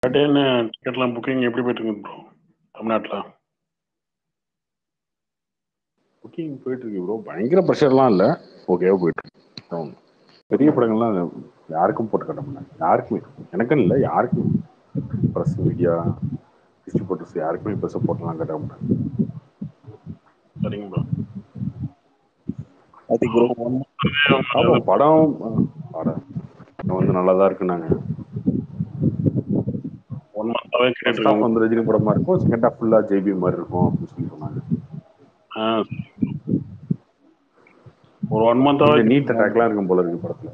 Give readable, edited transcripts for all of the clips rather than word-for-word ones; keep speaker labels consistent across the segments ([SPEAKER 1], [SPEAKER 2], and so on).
[SPEAKER 1] சாட்டர்டேன்னு டிக்கெட்லாம் புக்கிங் எப்படி போயிட்டு இருக்கு ப்ரோ தமிழ்நாட்டில்?
[SPEAKER 2] புக்கிங் போயிட்டு இருக்கு ப்ரோ, பயங்கர ப்ரெஷர்லாம் இல்லை, ஓகேவா போயிட்டு இருக்கு. பெரிய படங்கள்லாம் யாருக்கும் போட்டு கட்ட மாட்டாங்க, யாருக்குமே, எனக்குன்னு இல்லை யாருக்குமே, ப்ரெஸ் மீடியா டிஸ்ட்ரிபியூட்டர்ஸ் யாருக்குமே பெருசாக போட்டெல்லாம் கட்ட மாட்டாங்க.
[SPEAKER 1] சரிங்க ப்ரோ.
[SPEAKER 3] ஐ ப்ரோ
[SPEAKER 2] ஆமாம், படம் வந்து நல்லா தான் இருக்குன்னாங்க.
[SPEAKER 1] 1 மந்த்தாவே
[SPEAKER 2] ஃபர்ஸ்ட்
[SPEAKER 1] கேட்டுருக்கோம்.
[SPEAKER 2] ஹாஃப் வந்து ரஜினி படமா இருக்கும், செகண்ட் ஹாஃப் ஃபுல்லாக ஜேபி மாதிரி இருக்கும் அப்படின்னு சொல்லி சொன்னாங்க.
[SPEAKER 1] ஒரு 1 மந்த்தாவே
[SPEAKER 2] நீட் அட்டாக்லாம் இருக்கும் போல இருக்கு படத்துல.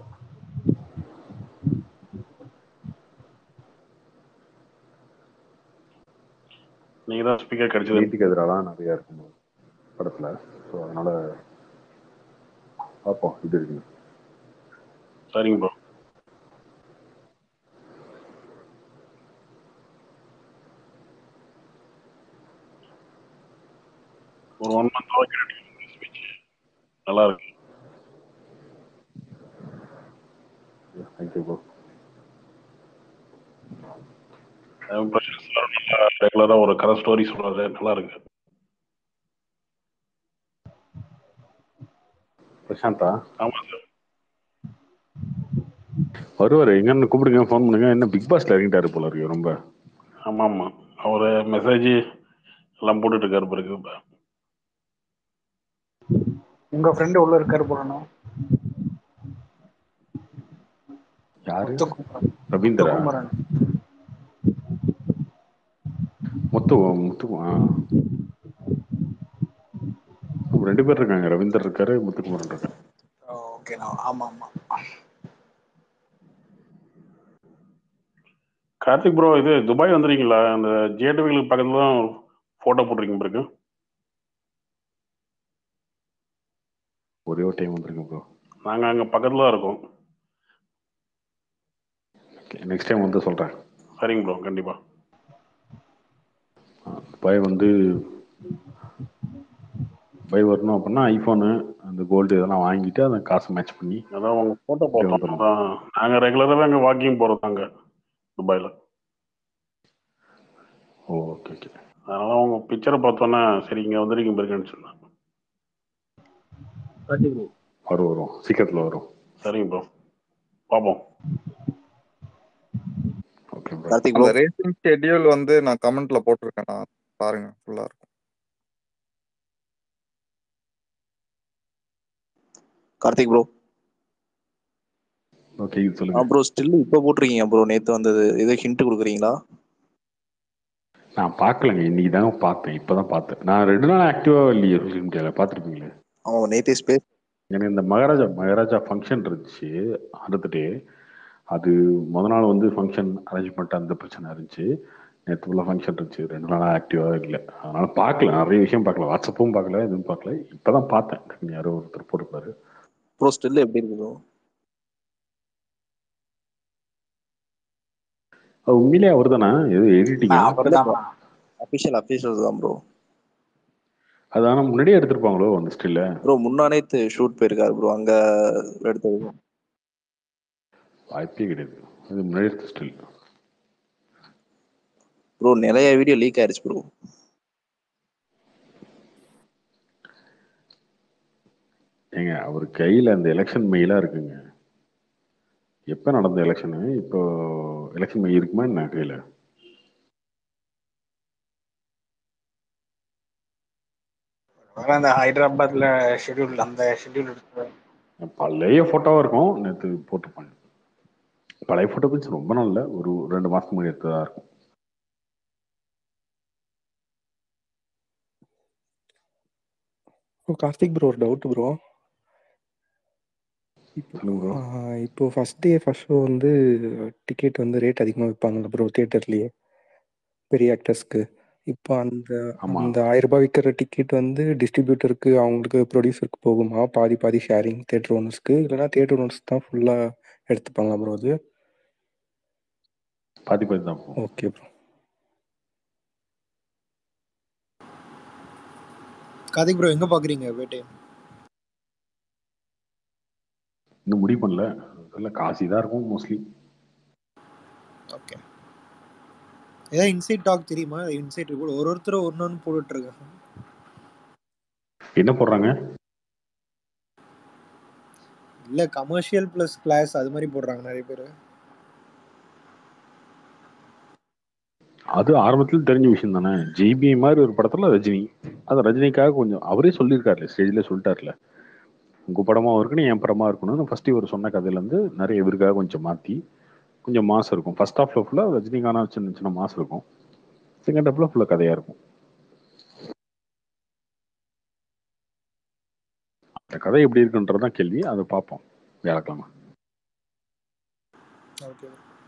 [SPEAKER 1] நீங்க தான் ஸ்பீக்கர் கிடைச்சது.
[SPEAKER 2] நீட்டுக்கு எதிராலாம் நிறைய இருக்கும் படத்துல, ஸோ அதனால பார்ப்போம் இது இருக்கு.
[SPEAKER 1] சரிங்க ப்ரோ. ஒரு 1 மந்த்தாவே கேட்டுருக்கோம் ஸ்பீச், நல்லா இருக்கு.
[SPEAKER 2] Thank you bro.
[SPEAKER 1] ரெகுலரா ஒரு கதை ஸ்டோரி சொல்றாரு, நல்லா இருக்கு.
[SPEAKER 2] பிரசாந்தா?
[SPEAKER 1] ஆமா சார்.
[SPEAKER 2] வருவாரு, எங்கன்னு கூப்பிடுங்க, ஃபோன் பண்ணுங்க. என்ன பிக் பாஸ்ல இறங்கிட்டாரு போல இருக்கு ரொம்ப.
[SPEAKER 1] ஆமா ஆமா, அவரு மெசேஜ் எல்லாம் போட்டுட்டு இருக்காரு பிறகு.
[SPEAKER 4] உங்க ஃப்ரெண்டு உள்ள இருக்காரு போலண்ணா.
[SPEAKER 2] யாரு?
[SPEAKER 4] முத்துக்குமரன்.
[SPEAKER 2] ரவீந்திரா?
[SPEAKER 4] முத்துக்குமரன்.
[SPEAKER 2] முத்து. ரெண்டு பேர் இருக்காங்க, ரவீந்தர் இருக்காரு, முத்துக்குமரன் இருக்காரு.
[SPEAKER 4] ஓகேண்ணா. ஆமா ஆமா.
[SPEAKER 1] கார்த்திக் ப்ரோ, இது துபாய் வந்துருக்கீங்களா? அந்த ஜேடபிள்யூ பக்கத்துல தான் போட்டோ போட்டிருக்கீங்க பிறகு.
[SPEAKER 2] ஒரே ஒரு டைம் வந்துருங்க ப்ரோ.
[SPEAKER 1] நாங்க அங்க பக்கத்துல தான் இருக்கோம்.
[SPEAKER 2] நெக்ஸ்ட் டைம் வந்து சொல்றேன்.
[SPEAKER 1] சரிங்க ப்ரோ, கண்டிப்பா.
[SPEAKER 2] துபாய் வந்து துபாய் வரணும் அப்படின்னா ஐஃபோனு அந்த கோல்டு இதெல்லாம் வாங்கிட்டு அந்த காசு மேட்ச் பண்ணி
[SPEAKER 1] அதான் உங்க போட்டோ
[SPEAKER 2] அப்படியே
[SPEAKER 1] பார்த்தோம்.
[SPEAKER 2] வந்துடணும்.
[SPEAKER 1] அதான் நாங்க ரெகுலராகவே அங்கே வாக்கிங் போகிறோம் அங்கே துபாயில்.
[SPEAKER 2] Okay okay.
[SPEAKER 1] அதனால உங்க பிக்சரை பார்த்தோன்னே சரி இங்கே வந்துருக்கீங்க பிறகுன்னு சொன்னேன்.
[SPEAKER 2] வரும் சீக்கிரத்தில் வரும்.
[SPEAKER 1] சரிங்க ப்ரோ, பார்ப்போம்.
[SPEAKER 2] Okay bro.
[SPEAKER 3] Karthik bro, racing schedule வந்து நான் கமெண்ட்ல போட்டிருக்கேன், நான் பாருங்க, ஃபுல்லா இருக்கும்.
[SPEAKER 5] கார்த்திக் ப்ரோ.
[SPEAKER 2] ஓகே சொல்லுங்க
[SPEAKER 5] ப்ரோ. ஸ்டில் இப்போ போட்டிருக்கீங்க ப்ரோ, நேற்று வந்தது. இதை ஹிண்ட் கொடுக்குறீங்களா?
[SPEAKER 2] நான் பார்க்கலங்க, இன்னைக்கு தாங்க பார்த்தேன், இப்போதான் பார்த்தேன். நான் 2 நாள் ஆக்டிவாக இல்லையே சோஷியல் மீடியாவில், பார்த்துருப்பீங்களே.
[SPEAKER 5] ஆமாம், நேற்று ஸ்பேஸ்
[SPEAKER 2] எனக்கு இந்த மகாராஜா ஃபங்க்ஷன் இருந்துச்சு அடுத்துட்டு, அது நாள் வந்து ஃபங்க்ஷன் அரேஞ்ச் பண்ணிட்டு அந்த பிரச்சனை இருந்துச்சு. நேற்று ஃபுல்லாக ஃபங்க்ஷன் இருந்துச்சு, 2 நாளாக ஆக்டிவாக இல்லை, அதனால பார்க்கல, நிறைய விஷயம் பார்க்கல, வாட்ஸ்அப்பும் பார்க்கல, எதுவும் பார்க்கல. இப்போதான் பார்த்தேன், யாரோ ஒருத்தர் போட்டிருப்பாரு.
[SPEAKER 5] ப்ரோ ஸ்டில் எப்படி இருக்கு ப்ரோ?
[SPEAKER 2] உண்மையிலே அவர் தானே? எது எடிட்டிங்?
[SPEAKER 5] அஃபிஷியல் தான் ப்ரோ.
[SPEAKER 2] அது ஆனால் முன்னாடியே எடுத்திருப்பாங்களோ அந்த ஸ்டில்ல?
[SPEAKER 5] ப்ரோ முன்னானேத்து ஷூட் போயிருக்காரு ப்ரோ, அங்க எடுத்தது.
[SPEAKER 2] வாய்ப்பே கிடையாது, அது முன்னாடி எடுத்த ஸ்டில்.
[SPEAKER 5] ப்ரோ நிறைய வீடியோ லீக் ஆயிருச்சு ப்ரோ.
[SPEAKER 2] ஏங்க அவர் கையில் அந்த எலெக்ஷன் மெயிலாக இருக்குங்க. எப்போ நடந்த எலெக்ஷனு? இப்போ எலெக்ஷன் மெயில் இருக்குமா என்ன கையில்?
[SPEAKER 4] அந்த ஹைதராபாத்ல ஷெட்யூல், அந்த ஷெட்யூல்
[SPEAKER 2] பழைய ஃபோட்டோவாக இருக்கும், நேற்று போட்டிருப்பாங்க. பழைய ஃபோட்டோ பிடிச்சி ரொம்ப நாள் இல்லை, ஒரு 2 மாதத்துக்கு முன்னாடி எடுத்ததாக இருக்கும்.
[SPEAKER 6] கார்த்திக் ப்ரோ, ஒரு டவுட் ப்ரோ. இப்போ ஃபர்ஸ்ட் டே ஃபர்ஸ்ட் ஷோ வந்து டிக்கெட் வந்து ரேட் அதிகமாக விற்பாங்கல்ல ப்ரோ தியேட்டர்லேயே பெரிய ஆக்டர்ஸ்க்கு. இப்போ அந்த 1000 ரூபாய் விற்கிற டிக்கெட் வந்து டிஸ்ட்ரிபியூட்டருக்கு, அவங்களுக்கு ப்ரொடியூசருக்கு போகுமா? பாதி பாதி ஷேரிங் தியேட்டர் ஓனர்ஸ்க்கு, இல்லைனா தியேட்டர் ஓனர்ஸ் தான் ஃபுல்லாக எடுத்துப்பாங்களா ப்ரோ? அது
[SPEAKER 2] பாதி பாதி தான்.
[SPEAKER 6] Okay bro.
[SPEAKER 7] கார்த்திக் ப்ரோ எங்க பாக்குறீங்க வேட்டை?
[SPEAKER 2] இன்னும் முடிவு பண்ணல, இல்லை காசி தான் இருக்கும் மோஸ்ட்லி.
[SPEAKER 7] ஓகே. ஏதாவது இன்சைட் டாக் தெரியுமா? இன்சைட் ரிப்போர்ட் ஒருத்தரும் ஒன்னு போட்டுட்டு இருக்காங்க.
[SPEAKER 2] என்ன போடுறாங்க?
[SPEAKER 7] இல்ல கமர்ஷியல் பிளஸ் கிளாஸ் அது மாதிரி போடுறாங்க நிறைய பேர்.
[SPEAKER 2] அது ஆரம்பத்தில் தெரிஞ்ச விஷயம் தானே. ஜிபி மாதிரி ஒரு படத்துல ரஜினி, அது ரஜினிக்காக கொஞ்சம் அவரே சொல்லியிருக்காருல, ஸ்டேஜ்ல சொல்லிட்டாருல, உங்க படமா இருக்கணும் என் படமா இருக்கணும்னு ஃபர்ஸ்ட் இவர் சொன்ன கதையில இருந்து நிறைய இவருக்காக கொஞ்சம் மாத்தி கொஞ்சம் மாஸ் இருக்கும். ஃபர்ஸ்ட் ஹாஃப்ல ஃபுல்லா ரஜினிகான சின்ன சின்ன மாஸ் இருக்கும், செகண்ட் ஹாஃப்ல ஃபுல்லா கதையா இருக்கும். அந்த கதை எப்படி இருக்குன்றதுதான் கேள்வி. அதை பார்ப்போம் வியாழக்கிழமை.
[SPEAKER 7] ஓகே.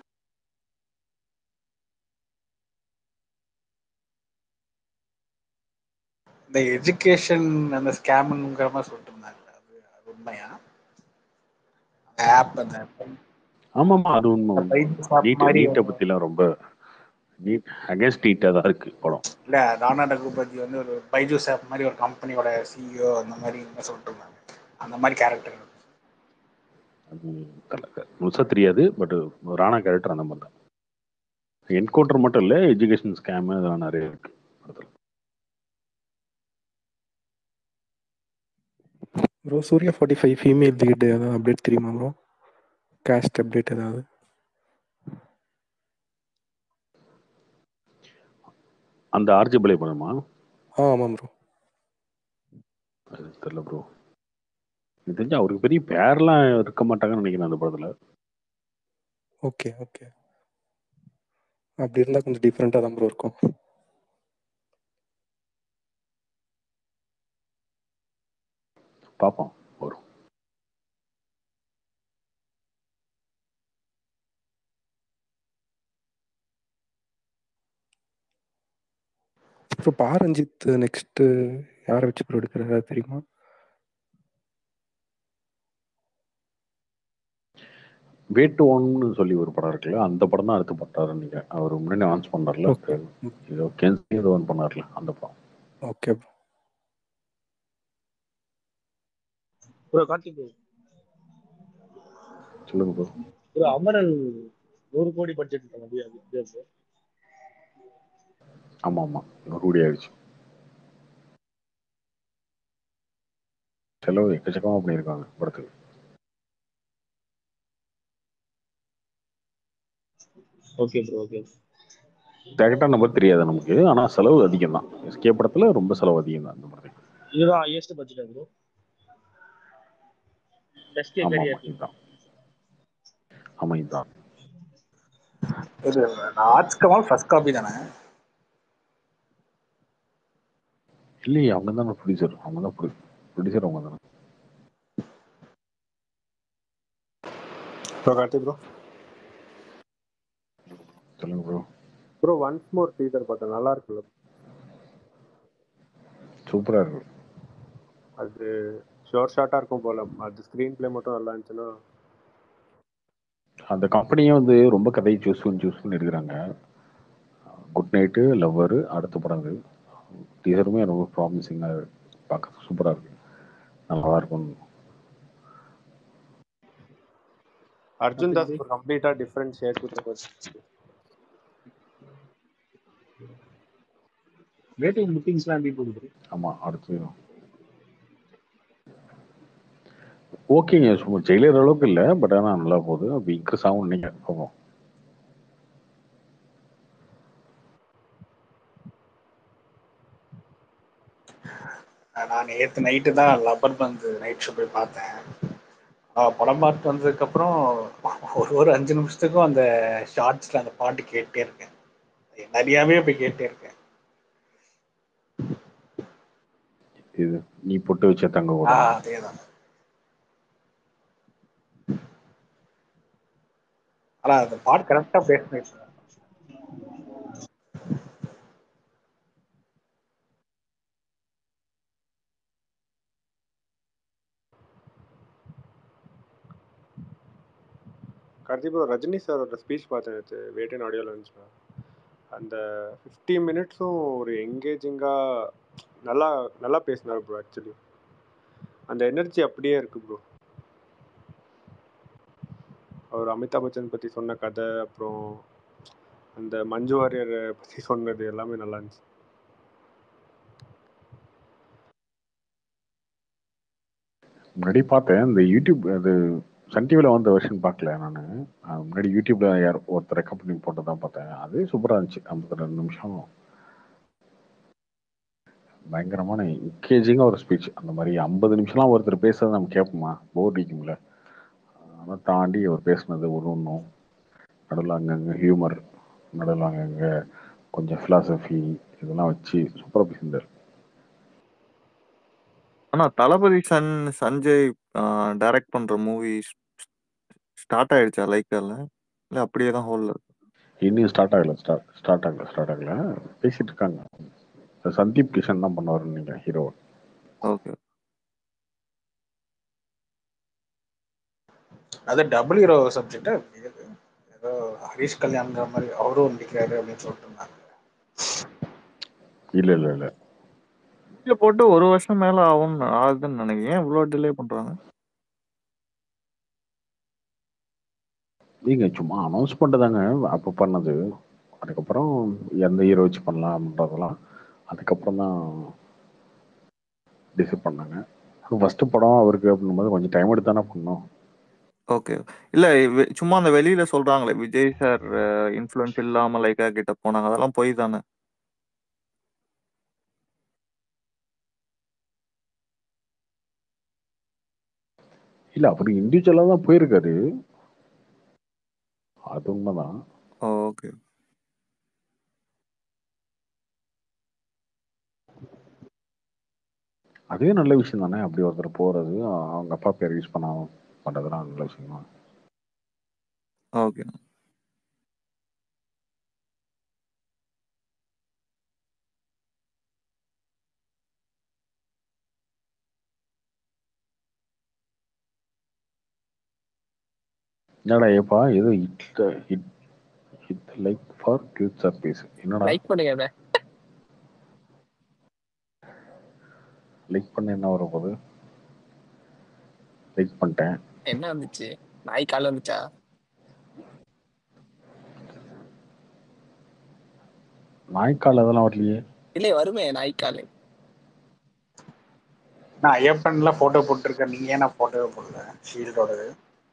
[SPEAKER 4] இந்த எஜுகேஷன் அந்த ஸ்கேம்ங்கிற மாதிரி சொல்லிட்டு இருந்தாங்க, அது உண்மையா? ஆப் அந்த
[SPEAKER 2] ஆமாமா, அது உண்மை.
[SPEAKER 4] பைஜூஸ் ஆப்
[SPEAKER 2] நீட்
[SPEAKER 4] மாதிரி
[SPEAKER 2] நீட்டை பத்திலாம் ரொம்ப நீட் அகேன்ஸ்ட் நீட்டா தான் இருக்கு படம்.
[SPEAKER 4] இல்ல ராணா ரகுபதி வந்து ஒரு பைஜூஸ் ஆப் மாதிரி ஒரு கம்பெனியோட சிஇஓ அந்த மாதிரி சொல்லிட்டு இருந்தாங்க. அந்த மாதிரி கேரக்டர்
[SPEAKER 2] அது முழுசா தெரியாது, பட் ராணா கேரக்டர் அந்த மாதிரி தான். என்கவுண்டர் மட்டும் இல்லை, எஜுகேஷன் ஸ்கேம் அதெல்லாம் நிறைய இருக்கு படத்துல.
[SPEAKER 6] ப்ரோ சூர்யா 45 ஃபீமேல் லீடு ஏதாவது அப்டேட் தெரியுமா ப்ரோ? காஸ்ட் அப்டேட் ஏதாவது?
[SPEAKER 2] அந்த ஆர்ஜி பிளே பண்ணுமா?
[SPEAKER 6] ஆமாம் ப்ரோ.
[SPEAKER 2] அது தெரியல ப்ரோ. எனக்கு தெரிஞ்சு அவருக்கு பெரிய பேர்லாம் இருக்க மாட்டாங்கன்னு நினைக்கிறேன் அந்த படத்துல.
[SPEAKER 6] ஓகே ஓகே, அப்படி இருந்தால் கொஞ்சம் டிஃப்ரெண்ட்டாக தான் ப்ரோ இருக்கும்.
[SPEAKER 2] பார்ப்போம் வரும்.
[SPEAKER 6] ப்ரோ பாரஞ்சித் நெக்ஸ்ட் யாரை வச்சு ப்ரோ எடுக்கிறதா தெரியுமா?
[SPEAKER 2] வேட்டு ஒன்னு சொல்லி ஒரு படம் இருக்குல்ல, அந்த படம் தான் அடுத்து பண்றாருன்னு நினைக்கிறேன். அவர் முன்னாடி அனௌன்ஸ் பண்ணார்ல,
[SPEAKER 6] ஓகே
[SPEAKER 2] ஏதோ கேன்சல் ஏதோ ஒன்று பண்ணார்ல, அந்த படம்.
[SPEAKER 6] Okay bro.
[SPEAKER 8] Bro Karthik bro,
[SPEAKER 2] சொல்லுங்க ப்ரோ.
[SPEAKER 8] ப்ரோ அமரன் 100 கோடி பட்ஜெட் ப்ரோ.
[SPEAKER 2] ஆமா ஆமா, 100 கோடி ஆயிடுச்சு. செலவு எக்கச்சக்கமா பண்ணியிருக்காங்க படத்துக்கு.
[SPEAKER 8] Okay bro okay.
[SPEAKER 2] கரெக்டான நம்பர் தெரியாது நமக்கு, ஆனா செலவு அதிகம் தான். எஸ்கே படத்துல ரொம்ப செலவு அதிகம் தான் இந்த படத்துக்கு.
[SPEAKER 8] இதுதான் ஹையஸ்ட் பட்ஜெட் ப்ரோ எஸ்கே
[SPEAKER 2] ஆமா ஆமா,
[SPEAKER 8] கரியர்.
[SPEAKER 2] இதுதான். ஆமா இதுதான்.
[SPEAKER 4] இது ஆர்ட்ஸ் கமால் ஃபர்ஸ்ட் காப்பி தானே?
[SPEAKER 2] இல்லையே, அவங்க தான் ப்ரொடியூசர். அவங்க தான் ப்ரொடியூசர், அவங்க தானே.
[SPEAKER 9] ப்ரோ கார்த்தி ப்ரோ,
[SPEAKER 2] சொல்லுங்க bro.
[SPEAKER 9] Bro once more teaser பார்த்தேன், நல்லா இருக்குல்ல?
[SPEAKER 2] சூப்பரா இருக்கு.
[SPEAKER 9] அது ஷோர் ஷார்ட்டாக இருக்கும் போல, அது ஸ்க்ரீன் பிளே மட்டும் நல்லா இருந்துச்சுன்னா.
[SPEAKER 2] அந்த கம்பெனியே வந்து ரொம்ப கதையை சூஸ் பண்ணி எடுக்கிறாங்க. குட் நைட்டு, லவ்வர், அடுத்த படம் இது. டீசருமே ரொம்ப ப்ராமிசிங்காக பார்க்க சூப்பராக இருக்கு, நல்லா இருக்கும்.
[SPEAKER 9] அர்ஜுன் தாஸ் ஒரு கம்ப்ளீட்டாக டிஃப்ரெண்ட் ஷேட் வித்
[SPEAKER 8] ரேட்டிங் புக்கிங்ஸ்லாம் எப்படி போகுது?
[SPEAKER 2] ஆமா, அடுத்து ஓகேங்க, சும்மா ஜெயிலர் அளவுக்கு இல்லை, பட் ஆனால் நல்லா போகுது. அப்படி இன்க்ரீஸ் ஆகும் நீங்கள் போகும்.
[SPEAKER 4] நான் நேற்று நைட்டு தான் லப்பர் பந்து நைட் ஷோ போய் பார்த்தேன். படம் பார்த்து வந்ததுக்கப்புறம் ஒரு 5 நிமிஷத்துக்கும் அந்த ஷார்ட்ஸில் அந்த பாட்டு கேட்டே இருக்கேன். நிறையாவே போய் கேட்டே இருக்கேன்.
[SPEAKER 2] இது நீ பொட்டு வச்ச தங்க கூட.
[SPEAKER 4] அதேதான். ஆனால் அந்த பாட்டு கரெக்டாக பேசுனேன்.
[SPEAKER 9] கார்த்தி ப்ரோ, ரஜினி சாரோட ஸ்பீச் பார்த்தேன் நேற்று, வேட்டன் ஆடியோவில் இருந்துச்சுன்னா. அந்த 50 மினிட்ஸும் ஒரு என்கேஜிங்காக நல்லா நல்லா பேசினார் ப்ரோ. ஆக்சுவலி அந்த எனர்ஜி அப்படியே இருக்கு ப்ரோ. அவர் அமிதாப் பச்சன் பற்றி சொன்ன கதை, அப்புறம் அந்த மஞ்சு வாரியர் பற்றி சொன்னது எல்லாமே நல்லா இருந்துச்சு.
[SPEAKER 2] முன்னாடி பார்த்தேன் இந்த யூடியூப், அது சன் டிவியில் வந்த வெர்ஷன் பார்க்கல நான். முன்னாடி யூடியூப்ல யார் ஒருத்தர் ரெக்கமெண்ட் பண்ணி போட்டு தான் பார்த்தேன். அதே சூப்பராக இருந்துச்சு. 52 நிமிஷம் பயங்கரமான என்கேஜிங்காக ஒரு ஸ்பீச். அந்த மாதிரி 50 நிமிஷம்லாம் ஒருத்தர் பேசுறது நம்ம கேட்போமா, போர் அடிக்கும்ல. அதை தாண்டி அவர் பேசுனது ஒன்றும் நடுவில் அங்கங்கே ஹியூமர், நடுவில் அங்கங்கே கொஞ்சம் ஃபிலாசபி இதெல்லாம் வச்சு சூப்பராக பேசியிருந்தார்.
[SPEAKER 3] ஆனா தளபதி சஞ்சய் டைரக்ட் பண்ற மூவி ஸ்டார்ட் ஆயிடுச்சா லைக்கால? இல்ல அப்படியே தான் ஹோல்ல இருக்கு?
[SPEAKER 2] இன்னும் ஸ்டார்ட் ஆகல. பேசிட்டு இருக்காங்க. சந்தீப் கிஷன் தான் பண்ணுவாருன்னு நினைக்கிறேன் ஹீரோ.
[SPEAKER 3] ஓகே.
[SPEAKER 4] அது டபுள் ஹீரோ சப்ஜெக்டா ஏதோ ஹரிஷ் கல்யாண்ங்கிற மாதிரி அவரும் நடிக்கிறாரு அப்படின்னு சொல்லிட்டு இருந்தாங்க.
[SPEAKER 2] இல்ல
[SPEAKER 3] போட்டு ஒரு வருஷம் மேல ஆகுதுன்னு நினைக்கிறேன். ஏன் இவ்வளவு டிலே பண்றாங்க?
[SPEAKER 2] நீங்க சும்மா அனௌன்ஸ் பண்ணிட்டாங்க அப்போ பண்ணது. அதுக்கப்புறம் எந்த ஹீரோ வச்சு பண்ணலாம்ன்றதெல்லாம் அதுக்கப்புறம் தான் டிசைட் பண்ணாங்க. ஃபர்ஸ்ட் படம் அவருக்கு அப்படின்னும் கொஞ்சம் டைம் எடுத்து தானே பண்ணோம்.
[SPEAKER 3] ஓகே. இல்ல சும்மா அந்த வெளியில சொல்றாங்களே விஜய் சார் இன்ஃப்ளூயன்ஸ் இல்லாம லைக்கா கிட்ட போனாங்க, அதெல்லாம் போய் தானே?
[SPEAKER 2] இல்ல அப்படி இண்டிவிஜுவலா தான் போயிருக்காரு, அது உண்மைதான்.
[SPEAKER 3] ஓகே.
[SPEAKER 2] அதுவே நல்ல விஷயம் தானே. அப்படி ஒருத்தர் போறது, அவங்க அப்பா பேர் யூஸ் பண்ணாம பண்றதுலாம் நல்ல விஷயம் தான்.
[SPEAKER 3] ஓகே.
[SPEAKER 2] என்னடா ஏப்பா ஏதோ hit like for cute surprise. என்னடா
[SPEAKER 10] லைக் பண்ணுங்க.
[SPEAKER 2] லைக் பண்ண என்ன வர போகுது? லைக் பண்ணிட்டேன்.
[SPEAKER 10] என்ன வந்துச்சு? நாய் கால் வந்துச்சா?
[SPEAKER 2] நாய்க்கால் அதெல்லாம் வரலையே.
[SPEAKER 10] இல்ல வருமே நாய்க்கால்.
[SPEAKER 4] நான் ஐயப்பன்ல போட்டோ போட்டிருக்கேன். நீங்க ஏன்னா போட்டோவே போடல ஷீல்டோடது?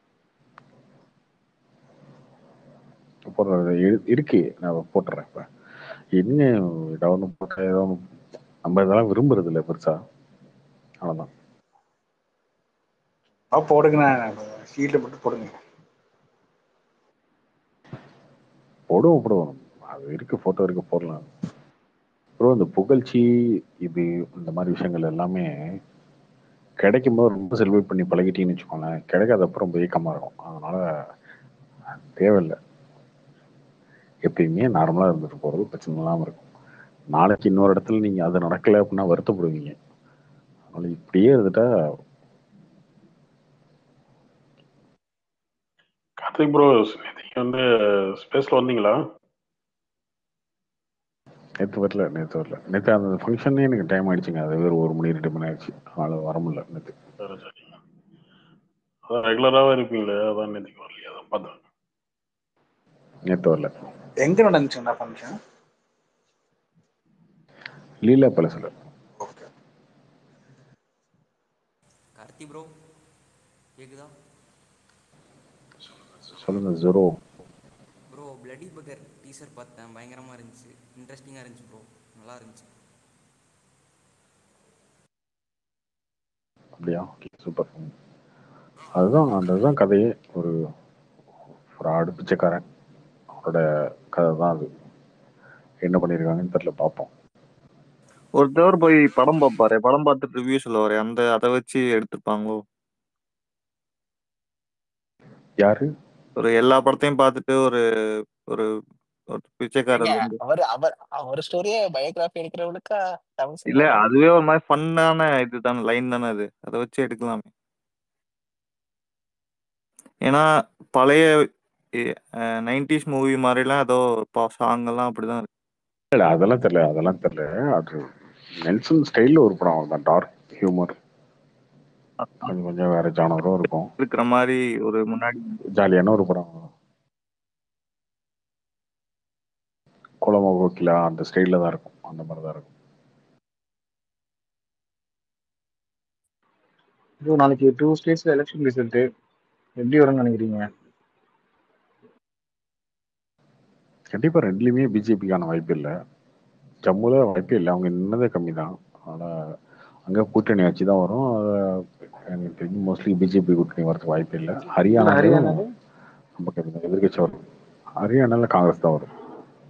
[SPEAKER 2] போடுறது இருக்கு, நான் போட்டுறேன். இப்ப என்ன ஏதாவது போட்ட ஏதாவது நம்ம இதெல்லாம் விரும்புறது இல்லை பெருசா, அவ்வளவுதான்.
[SPEAKER 4] போடுங்க, ஷீல்டு மட்டும் போடுங்க.
[SPEAKER 2] போடுவோம் அது இருக்கு, போட்டோ இருக்கு, போடலாம். அப்புறம் இந்த புகழ்ச்சி இது இந்த மாதிரி விஷயங்கள் எல்லாமே கிடைக்கும் போது ரொம்ப செலிப்ரேட் பண்ணி பழகிட்டீங்கன்னு வச்சுக்கோங்களேன், கிடைக்காத அப்புறம் ரொம்ப ஏக்கமா இருக்கும். அதனால தேவையில்லை. எப்பயுமே நார்மலா இருந்துட்டு போறது பிரச்சனை இல்லாம இருக்கும். நாளைக்கு இன்னொரு இடத்துல நீங்க அது நடக்கல அப்படின்னா வருத்தப்படுவீங்க. அதனால இப்படியே இருந்துட்டா.
[SPEAKER 1] கார்த்திக் ப்ரோ, நேற்று வந்து ஸ்பேஸ்ல வந்தீங்களா?
[SPEAKER 2] நேற்று வரல. நேற்று அந்த ஃபங்க்ஷனே எனக்கு டைம் ஆயிடுச்சுங்க. அது வேறு 1 மணி 2 மணி ஆயிடுச்சு. அதனால வர முடியல நேற்று.
[SPEAKER 1] சரி. அதான் ரெகுலராகவே இருப்பீங்களே, அதான் நேற்றுக்கு வரலையே, அதான் பார்த்தேன்.
[SPEAKER 2] நேற்று வரல.
[SPEAKER 4] எங்க நடந்துச்சுங்கண்ணா ஃபங்க்ஷன்?
[SPEAKER 2] லீலா பேலஸ்ல.
[SPEAKER 4] ஓகே.
[SPEAKER 11] கார்த்தி ப்ரோ கேக்குதா?
[SPEAKER 2] சொல்லுங்க ஜெரோ.
[SPEAKER 11] ப்ரோ பிளடி பர்கர் டீசர் பார்த்தேன், பயங்கரமாக இருந்துச்சு, இன்ட்ரெஸ்டிங்காக இருந்துச்சு ப்ரோ, நல்லா இருந்துச்சு.
[SPEAKER 2] அப்படியா? சூப்பர். அதுதான் அந்த கதையே. ஒரு ஆடு பிச்சைக்காரன், அவரோட கதை தான் அது. என்ன பண்ணியிருக்காங்கன்னு தெரியல, பார்ப்போம்.
[SPEAKER 3] ஒருத்தவர் போய் படம் பார்ப்பாரு, படம் பார்த்துட்டு ரிவ்யூ சொல்லுவாரு, அதை வச்சு எடுத்துருப்பாங்களோ?
[SPEAKER 2] யாரு?
[SPEAKER 3] ஒரு எல்லா படத்தையும் பார்த்துட்டு ஒரு ஒரு பிச்சைக்காரர் வந்து
[SPEAKER 10] அவர் ஸ்டோரியே பயோகிராஃபி எடுக்கிறவனுக்கா?
[SPEAKER 3] இல்ல, அதுவே ஒரு மாதிரி ஃபன்னான இதுதானே, லைன் தானே அது, அதை வச்சு எடுக்கலாமே. ஏன்னா பழைய 90s மூவி மாதிரிலாம் ஏதோ சாங் எல்லாம் அப்படிதான் இருக்கு.
[SPEAKER 2] இல்ல அதெல்லாம் தெரியல. அது நெல்சன் ஸ்டைல்ல ஒரு படம் தான், டார்க் ஹியூமர், கொஞ்சம் வேற ஜானரும் இருக்கும்
[SPEAKER 3] இருக்கிற மாதிரி ஒரு முன்னாடி
[SPEAKER 2] ஜாலியான ஒரு படம். குளம கோக்கிலா அந்த ஸ்டைலில் தான் இருக்கும், அந்த மாதிரி தான் இருக்கும்.
[SPEAKER 8] ப்ரோ நாளைக்கு 2 ஸ்டேட்ஸ்ல எலெக்ஷன் ரிசல்ட் எப்படி வரும்னு நினைக்கிறீங்க?
[SPEAKER 2] கண்டிப்பாக ரெண்டுலேயுமே பிஜேபிக்கான வாய்ப்பு இல்லை. ஜம்முல வாய்ப்பே இல்லை, அவங்க நின்னதே கம்மி தான். அதனால் அங்கே கூட்டணி ஆட்சி தான் வரும். எனக்கு தெரிஞ்சு மோஸ்ட்லி பிஜேபி கூட்டணி வரதுக்கு வாய்ப்பு இல்லை. ஹரியானாலையும் நமக்கு எதிர்கட்சி வரும். ஹரியானால காங்கிரஸ் தான் வரும்.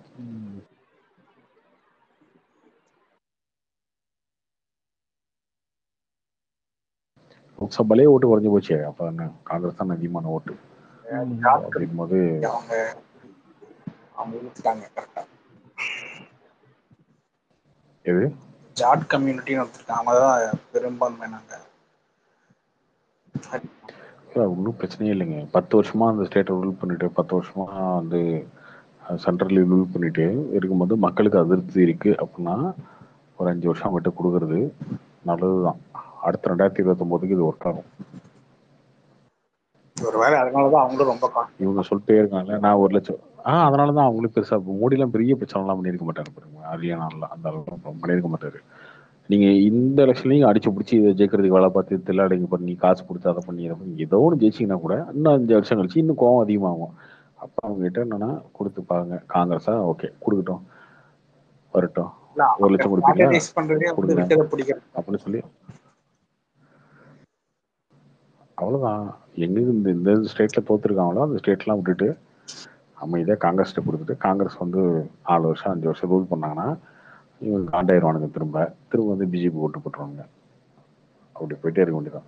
[SPEAKER 2] லோக்சபாலே ஓட்டு குறைஞ்சி போச்சு. அப்போ என்ன காங்கிரஸ் தான் அதிகமான ஓட்டு அப்படிங்கும்போது
[SPEAKER 4] அவங்க இழுத்துட்டாங்க கரெக்டா.
[SPEAKER 2] எது
[SPEAKER 4] ஜாட் கம்யூனிட்டின்னு வச்சிருக்காங்க, அவங்க தான் பெரும்பான்மைனாங்க.
[SPEAKER 2] ஒன்றும் பிரச்சனையே இல்லைங்க. 10 வருஷமா அந்த ஸ்டேட்டை ரூல் பண்ணிட்டு 10 வருஷமா வந்து சென்ட்ரல் ரூல் பண்ணிட்டு இருக்கும்போது மக்களுக்கு அதிருப்தி இருக்கு அப்படின்னா ஒரு 5 வருஷம் மட்டும் கொடுக்கறது நல்லதுதான். அடுத்த 2029க்கு இது ஒர்க் ஆகும்.
[SPEAKER 4] ஒருவேளை அதனாலதான் அவங்களும் ரொம்ப
[SPEAKER 2] இவங்க சொல்லிட்டே இருக்காங்கல்ல, நான் 1 லட்சம் அதனாலதான் அவங்களும் பெருசா மோடிலாம் பெரிய பிரச்சனைலாம் பண்ணியிருக்க மாட்டாரு பாருங்க. ஹரியானால அந்த அளவுக்கு பண்ணியிருக்க மாட்டாரு. நீங்க இந்த எலெக்ஷன்லையும் அடிச்சு பிடிச்சி இதை ஜெயிக்கிறதுக்கு வேலை பார்த்து தில்லாடிங்க பண்ணி காசு கொடுத்து அதை பண்ணி ஏதோ ஒன்று ஜெயிச்சிங்கன்னா கூட இன்னும் 5 வருஷம் கழிச்சு இன்னும் கோவம் அதிகமாகும். அப்ப அவங்க கிட்ட என்னன்னா கொடுத்துப்பாங்க. காங்கிரஸா ஓகே கொடுக்கட்டும் வரட்டும், 1 லட்சம் கொடுப்பீங்களா கொடுங்க அப்படின்னு சொல்லி அவ்வளவுதான். எங்க இந்த ஸ்டேட்ல தோத்துருக்காங்களோ அந்த ஸ்டேட்லாம் விட்டுட்டு அமைதியா காங்கிரஸ்ட கொடுத்துட்டு காங்கிரஸ் வந்து 4 வருஷம் 5 வருஷம் ரூல் பண்ணாங்கன்னா இவங்க காண்டாயிருவானுங்க, திரும்ப வந்து பிஜேபி ஓட்டு போட்டுருவாங்க. அப்படி போயிட்டே இருக்க வேண்டியதான்.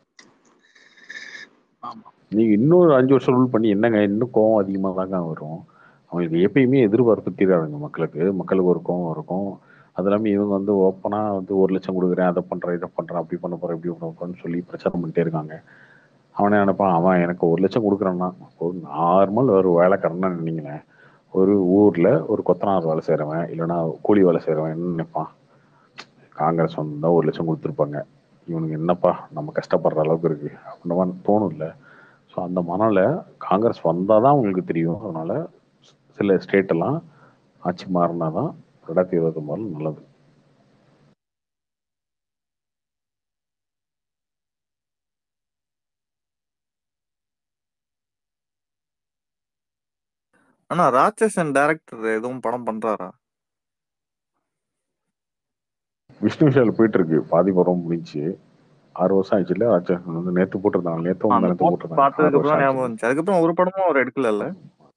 [SPEAKER 2] நீங்க இன்னொரு 5 வருஷம் ரூல் பண்ணி என்னங்க இன்னும் கோவம் அதிகமாக தாங்க வரும். அவங்களுக்கு எப்பயுமே எதிர்பார்ப்பு தீராதுங்க. மக்களுக்கு ஒரு கோவம் இருக்கும். அது இல்லாமல் இவங்க வந்து ஓப்பனா வந்து 1 லட்சம் கொடுக்குறேன், அதை பண்றேன், இதை பண்றேன், அப்படி பண்ண போறேன், இப்படி பண்ண போறேன்னு சொல்லி பிரச்சாரம் பண்ணிட்டே இருக்காங்க. அவனே நினைப்பான், அவன் எனக்கு 1 லட்சம் கொடுக்குறான்னா ஒரு நார்மல் ஒரு வேலைக்காரனா நினைங்களேன். ஒரு ஊர்ல ஒரு கொத்தனார் வேலை செய்யறவன் இல்லைன்னா கூலி வேலை செய்யறவன் என்ன நினைப்பான், காங்கிரஸ் வந்து 1 லட்சம் கொடுத்துருப்பாங்க, இவனுக்கு என்னப்பா நம்ம கஷ்டப்படுற அளவுக்கு இருக்கு அப்படின்னு தோணும் இல்லை. ஸோ அந்த மனநில காங்கிரஸ் வந்தாதான் உங்களுக்கு தெரியும். அதனால சில ஸ்டேட் எல்லாம் ஆட்சி மாறினாதான் 2029 நல்லது.
[SPEAKER 3] ஆனா ராட்சசன் டைரக்டர் எதுவும் படம் பண்றாரா?
[SPEAKER 2] விஷ்ணு விஷால் போயிட்டு இருக்கு, பாதி படம் முடிஞ்சு 6 வருஷம் ஆயிடுச்சு இல்ல. ராட்சசன் வந்து நேத்து போட்டிருந்தாங்க, நேத்து போட்டிருந்தாங்க.
[SPEAKER 3] பார்த்ததுக்கு அப்புறம் ஞாபகம் வந்துச்சு. அதுக்கப்புறம் ஒரு படமும் அவர் எடுக்கல.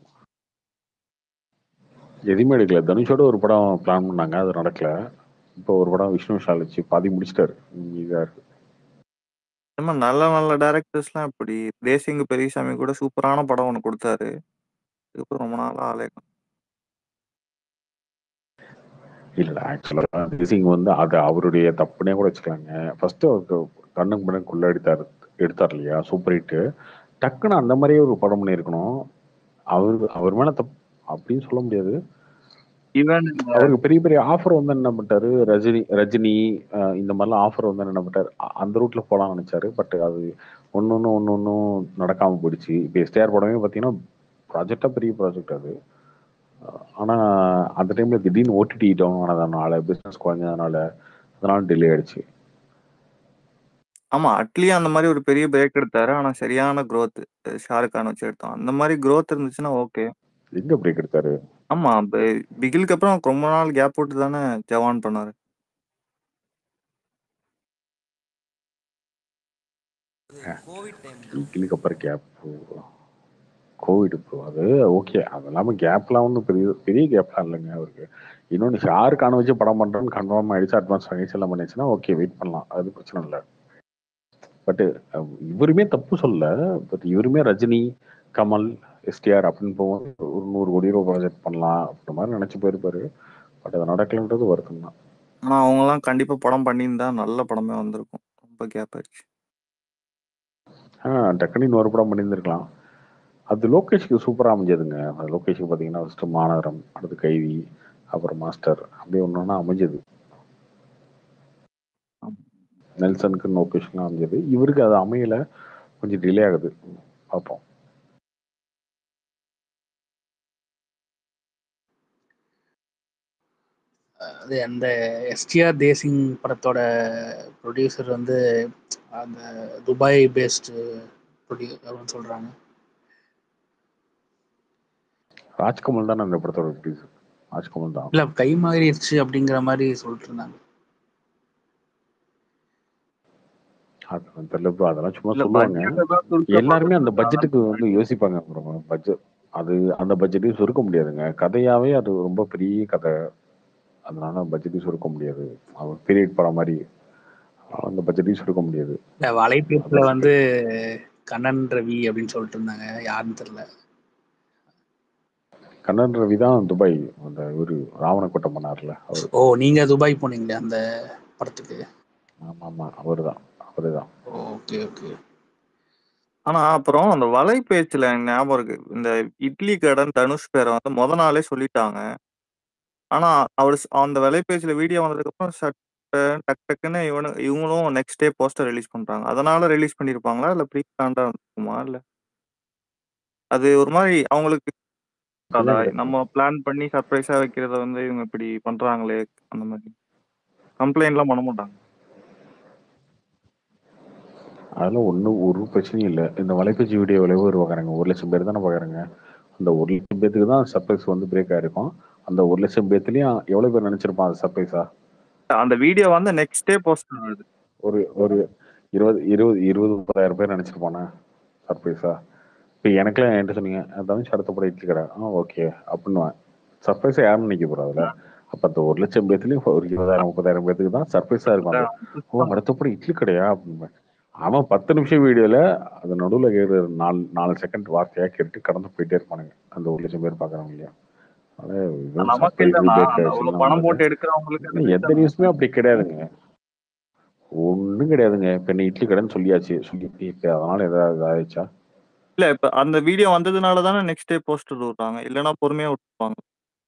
[SPEAKER 2] எதுவுமே எடுக்கல. தனுஷோட ஒரு படம் பிளான் பண்ணாங்க, அது நடக்கல. இப்போ ஒரு படம் விஷ்ணு விஷால் வச்சு பாதி முடிச்சிட்டாரு. இதா இருக்கு.
[SPEAKER 3] நல்ல நல்ல டைரக்டர்ஸ்லாம் இப்படி தேசிங்க பெரியசாமி கூட சூப்பரான படம் ஒன்று கொடுத்தாரு. இதுக்கப்புறம் ரொம்ப நாளா ஆளே
[SPEAKER 2] இல்ல ஆக்சுவலா தேசிங் வந்து அது அவருடைய தப்புனே கூட வச்சுக்கலாங்க. ஃபர்ஸ்ட் அவருக்கு கண்ணுக்கு மண்ணுக்கு கொள்ள எடுத்தார் இல்லையா, சூப்பர் ஹிட். டக்குன்னு அந்த மாதிரியே ஒரு படம் பண்ணியிருக்கணும். அவர் மேல தப்பு அப்படின்னு சொல்ல முடியாது. அவருக்கு பெரிய பெரிய ஆஃபர் வந்து என்ன பண்ணிட்டாரு, ரஜினி இந்த மாதிரிலாம் ஆஃபர் வந்து என்ன பண்ணிட்டாரு, அந்த ரூட்ல போலாம்னு நினைச்சாரு. பட் அது ஒன்னொன்னும் நடக்காம போயிடுச்சு. இப்போ எஸ்டிஆர் படமே பார்த்தீங்கன்னா ப்ராஜெக்டா பெரிய ப்ராஜெக்ட் அது. ஆனா அந்த டைம்ல திடீர்னு ஓடிடி டவுன் ஆனதுனால பிசினஸ் குறைஞ்சதுனால அதனால டிலே ஆயிடுச்சு.
[SPEAKER 3] ஆமா, அட்லி அந்த மாதிரி ஒரு பெரிய பிரேக் எடுத்தாரு. ஆனா சரியான growth ஷாருக் கான் வச்சு எடுத்தோம். அந்த மாதிரி growth இருந்துச்சுன்னா ஓகே.
[SPEAKER 2] எங்க பிரேக் எடுத்தாரு?
[SPEAKER 3] ஆமா, பிகிலுக்கு அப்புறம் ரொம்ப நாள் கேப் போட்டு தானே ஜவான் பண்ணாரு.
[SPEAKER 2] பிகிலுக்கு அப்புறம் கேப் கோவிட் ப்ரோ, அது ஓகே. அது இல்லாம கேப்லாம் ஒன்றும் பெரிய கேப்லாம் இல்லைங்க அவருக்கு. இன்னொன்று ஷாருக் கான் வச்சு படம் பண்றேன்னு கன்ஃபார்ம் ஆயிடுச்சு, அட்வான்ஸ் ஃபைனான்ஸ் எல்லாம் பண்ணிடுச்சுன்னா ஓகே வெயிட் பண்ணலாம், அது பிரச்சனை இல்லை. பட் இவருமே தப்பு சொல்ல. பட் இவருமே ரஜினி, கமல், எஸ்டிஆர் அப்படின்னு போகும்போது ஒரு 100 கோடி ரூபாய் ப்ராஜெக்ட் பண்ணலாம் அப்படின்ற மாதிரி நினைச்சு போயிருப்பாரு. பட் அது நடக்கலன்றது வருத்தம் தான்.
[SPEAKER 3] ஆனா அவங்க எல்லாம் கண்டிப்பா படம் பண்ணியிருந்தா நல்ல படமே வந்திருக்கும். ரொம்ப கேப் ஆயிடுச்சு.
[SPEAKER 2] டக்குனு இன்னொரு படம் பண்ணியிருந்திருக்கலாம். அது லோகேஷ்க்கு சூப்பராக அமைஞ்சதுங்க. அது லோகேஷ்க்கு பார்த்தீங்கன்னா ஃபர்ஸ்ட் மாநகரம், அடுத்து கைதி, அப்புறம் மாஸ்டர், அப்படியே ஒன்று அமைஞ்சது. நெல்சனுக்கு லோகேஷ்க்குலாம் அமைஞ்சது. இவருக்கு அது அமையல, கொஞ்சம் டிலே ஆகுது. பார்ப்போம்.
[SPEAKER 4] அது அந்த எஸ்டிஆர் தேசிங் படத்தோட ப்ரொடியூசர் வந்து அந்த துபாய் பேஸ்டு ப்ரொடியூசர்னு சொல்றாங்க.
[SPEAKER 2] ராஜ்கமல் தானே அந்த படத்தோட ப்ரொடியூசர். ராஜ்கமல் தான்.
[SPEAKER 4] இல்ல கை மாறிடுச்சு அப்படிங்கிற மாதிரி சொல்லிட்டு இருந்தாங்க.
[SPEAKER 2] தெரியல ப்ரோ, அதெல்லாம் சும்மா
[SPEAKER 3] இல்ல
[SPEAKER 2] சொல்லுவாங்க.
[SPEAKER 3] பட்ஜெட் எல்லாம் சுருக்க
[SPEAKER 2] எல்லாருமே அந்த
[SPEAKER 3] போட்டு
[SPEAKER 2] பட்ஜெட்டுக்கு வந்து யோசிப்பாங்க ப்ரோ. பட்ஜெட் அது அந்த பட்ஜெட்டையும் சுருக்க முடியாதுங்க. கதையாவே அது ரொம்ப பெரிய கதை, அதனால பட்ஜெட்டையும் சுருக்க முடியாது. அவர் பீரியட் படம் மாதிரி அந்த பட்ஜெட்டையும் சுருக்க முடியாது.
[SPEAKER 4] இல்ல வலைபேச்சுல வந்து கண்ணன் ரவி அப்படின்னு சொல்லிட்டு இருந்தாங்க, யாருன்னு தெரியல.
[SPEAKER 2] கண்ணன் ரவி தான் துபாய் அந்த ஒரு ராவணக்கோட்டம் பண்ணார்ல அவரு.
[SPEAKER 4] ஓ, நீங்க துபாய் போனீங்களே அந்த படத்துக்கு?
[SPEAKER 2] ஆமா ஆமா, அவருதான் அவருதான்.
[SPEAKER 4] Okay okay.
[SPEAKER 3] ஆனா அப்புறம் அந்த வலைபேச்சுல எனக்கு ஞாபகம் இருக்கு, இந்த இட்லி கடன் தனுஷ் பேரை வந்து முத நாளே சொல்லிட்டாங்க. ஆனா அவர் அந்த வலைபேச்சுல வீடியோ வந்ததுக்கு அப்புறம் டக் டக்குன்னு இவங்களும் நெக்ஸ்ட் டே போஸ்டர் ரிலீஸ் பண்றாங்க. அதனால ரிலீஸ் பண்ணிருப்பாங்களா இல்ல ப்ரீ பிளான்டா இருக்குமா? இல்ல அது ஒரு மாதிரி அவங்களுக்கு
[SPEAKER 2] அப்படிதான் கிடைக்கும்.
[SPEAKER 3] நம்ம பிளான் பண்ணி சர்ப்ரைஸா வைக்கிறத வந்து இவங்க இப்படி பண்றாங்களே, அந்த மாதிரி கம்ப்ளைண்ட்லாம் பண்ண மாட்டாங்க.
[SPEAKER 2] அதெல்லாம் ஒன்றும் ஒரு பிரச்சனையும் இல்லை. இந்த வலைபேச்சு வீடியோ எவ்வளோ பேர் பார்க்குறாங்க? 1,00,000 பேர் தானே பார்க்குறாங்க. அந்த 1,00,000 பேத்துக்கு தான் சர்ப்ரைஸ் வந்து பிரேக் ஆகிருக்கும். அந்த 1,00,000 பேர்த்துலையும் எவ்வளோ பேர் நினச்சிருப்பான் அது சர்ப்ரைஸா?
[SPEAKER 3] அந்த வீடியோ வந்து நெக்ஸ்ட் டே போஸ்டர் வருது.
[SPEAKER 2] ஒரு ஒரு 20-30,000 பேர் நினச்சிருப்பானே சர்ப்ரைஸா? இப்போ எனக்குலாம் என்கிட்ட சொன்னீங்க தனுஷ் அடுத்த படம் இட்லி கடை, ஓகே அப்படின்னுவேன். சர்ப்ரைஸாக யாருன்னு நினைக்க போகிறோம் அதில்? அப்போ அந்த 1,00,000 பேர்த்துலேயும் ஒரு 20,000-30,000 பேத்துக்கு தான் சர்ப்ரைஸாக இருக்கும். அது ஓ அடுத்த படம் இட்லி கடையா அப்படின்னு. அவன் 10 நிமிஷம் வீடியோவில் அது நடுவில் கேட்குற 4 செகண்ட் வார்த்தையாக கேட்டு கடந்து போயிட்டே இருப்பானுங்க அந்த 1,00,000 பேர் பார்க்குறவங்க இல்லையா?
[SPEAKER 3] நமக்கு இல்லைன்னா அந்த அவ்வளவு பணம் போட்டு எடுக்கிறவங்களுக்கு
[SPEAKER 2] எந்த நியூஸுமே அப்படி கிடையாதுங்க. ஒன்றும் கிடையாதுங்க. இப்போ என்ன இட்லி கடைன்னு சொல்லியாச்சு, இப்போ அதனால ஏதாவது ஆயிடுச்சா?
[SPEAKER 3] இல்ல இப்ப அந்த வீடியோ வந்ததுனால தானே நெக்ஸ்ட் டே போஸ்டர் விடுறாங்க, இல்லைன்னா பொறுமையா விட்டுருப்பாங்க.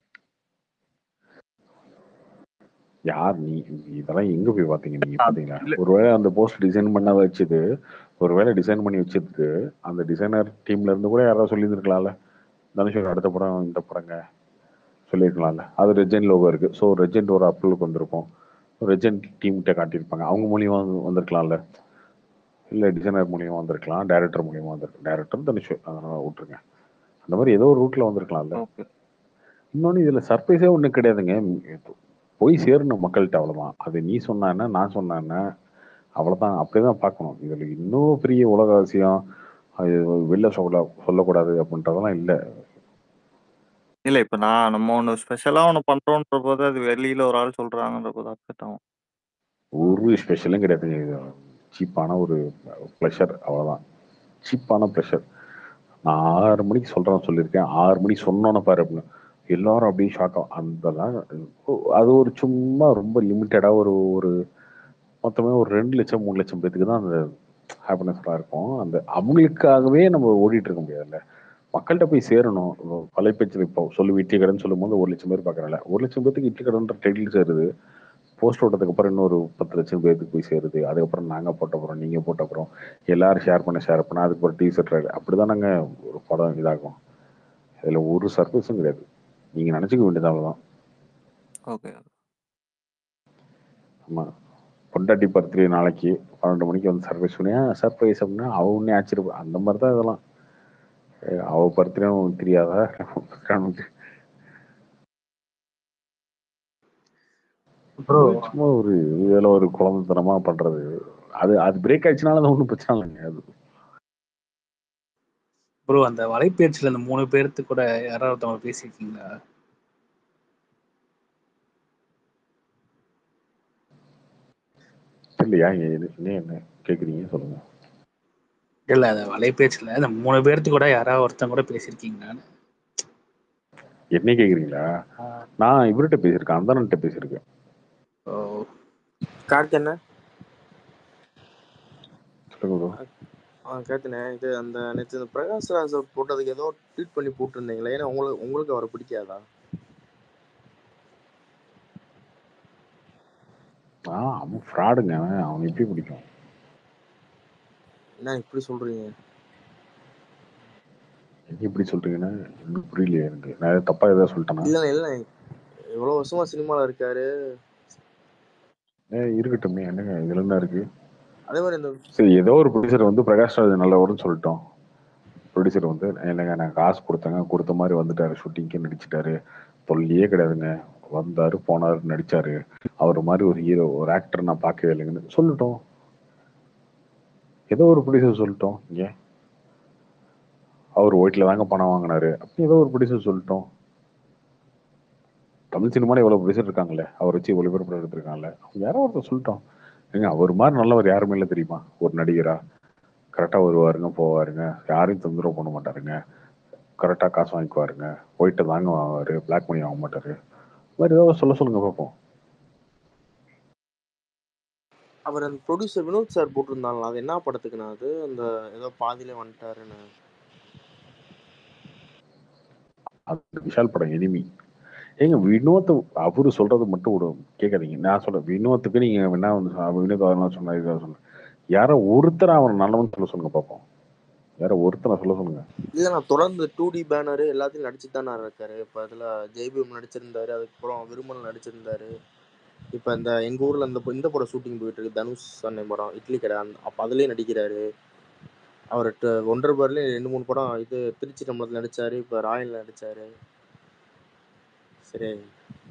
[SPEAKER 2] யார் நீ இதெல்லாம் எங்க போய் பாத்தீங்க? நீங்க பாத்தீங்களா? ஒருவேளை அந்த போஸ்ட் டிசைன் பண்ண வச்சது, ஒருவேளை டிசைன் பண்ணி வச்சதுக்கு அந்த டிசைனர் டீம்ல இருந்து கூட யாராவது சொல்லியிருக்கலாம்ல, தனுஷோட அடுத்த படம் இந்த படங்க சொல்லியிருக்கலாம்ல. அது ரெஜென்ட் லோகோ இருக்கு, ஸோ ரெஜென்ட் ஒரு அப்ரூவலுக்கு வந்திருக்கும், ரெஜென்ட் டீம்கிட்ட காட்டியிருப்பாங்க, அவங்க மூலியமா வந்திருக்கலாம்ல. இல்லை டிசைனர் மூலியமா வந்திருக்கலாம், டைரக்டர் மூலியமா வந்திருக்கு. டைரக்டர் தனுஷ், அதனால விட்டுருங்க. அந்த மாதிரி ஏதோ ஒரு ரூட்ல வந்திருக்கலாம்ல. இன்னொன்று இதில் சர்ப்ரைஸே ஒன்றும் கிடையாதுங்க. போய் சேரணும் மக்கள்கிட்ட, அவ்வளோதான். அது நீ சொன்ன நான் சொன்னேன்னா அவ்வளோதான், அப்படிதான் பார்க்கணும். இதில் இன்னும் பெரிய உலக அவசியம் அது வெளில சொல்லக்கூடாது அப்படின்றதெல்லாம் இல்லை.
[SPEAKER 3] இல்ல இப்ப நம்ம ஒண்ணு ஸ்பெஷலா ஒண்ணு பண்றோம்ன்ற போது அது வெளியில ஒரு ஆள் சொல்றாங்கன்ற போது அப்செட் ஆகும்.
[SPEAKER 2] ஒரு ஸ்பெஷலும் கிடையாதுங்க. இது சீப்பான ஒரு ப்ளஷர், அவ்வளோதான். சீப்பான ப்ளஷர். நான் 6 மணிக்கு சொல்லியிருக்கேன், 6 மணிக்கு சொன்னோன்னு பாரு அப்படின்னு எல்லாரும் அப்படியே ஷாக்காகும். அதெல்லாம் அது ஒரு சும்மா ரொம்ப லிமிட்டடாக ஒரு மொத்தமே ஒரு 2,00,000 3,00,000 பேத்துக்கு தான் அந்த ஹாப்பினஸ்லாம் இருக்கும். அந்த அவங்களுக்காகவே நம்ம ஓடிட்டு இருக்க முடியாதுல்ல. மக்கள்கிட்ட போய் சேரணும். வலைபேச்சில் இப்போ இட்லி கடைன்னு சொல்லும் போது 1,00,000 பேர் பார்க்குறல, 1,00,000 பேத்துக்கு இட்லி கடைன்ற டைட்டில் சேருது. போஸ்ட் ஓட்டதுக்கு அப்புறம் இன்னொரு 10,00,000 பேருக்கு போய் சேருது. அதுக்கப்புறம் நாங்கள் போட்டப்புறம் நீங்கள் போட்டப்புறம் எல்லாரும் ஷேர் பண்ண அதுக்கப்புறம் டீசர்ட் அப்படிதான் நாங்கள் ஒரு படம் இதாகும். அதில் ஒரு சர்ப்ரைஸும் கிடையாது. நீங்கள் நினச்சிக்க வேண்டியது அவ்வளோதான்.
[SPEAKER 3] ஓகே.
[SPEAKER 2] ஆமாம், பொண்டாட்டி பர்த்டே நாளைக்கு 12 மணிக்கு வந்து சர்ப்ரைஸ் பண்ணியா சர்ப்ரைஸ் அப்படின்னா அவ ஒன்றே ஆச்சரியம். அந்த மாதிரி தான் இதெல்லாம். அவ பர்த்டே தெரியாதா? சும்மா ஒரு இதில் ஒரு குழந்தைத்தனமா பண்றது. அது பிரேக் ஆயிடுச்சுனால அது ஒன்றும் பிரச்சனை இல்லைங்க. அது
[SPEAKER 4] ப்ரோ அந்த வலைபேச்சுல அந்த 3 பேர்த்து கூட யாராவது ஒருத்தவங்க பேசியிருக்கீங்களா?
[SPEAKER 2] இல்லையா? என்ன கேட்குறீங்க சொல்லுங்க.
[SPEAKER 4] இல்ல அந்த வலைபேச்சுல அந்த 3 பேர்த்து கூட யாராவது ஒருத்தவங்க கூட பேசியிருக்கீங்களான்னு.
[SPEAKER 2] என்ன கேட்குறீங்களா? நான் இவர்கிட்ட பேசியிருக்கேன், அந்தனன்ட்ட பேசியிருக்கேன்.
[SPEAKER 5] கார்த்தி என்ன
[SPEAKER 2] சொல்லுங்க ப்ரோ.
[SPEAKER 5] கேட்டுனே இது அந்த நேற்று இந்த பிரகாஷ் ராஜ் போட்டதுக்கு ஏதோ ட்வீட் பண்ணி போட்டிருந்தீங்களே, ஏன்னா உங்களுக்கு அவரை பிடிக்காதா?
[SPEAKER 2] அவன் ஃப்ராடுங்க. அவன் எப்படி பிடிக்கும்?
[SPEAKER 5] என்ன இப்படி சொல்றீங்க?
[SPEAKER 2] எப்படி சொல்றீங்கன்னா இன்னும் புரியலையே எனக்கு. நான் தப்பா ஏதாவது சொல்லிட்டேனா?
[SPEAKER 5] இல்லை எவ்வளவு வருஷமா சினிமால இருக்காரு.
[SPEAKER 2] இருக்கட்டுமே, என்னங்க இதுல என்ன இருக்கு?
[SPEAKER 5] அதே மாதிரி இந்த
[SPEAKER 2] சரி, ஏதோ ஒரு ப்ரொடியூசர் வந்து பிரகாஷ் ராஜ் நல்லவர்னு சொல்லிட்டோம். ப்ரொடியூசர் வந்து இல்லைங்க நான் காசு கொடுத்தேங்க, கொடுத்த மாதிரி வந்துட்டாரு, ஷூட்டிங்க்கு நடிச்சிட்டாரு, தொல்லையே கிடையாதுங்க, வந்தாரு போனாரு நடிச்சாரு, அவர் மாதிரி ஒரு ஹீரோ ஒரு ஆக்டர் நான் பார்க்கவே இல்லைங்கன்னு சொல்லிட்டோம். ஏதோ ஒரு ப்ரொடியூசர் சொல்லிட்டோம். இங்க அவர் ஒயிட்ல தாங்க பணம் வாங்கினாரு அப்படி ஏதோ ஒரு ப்ரொடியூசர் சொல்லிட்டோம். தமிழ் சினிமாவில் எவ்வளவு ப்ரொடியூசர் இருக்காங்களே, அவர் வச்சு இவ்வளவு பேர் படம் எடுத்திருக்காங்களே, அவங்க யாரோ ஒருத்தர் சொல்லிட்டோம். ஏங்க அவர் மாதிரி நல்லவர் யாருமே இல்லை தெரியுமா? ஒரு நடிகரா கரெக்டாக வருவாருங்க போவாருங்க, யாரையும் தொந்தரவு பண்ண மாட்டாருங்க, கரெக்டாக காசு வாங்கிக்குவாருங்க, ஒயிட்டை தாங்க வாங்குவாரு, பிளாக் மணி வாங்க மாட்டாரு. மாதிரி ஏதாவது சொல்லுங்க பார்ப்போம்.
[SPEAKER 5] அவர் அந்த ப்ரொடியூசர் வினோத் சார் போட்டிருந்தாங்களா, அது என்ன படத்துக்குண்ணா? அது அந்த ஏதோ பாதியிலே வந்துட்டாருன்னு.
[SPEAKER 2] அது விஷால் படம் எனிமி. ஏங்க வினோத் அவரு சொல்றது மட்டும் ஒரு கேட்காதீங்க. நான் சொல்றேன் வினோத்துக்கு நீங்க என்ன வந்து வினோத் அதெல்லாம் சொன்ன யாரோ ஒருத்தர் அவன் நல்லவன் சொல்லுங்க பார்ப்போம். யாரோ ஒருத்தரை சொல்லுங்க.
[SPEAKER 5] இல்லைண்ணா, தொடர்ந்து 2D பேனர் எல்லாத்தையும் நடிச்சுட்டு தானே இருக்காரு. இப்போ அதில் ஜெய்பீம் நடிச்சிருந்தாரு, அதுக்கப்புறம் விருமல் நடிச்சிருந்தாரு. இப்போ இந்த எங்கள் ஊரில் இந்த படம் ஷூட்டிங் போயிட்டு இருக்கு, தனுஷ் அண்ணன் படம் இட்லி கடை, அப்போ அதுலேயே நடிக்கிறாரு. அவர் 1.5 பார்லேயும் 2-3 படம் இது திருச்சி நம்மளத்தில் நடிச்சாரு, இப்போ ராயலில் நடிச்சாரு. சரி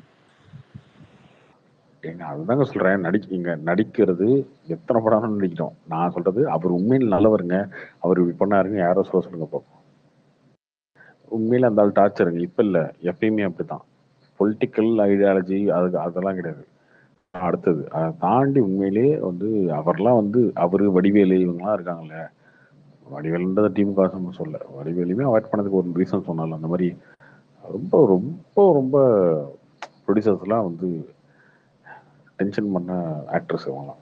[SPEAKER 2] ஏங்க அதுதாங்க சொல்றேன், நடிக்கிறது எத்தனை படம் நடிக்கிறோம். நான் சொல்றது அவர் உண்மையில் நல்லவருங்க, அவர் பண்ணாருங்க, யாரோ சொல்லுங்க பார்ப்போம். உண்மையில அந்த ஆள் டார்ச்சருங்க, இப்ப இல்ல எப்பயுமே அப்படித்தான். பொலிட்டிக்கல் ஐடியாலஜி அதெல்லாம் கிடையாது. அடுத்தது அதை தாண்டி உண்மையிலேயே வந்து அவர்லாம் வந்து அவரு வடிவேலு இவங்கலாம் இருக்காங்கல்ல, வடிவேலுன்றத டீமுக்கு அவசரம் சொல்ல, வடிவேலுமே அவாய்ட் பண்ணதுக்கு ஒரு ரீசன் சொன்னால அந்த மாதிரி ரொம்ப ரொம்ப ரொம்ப ப்ரொடியூசர்ஸ்லாம் வந்து டென்ஷன் பண்ண ஆக்ட்ரஸ் இவங்கலாம்.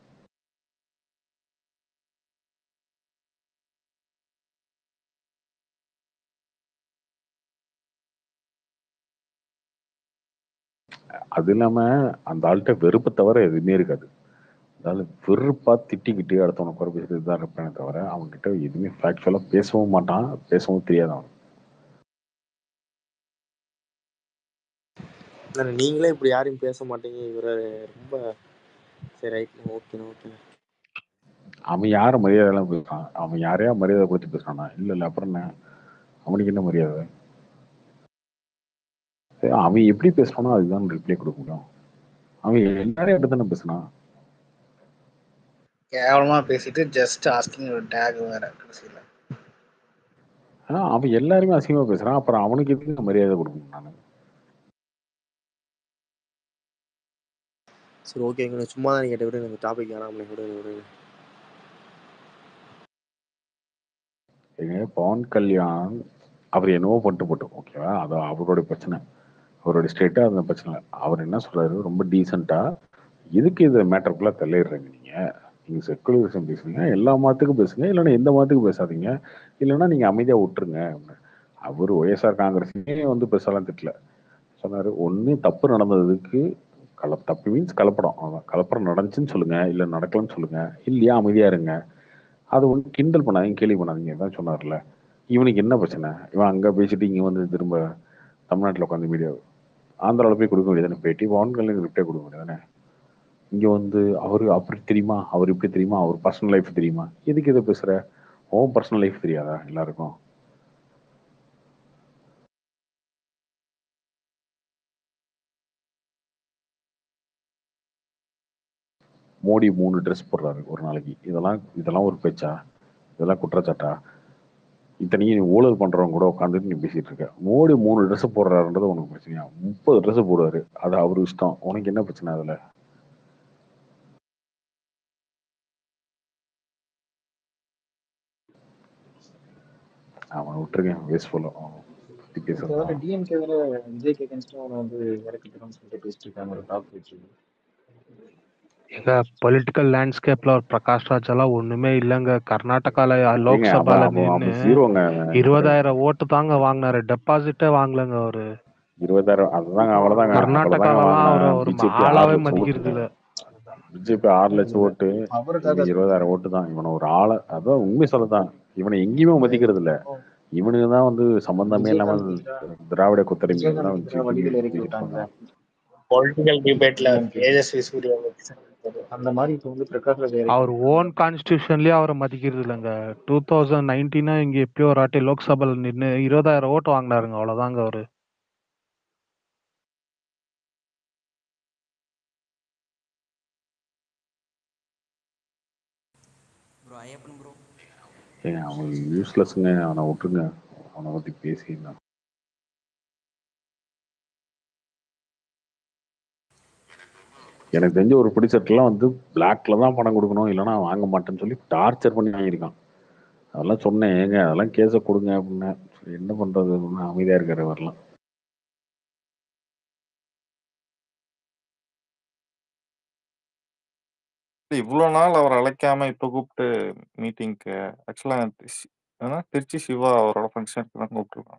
[SPEAKER 2] அது இல்லாம அந்த ஆள்கிட்ட வெறுப்பு தவிர எதுவுமே இருக்காது. அதாவது வெறுப்பா திட்டிக்கிட்டு அடுத்தவனை குறை பேசிட்டு தான் இருப்பேனே தவிர அவன்கிட்ட எதுவுமே ஃபேக்சுவலா பேசவும் மாட்டான், பேசவும் தெரியாது அவன்.
[SPEAKER 5] நீங்களே இப்படி யாரையும் பேச மாட்டீங்க, இவர ரொம்ப சரி ரைட் ஓகேண்ணா.
[SPEAKER 2] அவன் யாரை மரியாதைலாம் பேசுறான்? அவன் யாரையா மரியாதை கொடுத்து பேசுறானா? இல்ல அப்புறம் என்ன அவனுக்கு என்ன மரியாதை? அவன் எப்படி பேசுறானோ அதுதான் ரிப்ளை கொடுக்க முடியும். அவன் எல்லாரையும் அப்படித்தானே பேசுனான்.
[SPEAKER 4] கேவலமா பேசிட்டு ஜஸ்ட் ஆஸ்கிங் ஒரு டேக் வேற கடைசியில.
[SPEAKER 2] அவன் எல்லாருமே அசிங்கமா பேசுறான், அப்புறம் அவனுக்கு எதுக்கு மரியாதை கொடுக்கணும் நானு?
[SPEAKER 5] சரி ஓகேங்க, சும்மா தான் கேட்ட விட எனக்கு டாபிக் வேணாம்னே விட.
[SPEAKER 2] ஏங்க பவன் கல்யாண் அவர் என்னவோ பண்ணிட்டு போட்டோம், ஓகேவா, அது அவருடைய பிரச்சனை, அவருடைய ஸ்டேட்டா அந்த பிரச்சனை. அவர் என்ன சொல்றாரு, ரொம்ப டீசெண்டா எதுக்கு இதை மேட்டருக்குள்ள தள்ளிடுறீங்க நீங்க செக்குலரிசம் பேசுறீங்க, எல்லா மதத்துக்கும் பேசுங்க, இல்லைன்னா எந்த மதத்துக்கும் பேசாதீங்க, இல்லைன்னா நீங்க அமைதியா விட்டுருங்க. அவர் ஒய்எஸ்ஆர் காங்கிரஸே வந்து பெருசாலாம் திட்டல, சொன்னாரு ஒண்ணு தப்பு நடந்ததுக்கு தப்பு மீன்ஸ் கலப்படம், கலப்படம் நடந்துச்சுன்னு சொல்லுங்க, இல்ல நடக்கலன்னு சொல்லுங்க, இல்லையா அமைதியா இருங்க, அது ஒண்ணு கிண்டல் பண்ணாதீங்க, கேள்வி பண்ணாதீங்க தான் சொன்னார்ல. இவனுக்கு என்ன பிரச்சனை? இவன் அங்க பேசிட்டு இங்க வந்து திரும்ப தமிழ்நாட்டில் உட்காந்து மீடியா ஆந்திராவில் போய் கொடுக்க வேண்டியதானே பேட்டி, வான்கள் ரிப்ளை கொடுக்க வேண்டியதானே. இங்க வந்து அவரு அப்படி தெரியுமா, அவர் இப்படி தெரியுமா, அவர் பர்சனல் லைஃப் தெரியுமா, எதுக்கு இதை பேசுற? உன் பர்சனல் லைஃப் தெரியாதா எல்லாருக்கும்? மோடி 3 ட்ரெஸ் போடுறாரு ஒரு நாளைக்கு, இதெல்லாம் ஒரு பேச்சா? இதெல்லாம் குற்றச்சாட்டா? இத்தனையும் நீ ஊழல் பண்றவங்க கூட உட்காந்துட்டு நீ பேசிட்டு இருக்க. மோடி 3 ட்ரெஸ் போடுறாருன்றது உனக்கு பிரச்சனையா? 30 ட்ரெஸ் போடுவாரு, அது அவரு இஷ்டம், உனக்கு என்ன பிரச்சனை அதுல? அவனை விட்டுருக்கேன், வேஸ்ட்ஃபுல்லா பேசுறான்.
[SPEAKER 8] டிஎம்கே வேற விஜய்க்கு அகேன்ஸ்டா வந்து இறக்கிட்டோம்னு சொல்லிட்டு பேசிட்டு இருக்காங்க, ஒரு டாக் வச்சு.
[SPEAKER 12] எங்க பொலிட்டிக்கல் லேண்ட்ஸ்கேப்ல ஒரு பிரகாஷ் ராஜ் எல்லாம் ஒண்ணுமே இல்லைங்க. கர்நாடகால லோக்சபால நின்று 20,000 ஓட்டு தாங்க வாங்கினாரு, டெபாசிட்டே வாங்கலங்க அவரு.
[SPEAKER 2] 20,000 அதுதாங்க, அவ்வளவுதாங்க.
[SPEAKER 12] கர்நாடகாலாம் அவரை ஒரு ஆளாவே மதிக்கிறது இல்ல.
[SPEAKER 2] பிஜேபி 6 லட்சம் ஓட்டு, 20,000 ஓட்டு தான். இவனை ஒரு ஆளை, அதான் உண்மை சொல்லதான், இவனை எங்கேயுமே மதிக்கிறது இல்ல. இவனுக்கு தான் வந்து சம்பந்தமே இல்லாம திராவிட கொத்தடிமை தான் வச்சு
[SPEAKER 4] பொலிட்டிக்கல் டிபேட்ல
[SPEAKER 8] டிஎம்கே
[SPEAKER 4] தேஜஸ்வி சூர்யா
[SPEAKER 8] அந்த மாதிரி இப்போ வந்து பிரகாஷ் ராஜ்
[SPEAKER 12] அவர்
[SPEAKER 8] இறக்கிட்டாங்க.
[SPEAKER 12] ஓன் கான்ஸ்டியூஷன்லயே அவரை மதிக்கிறது இல்லைங்க. 2019 இங்க எப்பயோ ஒரு வாட்டி லோக்சபால நின்று 20,000 ஓட்டு வாங்கினாருங்க. அவ்வளவுதாங்க அவரு.
[SPEAKER 11] ப்ரோ ஐயப்பன் ப்ரோ
[SPEAKER 2] ஏங்க அவன் யூஸ்லெஸ்ங்க, அவனை விட்டுருங்க. அவனை பற்றி பேசியிருந்தான். எனக்கு தெரிஞ்ச ஒரு ப்ரொடியூசர்க்கெல்லாம் வந்து பிளாக்ல தான் பணம் கொடுக்கணும், இல்லைன்னா வாங்க மாட்டேன்னு சொல்லி டார்ச்சர் பண்ணி வாங்கியிருக்கான். அதெல்லாம் சொன்னேன், ஏங்க அதெல்லாம் கேஸை கொடுங்க அப்படின்னு. என்ன பண்றது, அமைதியா இருக்காரு வரலாம்.
[SPEAKER 3] இவ்வளவு நாள் அவர் அழைக்காம இப்ப கூப்பிட்டு மீட்டிங்க்கு ஆக்சுவலா திருச்சி சிவா அவரோட ஃபங்க்ஷனுக்கு தான் கூப்பிட்டுருக்காங்க.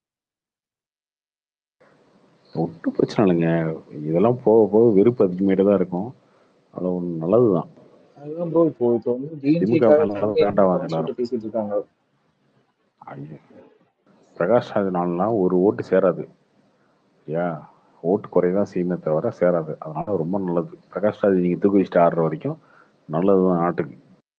[SPEAKER 2] ஒன்றும் பிரச்சனை இல்லைங்க. இதெல்லாம் போக போக வெறுப்பு அதிகமாயிட்டு தான் இருக்கும். அது ஒன்று நல்லதுதான்.
[SPEAKER 8] அதுதான் ப்ரோ இப்போ வந்து
[SPEAKER 2] திமுக
[SPEAKER 8] டிஎம்கேக்காக
[SPEAKER 2] மேல
[SPEAKER 8] தனியாக
[SPEAKER 2] வேண்டாம் எல்லாரும்.
[SPEAKER 8] சொல்லிட்டு பேசிட்டு இருக்காங்க.
[SPEAKER 2] ஐயோ, பிரகாஷ் ராஜ்னாலாம் ஒரு ஓட்டு சேராது. யா, ஓட்டு குறையதான் செய்யுமே தவிர சேராது. அதனால ரொம்ப நல்லது. பிரகாஷ் ராஜ் நீங்க தூக்கி வச்சுட்டு ஆடுற வரைக்கும் நல்லதுதான் நாட்டுக்கு.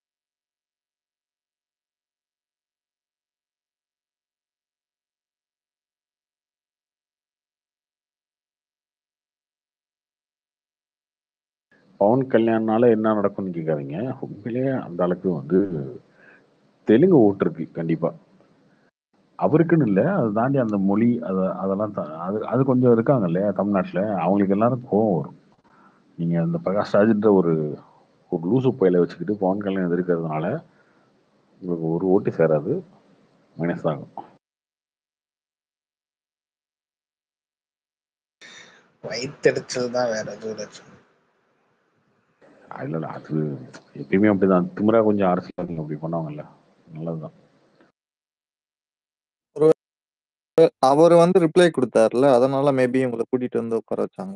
[SPEAKER 2] பவன் கல்யாண்னால என்ன நடக்கும்னு கேட்காதீங்க. உண்மையிலேயே அந்த அளவுக்கு வந்து தெலுங்கு ஓட்டு இருக்கு கண்டிப்பா. அவருக்குன்னு இல்லை, அதை தாண்டி அந்த மொழி அதெல்லாம் அது கொஞ்சம் இருக்காங்க இல்லையா தமிழ்நாட்டில், அவங்களுக்கு எல்லாரும் கோவம் வரும். நீங்க அந்த பிரகாஷ் ராஜ்ன்ற ஒரு லூசு பயில வச்சுக்கிட்டு பவன் கல்யாணம் எதிர்க்கிறதுனால உங்களுக்கு ஒரு ஓட்டு சேராது, மைனஸ் ஆகும்.
[SPEAKER 4] வயிற்றுச்சல் தான், வேற எதுவும்
[SPEAKER 2] இல்ல அது எப்பயுமே அப்படிதான். திமுறா கொஞ்சம் அரசியல் அப்படி பண்ணுவாங்கல்ல, நல்லதுதான்.
[SPEAKER 3] அவர் வந்து ரிப்ளை கொடுத்தாருல, அதனால மேபி உங்களை கூட்டிட்டு வந்து உட்கார வச்சாங்க.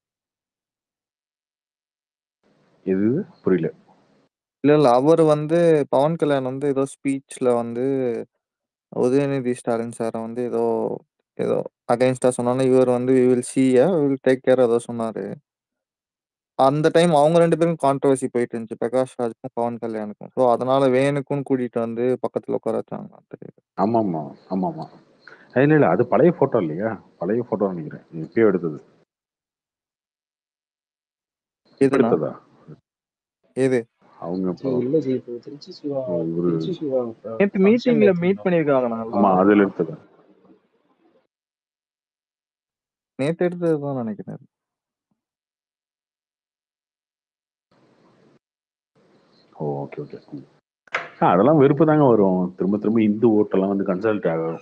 [SPEAKER 2] எது புரியல?
[SPEAKER 3] இல்ல அவர் வந்து பவன் கல்யாண் வந்து ஏதோ ஸ்பீச்ல வந்து உதயநிதி ஸ்டாலின் சாரை வந்து ஏதோ ஏதோ அகைன்ஸ்டா சொன்னாலும் இவர் வந்து we will see we will take care ஏதோ சொன்னாரு. அந்த டைம் அவங்க 2 பேரும் கான்ட்ரவர்சி போயிட்டு இருந்துச்சு, பிரகாஷ் ராஜுக்கும் பவன் கல்யாணுக்கும். ஸோ அதனால வேணுக்கும் கூட்டிட்டு வந்து பக்கத்துல உட்கார வச்சாங்க.
[SPEAKER 2] ஆமா ஆமா ஆமா ஆமா. இல்ல அது பழைய போட்டோ இல்லையா, பழைய போட்டோ நினைக்கிறேன், இப்பயோ எடுத்தது. எடுத்ததா
[SPEAKER 3] எது
[SPEAKER 2] அவங்க
[SPEAKER 8] இல்ல ஜி, இப்போ திருச்சி சிவா
[SPEAKER 3] நேத்து மீட்டிங்ல மீட் பண்ணிருக்காங்க.
[SPEAKER 2] ஆமா, அதுல எடுத்தது.
[SPEAKER 3] நேத்து எடுத்ததுதான் நினைக்கிறேன்.
[SPEAKER 2] Okay okay. அதெல்லாம் வெறுப்பு தாங்க வரும். திரும்ப திரும்ப இந்து ஓட்டெல்லாம் வந்து கன்சல்ட் ஆகும்.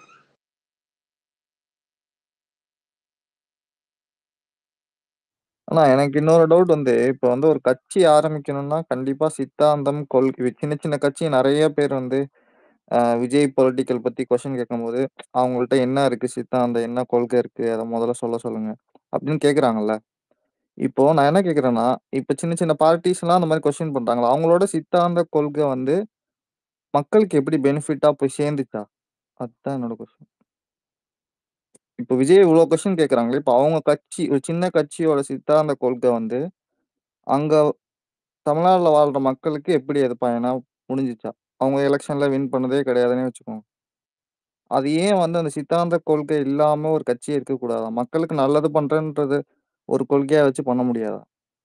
[SPEAKER 3] ஆனா எனக்கு இன்னொரு டவுட் வந்து, இப்ப வந்து ஒரு கட்சி ஆரம்பிக்கணும்னா கண்டிப்பா சித்தாந்தம், கொள்கை, சின்ன சின்ன கட்சி நிறைய பேர் வந்து விஜய் பொலிட்டிக்கல் பத்தி கொஸ்டின் கேட்கும்போது அவங்கள்ட்ட என்ன இருக்கு சித்தாந்தம், என்ன கொள்கை இருக்கு, அதை முதல்ல சொல்லுங்க அப்படின்னு கேக்குறாங்கல்ல. இப்போ நான் என்ன கேக்குறேன்னா, இப்ப சின்ன சின்ன பார்ட்டிஸ் எல்லாம் அந்த மாதிரி கொஸ்டின் பண்றாங்களா, அவங்களோட சித்தாந்த கொள்கை வந்து மக்களுக்கு எப்படி பெனிஃபிட்டா போய் சேர்ந்துச்சா? அதுதான் என்னோட கொஸ்டின். இப்போ விஜய் இவ்வளவு கொஸ்டின் கேக்குறாங்களே, இப்ப அவங்க கட்சி ஒரு சின்ன கட்சியோட சித்தாந்த கொள்கை வந்து அங்க தமிழ்நாட்டுல வாழ்ற மக்களுக்கு எப்படி அது பயனா முடிஞ்சிச்சா? அவங்க எலெக்ஷன்ல வின் பண்ணதே கிடையாதுன்னு வச்சுக்கோங்க. அது ஏன் வந்து அந்த சித்தாந்த கொள்கை இல்லாம ஒரு கட்சியே இருக்க கூடாதா? மக்களுக்கு நல்லது பண்றேன்றது ஒரு கொள்கையா வச்சு பண்ண முடியாதா?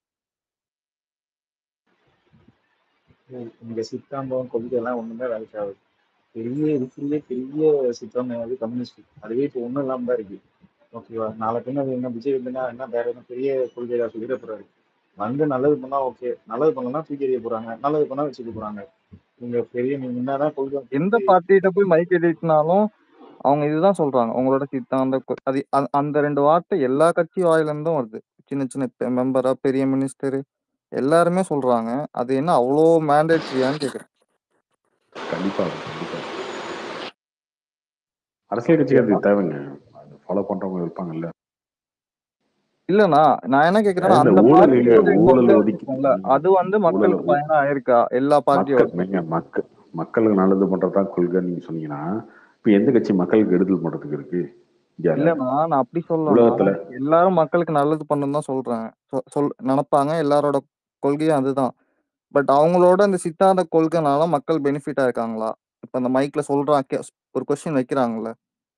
[SPEAKER 8] இங்க சித்தாந்தம் கொள்கை எல்லாம் ஒண்ணுமே வேலைக்கு ஆகுது. பெரிய சித்தாந்தம் வந்து கம்யூனிஸ்ட். அதுவே இப்போ ஒண்ணும் இல்லாம தான் இருக்கு. ஓகேவா? நாளை பின்ன என்ன விஜய் இல்லைன்னா என்ன வேற என்ன பெரிய கொள்கையா சொல்லிட போறாரு. வந்து நல்லது பண்ணா ஓகே, நல்லது பண்ணலன்னா தூக்கி எறிய போறாங்க, நல்லது பண்ணா வச்சுக்க போறாங்க. நீங்க பெரிய நீங்க என்னதான் கொள்கை
[SPEAKER 3] எந்த பார்ட்டிகிட்ட போய் மைக் எழுதினாலும் அவங்க இதுதான் சொல்றாங்க, உங்களோட சித்தாந்த அது அந்த 2 வார்த்தை எல்லா கட்சி வாயில இருந்தும் வருது. சின்ன சின்ன மெம்பரா, பெரிய மினிஸ்டர் எல்லாருமே சொல்றாங்க. அது என்ன அவ்வளோ மேண்டேட்ரியான்னு கேக்குறேன்.
[SPEAKER 2] கண்டிப்பா கண்டிப்பா அரசியல் கட்சிக்கு அது தேவைங்க. அது ஃபாலோ பண்றவங்க இருப்பாங்கல்ல.
[SPEAKER 3] இல்லண்ணா, நான் என்ன கேக்குறேன்னா, அந்த அது வந்து மக்களுக்கு பயனா ஆயிருக்கா? எல்லா பார்ட்டியோட
[SPEAKER 2] மக்களுக்கு நல்லது பண்றதா கொள்கை நீங்க சொன்னீங்கன்னா, இப்ப எந்த கட்சி மக்களுக்கு எடுதல் பண்றதுக்கு இருக்கு? இந்தியால
[SPEAKER 3] இல்லண்ணா நான் அப்படி சொல்லலண்ணா.
[SPEAKER 2] உலகத்துல
[SPEAKER 3] எல்லாரும் மக்களுக்கு நல்லது பண்ணணும் தான் சொல்றேன். நினைப்பாங்க, எல்லாரோட கொள்கையும் அதுதான். பட் அவங்களோட இந்த சித்தாந்த கொள்கைனால மக்கள் பெனிஃபிட்டா இருக்காங்களா? இப்ப அந்த மைக்ல சொல்றாங்க, ஒரு கொஸ்டின் வைக்கிறாங்கல்ல.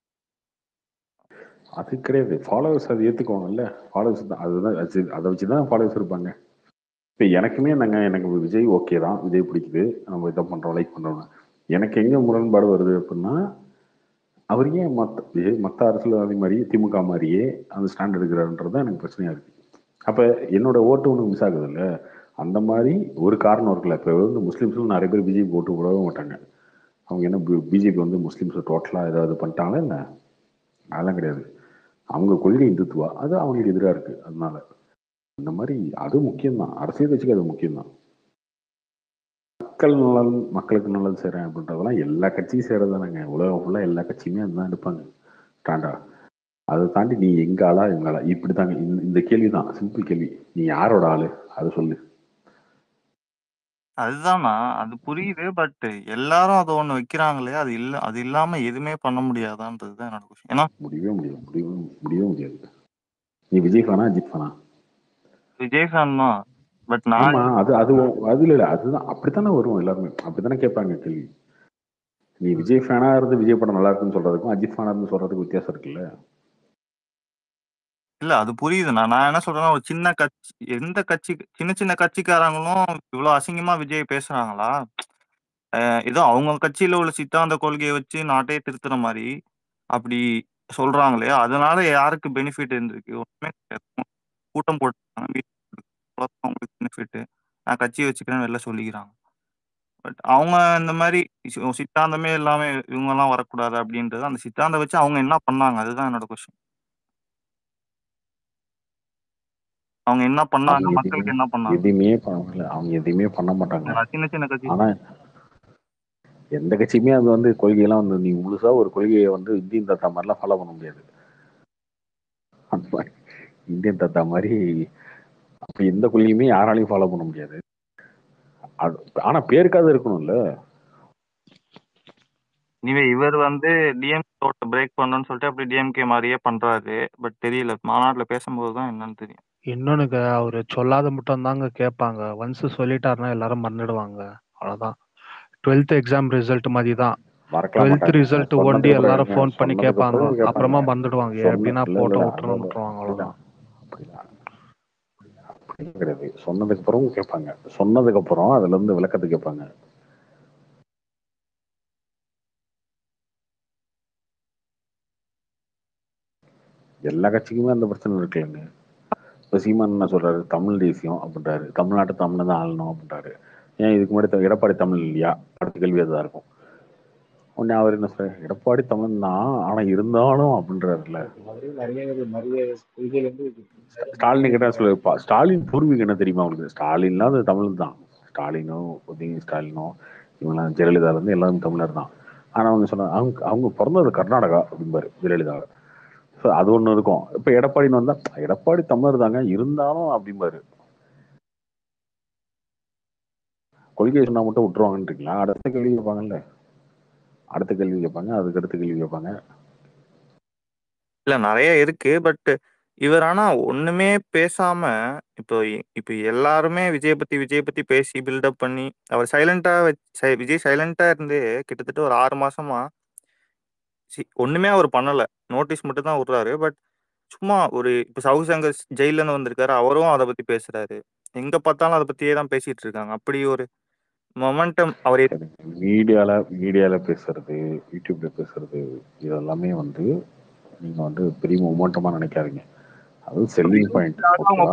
[SPEAKER 2] அது கிடையாது. ஃபாலோவர்ஸ் அதை ஏத்துக்குவாங்கல்ல. ஃபாலோவர்ஸ் தான் அதுதான் அதை வச்சுதான் ஃபாலோவர்ஸ் இருப்பாங்க. இப்போ எனக்குமே எனக்கு விஜய் ஓகே தான், விஜய் பிடிக்குது, நம்ம இதை பண்றோம், லைக் பண்றோம். எனக்கு எங்க முரண்பாடு வருது அப்படின்னா, அவர் ஏன் மற்ற அரசியல்வாதி மாதிரி திமுக மாதிரியே அந்த ஸ்டாண்ட் எடுக்கிறாருன்றது தான் எனக்கு பிரச்சனையா இருக்கு. அப்ப என்னோட ஓட்டு ஒன்று மிஸ் ஆகுது இல்ல. அந்த மாதிரி ஒரு காரணம் இருக்குல்ல. இப்போ வந்து முஸ்லீம்ஸும் நிறைய பேர் பிஜேபி ஓட்டு போடவே மாட்டாங்க. அவங்க என்ன பிஜேபி வந்து முஸ்லீம்ஸ் டோட்டலா ஏதாவது பண்ணிட்டாங்களா என்ன? அதெல்லாம் கிடையாது. அவங்க கொள்கை இந்துத்துவா, அது அவங்களுக்கு எதிராக இருக்கு. அதனால இந்த மாதிரி அது முக்கியம்தான். அரசியல் கட்சிக்கு அது முக்கியம்தான். மக்கள் நலன், மக்களுக்கு நல்லது செய்கிறேன் அப்படின்றதெல்லாம் எல்லா கட்சியும் செய்கிறதானங்க. உலகம் ஃபுல்லாக எல்லா கட்சியுமே அதுதான் எடுப்பாங்க ஸ்டாண்டா. அதை தாண்டி நீ எங்க ஆளா எங்க ஆளா இப்படி தாங்க. இந்த கேள்வி தான், சிம்பிள் கேள்வி. நீ யாரோட ஆளு அதை சொல்லு.
[SPEAKER 3] அதுதானா, அது புரியுது. பட் எல்லாரும் அதை ஒண்ணு வைக்கிறாங்களே, அது இல்லாம எதுவுமே பண்ண முடியாதான்றது என்னோட கொஸ்டின். ஏன்னா
[SPEAKER 2] முடியவே முடியாது. நீ விஜய் ஃபேனா அஜித் ஃபேனா?
[SPEAKER 3] விஜய் ஃபேன் தான். பட் நான்
[SPEAKER 2] ஆமா, அது இல்ல, அதுதான் அப்படித்தானே வரும். எல்லாருமே அப்படித்தானே கேட்பாங்க கேள்வி. நீ விஜய் ஃபேனா இருந்து விஜய் படம் நல்லா இருக்குன்னு சொல்றதுக்கும் அஜித் ஃபேனா இருந்து சொல்றதுக்கு வித்தியாசம் இருக்குல்ல.
[SPEAKER 3] இல்ல, அது புரியுதுண்ணா. நான் என்ன சொல்றேன்னா, ஒரு சின்ன கட்சி, எந்த கட்சி, சின்ன சின்ன கட்சிக்காரங்களும் இவ்வளவு அசிங்கமா விஜய் பேசுறாங்களா? ஏதோ அவங்க கட்சியில உள்ள சித்தாந்த கொள்கையை வச்சு நாட்டையே திருத்துற மாதிரி அப்படி சொல்றாங்களே, அதனால யாருக்கு பெனிஃபிட் இருந்திருக்கு? ஒண்ணுமே கிடையாது. கூட்டம் போட்டாங்க, அவங்களுக்கு பெனிஃபிட். நான் கட்சி வச்சுக்கிறேன்னு வெளில சொல்லிக்கிறாங்க. பட் அவங்க இந்த மாதிரி சித்தாந்தமே எல்லாமே இவங்க எல்லாம் வரக்கூடாது அப்படின்றது, அந்த சித்தாந்தம் வச்சு அவங்க என்ன பண்ணாங்க? அதுதான் என்னோட கொஸ்டின். அவங்க என்ன பண்ணாங்க, மக்களுக்கு என்ன பண்ணாங்க?
[SPEAKER 2] எதுவுமே பண்ணல. அவங்க எதுவுமே பண்ண மாட்டாங்க.
[SPEAKER 3] சின்ன சின்ன கட்சி.
[SPEAKER 2] ஆனா எந்த கட்சியுமே அது வந்து கொள்கையெல்லாம் வந்து நீ முழுசா ஒரு கொள்கையை வந்து இந்தியன் தாத்தா மாதிரிலாம் ஃபாலோ பண்ண முடியாது. அந்த மாதிரி இந்தியன் தாத்தா மாதிரி அப்படி எந்த கொள்கையுமே யாராலையும் ஃபாலோ பண்ண முடியாது. ஆனா பேருக்காவது இருக்கணும்ல.
[SPEAKER 3] இவர் வந்து டிஎம்கே பிரேக் பண்ணணும்னு சொல்லிட்டு அப்படி டிஎம்கே மாதிரியே பண்றாரு. பட் தெரியல, மாநாட்டுல பேசும்போது தான் என்னன்னு தெரியும்.
[SPEAKER 12] இன்னொன்னுங்க, அவரு சொல்லாத மட்டும் தாங்க கேட்பாங்க. ஒன்ஸ் சொல்லிட்டாருன்னா எல்லாரும் மறந்துடுவாங்க. அவ்வளவுதான். 12th எக்ஸாம் ரிசல்ட் மாதிரி தான். 12th ரிசல்ட் ஒண்டி எல்லாரும் ஃபோன் பண்ணி கேட்பாங்க, அப்புறமா மறந்துடுவாங்க. எப்படின்னா போட்டோ விட்டுருவாங்க. அவ்வளவுதான்.
[SPEAKER 2] கிடையாது. சொன்னதுக்கு அப்புறம் கேட்பாங்க. சொன்னதுக்கு அப்புறம் அதுல இருந்து விளக்கத்தை கேட்பாங்க. எல்லா கட்சிக்குமே அந்த பிரச்சனை இருக்குல்லங்க. இப்போ சீமான் என்ன சொல்றாரு? தமிழ் தேசியம் அப்படின்றாரு. தமிழ்நாட்டு தமிழ் தான் ஆளணும் அப்படின்றாரு. ஏன் இதுக்கு முன்னாடி எடப்பாடி தமிழ் இல்லையா? அடுத்த கேள்வி அதுதான் இருக்கும். உடனே அவர் என்ன சொல்றாரு? எடப்பாடி தமிழ் தான், ஆனா இருந்தாலும் அப்படின்றாருல்ல. ஸ்டாலின் கிட்ட சொல்லிருப்பா. ஸ்டாலின் பூர்வீகம் என்ன தெரியுமா அவங்களுக்கு? ஸ்டாலின்லாம் அது தமிழ் தான். ஸ்டாலினோ உதயநிதி ஸ்டாலினோ இவங்கெல்லாம் ஜெயலலிதா இருந்து எல்லாரும் தமிழர் தான். ஆனா அவங்க சொன்னாங்க அவங்க பிறந்தது கர்நாடகா அப்படிம்பாரு ஜெயலலிதா. அது ஒண்ணு இருக்கும். இப்ப எடப்பாடின்னு வந்தா எடப்பாடி தமிழர் தாங்க, இருந்தாலும் அப்படிம்பாரு. கொள்கை சொன்னா மட்டும் விட்டுருவாங்கன்றீங்களா? அடுத்த கேள்வி கேட்பாங்கல்ல. அடுத்த கேள்வி கேட்பாங்க, அதுக்கு அடுத்த கேள்வி கேட்பாங்க.
[SPEAKER 3] இல்ல, நிறைய இருக்கு. பட் இவர் ஆனா ஒண்ணுமே பேசாம இப்போ எல்லாருமே விஜய் பத்தி பேசி பில்டப் பண்ணி அவர் சைலண்டா விஜய் சைலண்டா இருந்து கிட்டத்தட்ட ஒரு 6 மாசமா ஒண்ணுமே அவர் பண்ணல. நோட்டீஸ் மட்டும் தான் விடுறாரு. பட் சும்மா இப்ப சவுக் சங்கர் ஜெயிலன்னு வந்திருக்காரு, அவரும் அதை பத்தி பேசுறாரு. எங்க பார்த்தாலும் அதை பத்தியே தான் பேசிட்டு இருக்காங்க. அப்படி ஒரு மொமெண்டம் அவர்
[SPEAKER 2] மீடியால பேசுறது, யூடியூப்ல பேசுறது, இதெல்லாமே வந்து நீங்க வந்து பெரிய மொமெண்டமா நினைக்காதீங்க. அது செல்லிங் பாயிண்ட்.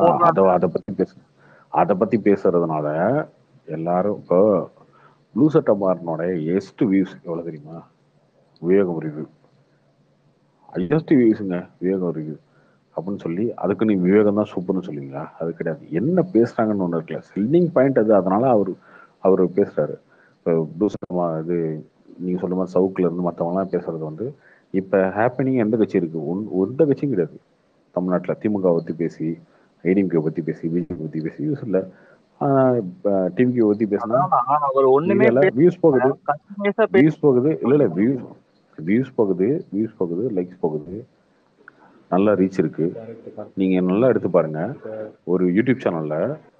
[SPEAKER 2] அதை பத்தி பேசுறதுனால எல்லாரும் இப்போ ப்ளூ சட்டை மாறினோட எஸ்ட் வியூஸ் எவ்வளவு தெரியுமா? விவேகம் ரிவ்யூ ஹையஸ்ட் வியூஸுங்க. விவேகம் ரிவ்யூ அப்படின்னு சொல்லி அதுக்கு நீ விவேகம் தான் சூப்பர்னு சொல்லுவீங்களா? அது கிடையாது. என்ன பேசுறாங்கன்னு ஒண்ணு இருக்குல்ல, செல்லிங் பாயிண்ட் அது. அதனால அவரு பேசுறாரு. இப்போ ப்ளூ சட்டமா இது நீங்க சொல்ற மாதிரி சவுக்குல இருந்து மற்றவங்கலாம் பேசுறது வந்து இப்ப ஹேப்பனிங் எந்த கட்சி இருக்கு? எந்த கட்சியும் கிடையாது தமிழ்நாட்டுல. திமுக பத்தி பேசி, ஐடிஎம்கே பத்தி பேசி, பிஜேபி பத்தி பேசி யூஸ் இல்ல. டிவிகே பத்தி பேசினா வியூஸ் போகுது, இல்ல வியூஸ் போகுது, லைக்ஸ் போகுது, நல்ல ரீச் இருக்கு. நீங்க நல்லா எடுத்து பாருங்க. ஒரு யூடியூப் சேனல்ல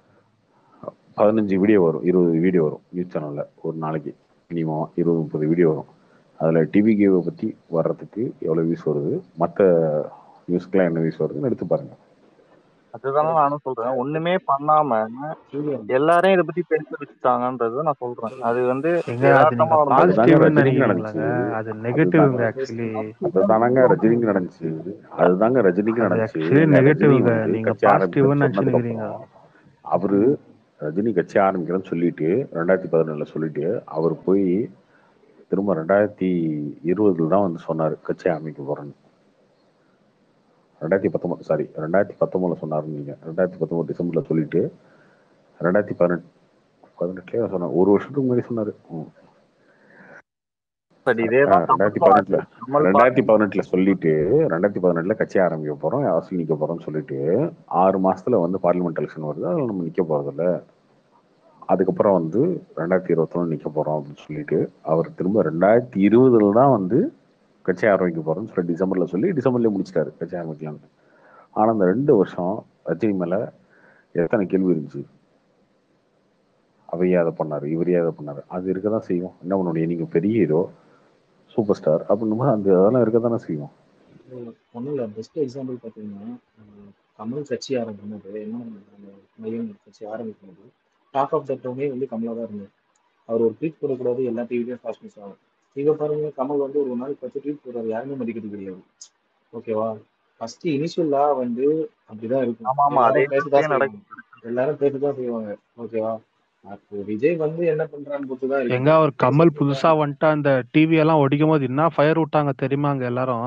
[SPEAKER 2] 15 வீடியோ வரும், 20 வீடியோ வரும் நியூஸ் சேனல்ல ஒரு நாளைக்கு. மினிமம் 20-30 வீடியோ வரும். அதுல டிவி கேவை பத்தி வர்றதுக்கு எவ்வளவு வியூஸ் வருது, மற்ற நியூஸ்க்கெல்லாம் என்ன வியூஸ் வருதுன்னு எடுத்து பாருங்க.
[SPEAKER 3] அதுதானே நானும் சொல்றேன். ஒண்ணுமே பண்ணாம எல்லாரையும் இதை பத்தி பேச வச்சுட்டாங்கன்றது நான் சொல்றேன். அது வந்து
[SPEAKER 12] ஏங்க அது
[SPEAKER 3] யதார்த்தமா
[SPEAKER 12] நீங்க
[SPEAKER 3] ஒரு
[SPEAKER 2] அதுதாங்க
[SPEAKER 12] பாசிட்டிவ்னு
[SPEAKER 2] ரஜினிக்கு நடந்துச்சு.
[SPEAKER 12] நினைக்கிறீங்களாங்க? அது
[SPEAKER 2] அதுதாங்க
[SPEAKER 12] நெகட்டிவ்ங்க ஆக்சுவலி.
[SPEAKER 2] அதுதானங்க ரஜினிக்கு நடந்துச்சு. அதுதாங்க ரஜினிக்கு
[SPEAKER 12] அது
[SPEAKER 2] நடந்துச்சு.
[SPEAKER 12] ஆக்சுவலி
[SPEAKER 2] ரஜினி
[SPEAKER 12] நெகட்டிவ்ங்க.
[SPEAKER 2] வந்து
[SPEAKER 12] நீங்க
[SPEAKER 2] கட்சி ஆரம்பிக்கிறேன்னு
[SPEAKER 12] பாசிட்டிவ்னு
[SPEAKER 2] சொன்னதுக்கு
[SPEAKER 12] நினைச்சுக்கிறீங்க.
[SPEAKER 2] அப்புறம் அவரு ரஜினி கட்சி ஆரம்பிக்கிறேன்னு சொல்லிட்டு 2017 சொல்லிட்டு அவர் போய் திரும்ப 2020 தான் வந்து சொன்னாரு கட்சி ஆரம்பிக்க போறேன்னு. 2019 சொன்னாரு. நீங்க 2019 டிசம்பர்ல சொல்லிட்டு 2018 சொன்னார். ஒரு வருஷத்துக்கு முன்னாடி சொன்னாரு.
[SPEAKER 3] இதேதான்
[SPEAKER 2] 2018 சொல்லிட்டு 2018 கட்சி ஆரம்பிக்க போறோம், அரசியல் நிக்க போறோம்னு சொல்லிட்டு 6 மாசத்துல வந்து பார்லிமெண்ட் எலெக்ஷன் வருது, அதுல நம்ம நிக்க போறது இல்ல, அதுக்கப்புறம் வந்து 2021 நிக்க போறோம் அப்படின்னு சொல்லிட்டு அவர் திரும்ப 2020 தான் வந்து கட்சி ஆரம்பிக்க போறோம்னு சொல்லி டிசம்பர்ல முடிச்சிட்டாரு கட்சி ஆரம்பிக்கலாம்னு. ஆனா அந்த 2 வருஷம் ரஜினி மேல எத்தனை கேள்வி இருந்துச்சு. அவையே அதை பண்ணாரு, இவரே அதை பண்ணாரு. அது இருக்கதான் செய்யும். என்ன பண்ண முடியும்? நீங்க பெரிய ஹீரோ, சூப்பர் ஸ்டார் அப்படின்னும் போது அந்த அதெல்லாம் இருக்கதானே செய்யும்.
[SPEAKER 8] ஒன்றும் இல்லை, பெஸ்ட் எக்ஸாம்பிள் பார்த்தீங்கன்னா கமல் கட்சி ஆரம்பிக்கும் போது என்ன மையம் கட்சி ஆரம்பிக்கும் போது டாக் ஆஃப் த டவுனே வந்து கமலாக தான் இருந்தார். அவர் ஒரு ட்வீட் போடக்கூடாது, எல்லா டிவிலையும் ஃபாஸ்ட் நியூஸ் ஆகும். இங்கே பாருங்க, கமல் வந்து ஒரு நாள் 10 ட்வீட் போடுறாரு, யாருமே மதிக்கிறது கிடையாது. ஓகேவா? ஃபர்ஸ்ட் இனிஷியலா வந்து அப்படிதான் இருக்கும். எல்லாரும் பேசதான் செய்வாங்க. ஓகேவா? அப்போ விஜய் வந்து என்ன பண்றான்னு பொறுத்துதான் இருக்கு.
[SPEAKER 12] எங்க அவர் கமல் புதுசா வந்துட்டு அந்த டிவி எல்லாம் ஒடிக்கும் போது என்ன ஃபயர் விட்டாங்க தெரியுமாங்க எல்லாரும்.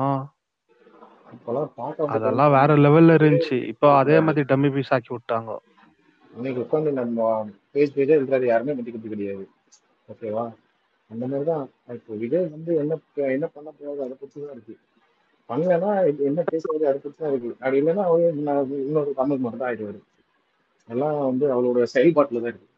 [SPEAKER 12] அதெல்லாம் வேற லெவல்ல இருந்துச்சு. இப்போ அதே மாதிரி டம்மி பீஸ் ஆக்கி விட்டாங்க.
[SPEAKER 8] இன்னைக்கு உட்காந்து நம்ம பேஜ் இருக்கிறாரு, யாருமே மதிக்கிறது கிடையாது. ஓகேவா? அந்த மாதிரிதான் இப்போ விஜய் வந்து என்ன பண்ண போகுது அதை பத்தி தான் இருக்கு. பண்ணலன்னா என்ன பேசுறது அதை பத்தி தான் இருக்கு. அப்படி இல்லைன்னா இன்னொரு கமல் மட்டும் தான் ஆயிடுவாரு. எல்லாம் வந்து அவளோட செயல்பாட்டுல தான் இருக்கு.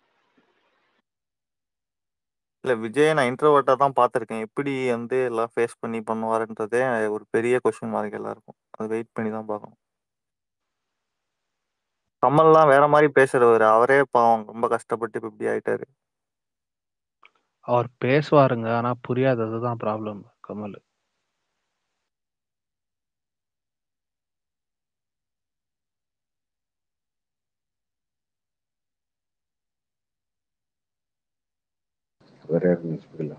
[SPEAKER 3] இல்ல விஜய் நான் இன்ட்ரோவர்ட்டா தான் பார்த்திருக்கேன். எப்படி வந்து எல்லாம் ஃபேஸ் பண்ணி பண்ணுவாருன்றதே ஒரு பெரிய கொஸ்டின் மார்க் எல்லாருக்கும். அது வெயிட் பண்ணி தான் பார்க்கணும். கமல்லாம் வேற மாதிரி பேசுறவர். அவரே பாவம் ரொம்ப கஷ்டப்பட்டு இப்ப இப்படி ஆயிட்டாரு.
[SPEAKER 12] அவர் பேசுவாருங்க, ஆனா புரியாது. அதுதான் ப்ராப்ளம் கமல்.
[SPEAKER 2] வேற யாரும் நியூஸ் இல்லை.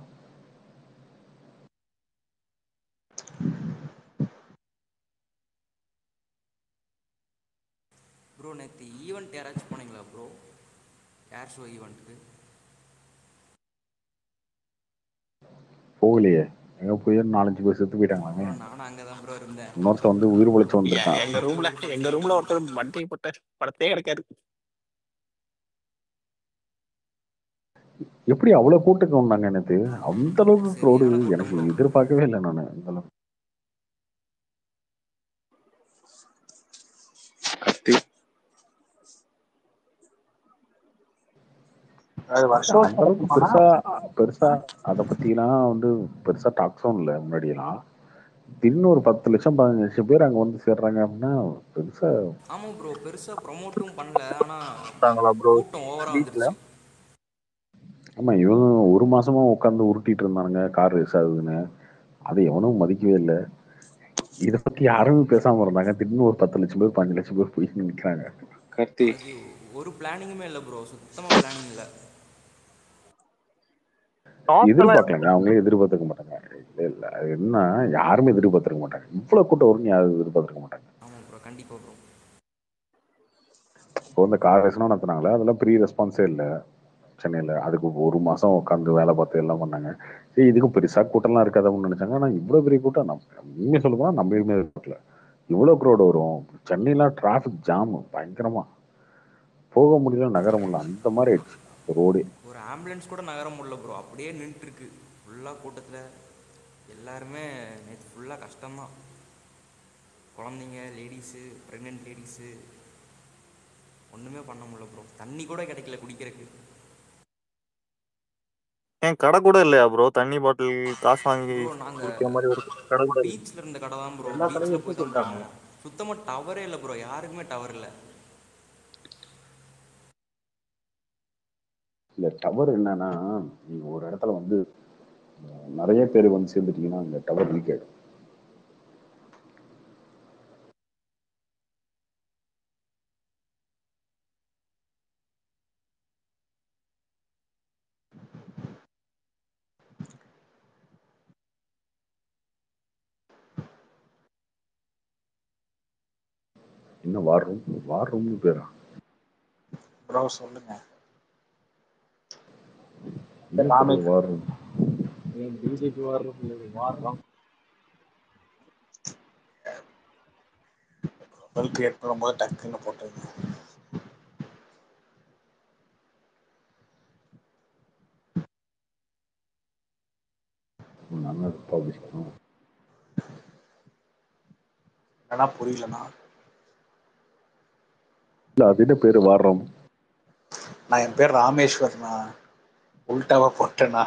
[SPEAKER 11] ப்ரோ நேற்று ஈவெண்ட் யாராச்சும் போனீங்களா ப்ரோ? ஏர் ஷோ ஈவெண்ட்டுக்கு
[SPEAKER 2] போகலையே. எங்க போய் 4-5 பேர் செத்து போயிட்டாங்களாமே.
[SPEAKER 11] நானும் அங்கதான் ப்ரோ இருந்தேன்.
[SPEAKER 2] இன்னொருத்த வந்து உயிர் பொழைச்சு வந்திருக்கான்.
[SPEAKER 10] எங்க ரூம்ல ஒருத்தர் மண்டை போட்ட படத்தே கிடக்காரு.
[SPEAKER 2] எப்படி அவ்வளவு கூட்டுக்கு வந்தாங்க எனக்கு அந்த அளவுக்கு க்ரௌடு எனக்கு எதிர்பார்க்கவே இல்லை நான் அந்த அளவுக்கு. அந்த அளவுக்கு பெருசா அதை பத்திலாம் வந்து பெருசா டாக்ஸும் இல்லை. முன்னாடி எல்லாம் திடீர்னு ஒரு 10 லட்சம் 15 லட்சம் பேர் அங்க வந்து சேர்றாங்க அப்படின்னா பெருசா.
[SPEAKER 11] ஆமா ப்ரோ, பெருசா ப்ரொமோட்டும் பண்ணல, ஆனா கூட்டம் ஓவரா வந்துருச்சு.
[SPEAKER 2] ஆமா, இவங்க ஒரு மாசமா உட்காந்து உருட்டிட்டு இருந்தானுங்க கார் ரேஸ் ஆகுதுன்னு. அதை எவனும் மதிக்கவே இல்லை. இதை பத்தி யாருமே பேசாம இருந்தாங்க. திடீர்னு ஒரு 10 லட்சம் பேர் 15 லட்சம் பேர் போய் நிற்கிறாங்க.
[SPEAKER 11] அது ஒரு பிளானிங்குமே இல்லை ப்ரோ, சுத்தமா பிளானிங் இல்லை.
[SPEAKER 2] எதிர்பார்க்கலங்க, அவங்களே எதிர்பார்த்துக்க மாட்டாங்க. இல்ல அது என்ன, யாருமே எதிர்பார்த்துக்க மாட்டாங்க. இவ்வளவு கூட்டம் வரும்னு யாரும் எதிர்பார்த்துக்க மாட்டாங்க.
[SPEAKER 11] ஆமா ப்ரோ, கண்டிப்பா ப்ரோ.
[SPEAKER 2] இப்போ இந்த கார் ரேஸ்லாம் நடத்துனாங்களே, அதெல்லாம் பெரிய ரெஸ்பான்ஸே இல்லை சென்னையில. அதுக்கு ஒரு மாசம் உட்காந்து வேலை பார்த்து எல்லாம் பண்ணாங்க. சரி, இதுக்கும் பெருசா கூட்டம்லாம் இருக்காதுன்னு நினைச்சாங்க. ஆனா இவ்வளவு பெரிய கூட்டம் உண்மையை சொல்ல போனா நம்ம எதுவுமே எதிர்பார்க்கல. இவ்வளவு க்ரௌட் வரும். சென்னையிலாம் டிராபிக் ஜாம் பயங்கரமா, போக முடியல, நகர முடியல, அந்த மாதிரி ஆயிடுச்சு ரோடு.
[SPEAKER 11] ஒரு ஆம்புலன்ஸ் கூட நகர முடியல ப்ரோ, அப்படியே நின்றுட்டு இருக்கு ஃபுல்லா கூட்டத்துல. எல்லாருமே நேற்று ஃபுல்லா கஷ்டம்தான். குழந்தைங்க, லேடிஸு, ப்ரெக்னென்ட் லேடிஸு ஒன்றுமே பண்ண முடியல ப்ரோ. தண்ணி கூட கிடைக்கல குடிக்கிறதுக்கு.
[SPEAKER 3] ஏன் கடை கூட இல்லையா ப்ரோ? தண்ணி பாட்டில் காசு வாங்கி
[SPEAKER 11] ப்ரோ நாங்கள்
[SPEAKER 3] குடிக்கிற மாதிரி ஒரு கடை கூட
[SPEAKER 11] பீச்சில் இருந்த கடை தான் ப்ரோ.
[SPEAKER 8] எல்லா
[SPEAKER 11] பீச்சில்
[SPEAKER 8] கடையும்
[SPEAKER 11] போய்
[SPEAKER 8] எடுத்து
[SPEAKER 11] தான்
[SPEAKER 8] சொல்லிட்டாங்க.
[SPEAKER 11] பண்ணோம். சுத்தமாக டவரே இல்லை ப்ரோ, யாருக்குமே டவர் இல்லை.
[SPEAKER 2] இல்லை டவர் என்னன்னா, நீங்கள் ஒரு இடத்துல வந்து நிறைய பேர் வந்து சேர்ந்துட்டீங்கன்னா அந்த டவர் லீக் ஆகிடும். என்ன வார் ரூம்னு பேரா?
[SPEAKER 4] ப்ரோ சொல்லுங்க.
[SPEAKER 2] வார் ரூம்
[SPEAKER 8] பிஜேபி வாரம் வாரம்
[SPEAKER 4] ப்ரொஃபைல் கிரியேட் பண்ணும்போது டக்குன்னு போட்டது. என்னன்னா புரியலண்ணா.
[SPEAKER 2] இல்லை அது என்ன பேர் வாரம்?
[SPEAKER 4] நான் என் பேர் ராமேஸ்வர்ண்ணா, உல்டாவா போட்டேண்ணா.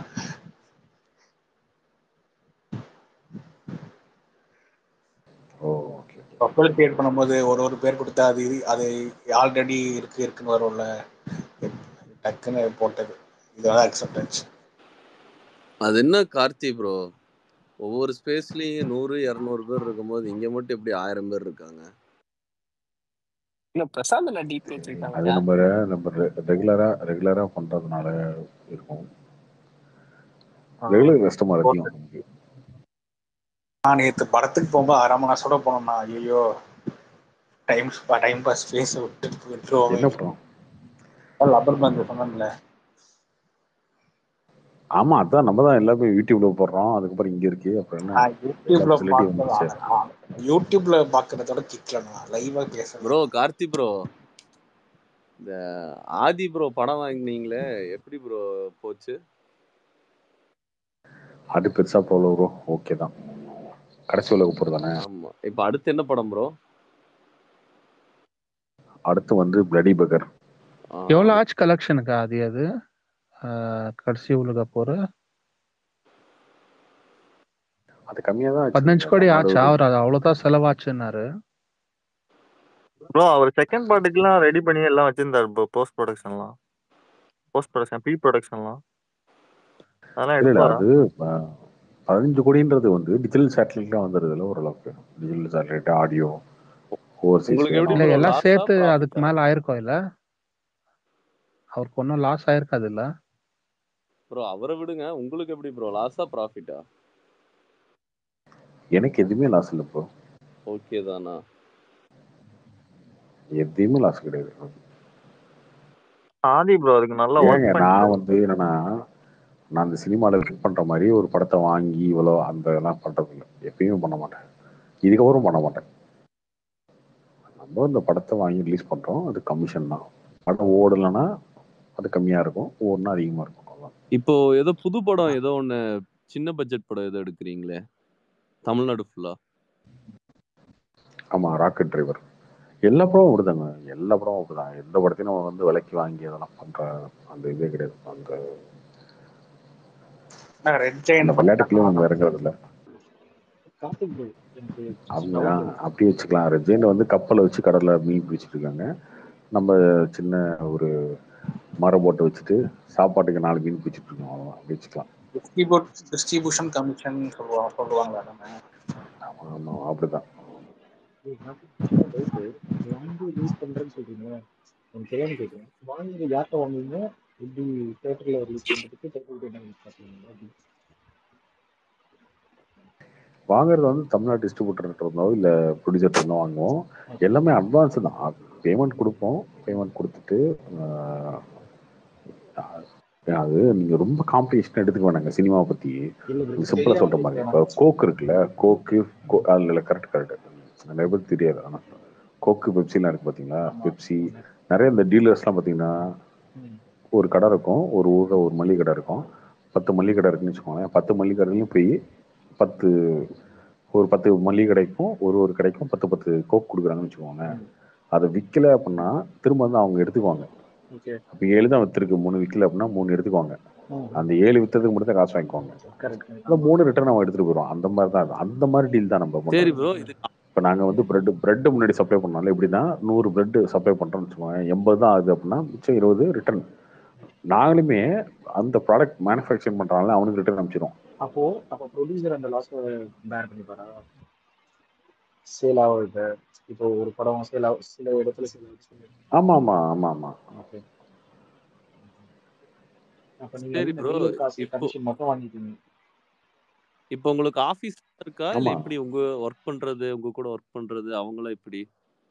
[SPEAKER 4] ப்ரொஃபைல் கிரியேட் பண்ணும்போது ஒரு பேர் கொடுத்தா அது ஆல்ரெடி இருக்குன்னு வரும்ல, டக்குன்னு போட்டது. இதெல்லாம் அக்செப்டன்ஸ்.
[SPEAKER 13] அது என்ன கார்த்தி ப்ரோ, ஒவ்வொரு ஸ்பேஸ்லயும் 100-200 பேர் இருக்கும்போது இங்க மட்டும் எப்படி 1000 பேர் இருக்காங்க?
[SPEAKER 10] பிரசாந்த் என்ன டீப் வச்சிருக்காங்க.
[SPEAKER 2] அது நம்ம ரெகுலரா பண்றதுனால இருக்கும். ரெகுலர் கஸ்டமர் அதிகம்.
[SPEAKER 4] நான் நேற்று படத்துக்கு போகும்போது 1/2 மணி நேரம் போனோம்னா, ஐயோ டைம் பாஸ் ஸ்பேஸ் விட்டுருவோம்.
[SPEAKER 2] என்ன படம்?
[SPEAKER 4] லப்பர் பேண்ட் சொன்னேன்ல.
[SPEAKER 2] ஆமா, அதான் நம்ம தான் எல்லாமே யூடியூப்ல போடுறோம். அதுக்கப்புறம் இங்க இருக்கு. அப்புறம் என்ன
[SPEAKER 4] யூடியூப்ல பாக்குறதோட கிக்லண்ணா லைவா பேசுறேன்.
[SPEAKER 13] ப்ரோ கார்த்தி ப்ரோ, இந்த ஆதி ப்ரோ படம் வாங்கினீங்களே, எப்படி ப்ரோ போச்சு?
[SPEAKER 2] அது பெருசா போல ப்ரோ, ஓகே தான். கடைசி உலக போர் தானே.
[SPEAKER 13] ஆமா. இப்போ அடுத்து என்ன படம் ப்ரோ?
[SPEAKER 2] அடுத்து வந்து பிளடி பகர்.
[SPEAKER 12] எவ்வளவு ஆச்சு கலெக்ஷனுக்கு அது கடைசி உலக போர்?
[SPEAKER 2] அது கம்மியா தான்
[SPEAKER 12] 15 கோடி ஆச்சு. அவர் அது அவ்வளவுதான் செலவாச்சுன்னாரு.
[SPEAKER 3] ப்ரோ அவர் செகண்ட் பார்ட்டுக்குலாம் ரெடி பண்ணி எல்லாம் வச்சிருந்தாரு ப்ரோ. போஸ்ட் ப்ரொடக்ஷன் ப்ரீ ப்ரொடக்ஷன்லாம் அதெல்லாம் எடுப்பாரா?
[SPEAKER 2] அது 15 கோடின்றது வந்து டிஜிட்டல் சேட்டலைட்லாம் வந்துருதுல ஓரளவுக்கு. டிஜிட்டல் சேட்டலைட், ஆடியோ,
[SPEAKER 12] இல்ல எல்லாம் சேர்த்து அதுக்கு மேல ஆயிருக்கும் இல்ல? அவருக்கு ஒன்னும் லாஸ் ஆயிருக்காது இல்ல
[SPEAKER 13] ப்ரோ? அவரை விடுங்க, உங்களுக்கு எப்படி ப்ரோ, லாஸா ப்ராஃபிட்டா?
[SPEAKER 2] எனக்கு எதுவுமே லாஸ் இல்லை ப்ரோ.
[SPEAKER 13] ஓகே தானா?
[SPEAKER 2] எதுவுமே லாஸ் கிடையாது.
[SPEAKER 3] ஆதி ப்ரோ அதுக்கு நல்லா
[SPEAKER 2] ஏங்க நான் வந்து என்னன்னா, நான் அந்த சினிமாவில் ஃபிட் பண்ற மாதிரி ஒரு படத்தை வாங்கி இவ்வளோ அந்த எல்லாம் பண்றது இல்லை. எப்பயுமே பண்ண மாட்டேன், இதுக்கப்புறம் பண்ண மாட்டேன். நம்ம இந்த படத்தை வாங்கி ரிலீஸ் பண்றோம், அது கமிஷன் தான். படம் ஓடலைன்னா அது கம்மியா இருக்கும், ஓடுனா அதிகமா இருக்கும்.
[SPEAKER 13] இப்போ ஏதோ புது படம் ஏதோ ஒன்று சின்ன பட்ஜெட் படம் ஏதோ எடுக்கிறீங்களே தமிழ்நாடு ஃபுல்லா?
[SPEAKER 2] ஆமா, ராக்கெட் டிரைவர். எல்லா படமும் அப்படிதாங்க, எல்லா படமும் அப்படிதான். எந்த படத்தையும் நம்ம வந்து விலைக்கு வாங்கி அதெல்லாம் பண்ற அந்த இதே கிடையாது. அந்த விளையாட்டுக்குள்ளே நம்ம இறங்குறது இல்லை. அவங்க அப்படி வச்சுக்கலாம். ரெட் ஜெயிண்ட் வந்து கப்பலை வச்சு கடல்ல மீன் பிடிச்சிட்டு இருக்காங்க. நம்ம சின்ன ஒரு மரம் போட்டு வச்சுட்டு சாப்பாட்டுக்கு 4 மீன் பிடிச்சிட்டு இருக்கோம். அவ்வளோதான், அப்படி வச்சுக்கலாம்.
[SPEAKER 4] டிஸ்ட்ரிபியூஷன் கமிஷன் சொல்லுவாங்க.
[SPEAKER 2] ஆமா அப்படிதான்.
[SPEAKER 8] வாங்கி ரிலீஸ் பண்றேன்னு சொல்றீங்க, எனக்கு தெரியாம கேட்குறேன். வாங்கி யார்கிட்ட வாங்குவீங்க? எப்படி தியேட்டர்ல ரிலீஸ் பண்றதுக்கு தியேட்டர்
[SPEAKER 2] வாங்குறது வந்து தமிழ்நாடு டிஸ்ட்ரிபியூட்டர் இருந்தோ இல்லை ப்ரொடியூசர் இருந்தோ வாங்குவோம். எல்லாமே அட்வான்ஸ் தான். பேமெண்ட் கொடுப்போம். பேமெண்ட் கொடுத்துட்டு அது நீங்க ரொம்ப காம்படிஷன் எடுத்துக்க வேணாங்க. சினிமாவை பத்தி சிம்பிளா சொல்ற மாதிரி, இப்போ கோக் இருக்குல்ல, கோக்கு அதில் கரெக்ட் நிறைய பேருக்கு தெரியாது. ஆனால் கோக்கு பெப்சிலாம் இருக்கு பார்த்தீங்களா? பெப்சி நிறைய இந்த டீலர்ஸ்லாம் பார்த்தீங்கன்னா, ஒரு கடை இருக்கும், ஒரு ஊரில் ஒரு மளிகை கடை இருக்கும். 10 மளிகை கடை இருக்குன்னு வச்சுக்கோங்களேன். 10 மளிகை கடையிலையும் போய் 10 மளிகை கடைக்கும் ஒரு கடைக்கும் 10 கோக் கொடுக்குறாங்கன்னு வச்சுக்கோங்க. அதை விற்கல அப்படின்னா திரும்ப வந்து அவங்க எடுத்துக்குவாங்க. அப்போ 7 தான் வித்துருக்கு, 3 விற்கல அப்படின்னா 3 எடுத்துக்குவாங்க. அந்த 7 வித்ததுக்கு மட்டும் தான் காசு வாங்கிக்குவாங்க. அந்த 3 ரிட்டர்ன் அவன் எடுத்துட்டு போயிடுவான். அந்த மாதிரி தான், அந்த மாதிரி டீல் தான் நம்ம.
[SPEAKER 13] சரி ப்ரோ, இது
[SPEAKER 2] இப்போ நாங்கள் வந்து பிரெட்டு முன்னாடி சப்ளை பண்ணோம்ல, எப்படின்னா 100 பிரெட் சப்ளை பண்ணுறோம்னு வச்சுக்கோங்க, 80 தான் ஆகுது அப்படின்னா மிச்சம் 20 ரிட்டர்ன். நாங்களுமே அந்த ப்ராடக்ட் மேனுஃபேக்சரிங் பண்ணுறாங்களே அவனுக்கு ரிட்டர்ன் அனுப்பிச்சிடும்.
[SPEAKER 8] அப்போ ப்ரொடியூசர் அந்த லாஸ் பேர் பண்ணிப்பாரா? சேல் ஆகுது இப்போ ஒரு படம் சேல் ஆகும், சில இடத்துல சேல் ஆகுது.
[SPEAKER 2] ஆமாம்.
[SPEAKER 8] ஓகே, அப்போ நீங்க
[SPEAKER 13] சரி
[SPEAKER 8] வந்து
[SPEAKER 13] ப்ரோ,
[SPEAKER 8] டெலிவரி காசு
[SPEAKER 13] இப்போ
[SPEAKER 8] கமிஷன் மட்டும் வாங்கிட்டீங்க.
[SPEAKER 13] இப்போ உங்களுக்கு ஆஃபீஸ் இருக்கா இல்ல
[SPEAKER 2] ஆமா
[SPEAKER 13] எப்படி உங்க ஒர்க் பண்றது, உங்க கூட ஒர்க் பண்றது அவங்களாம் எப்படி?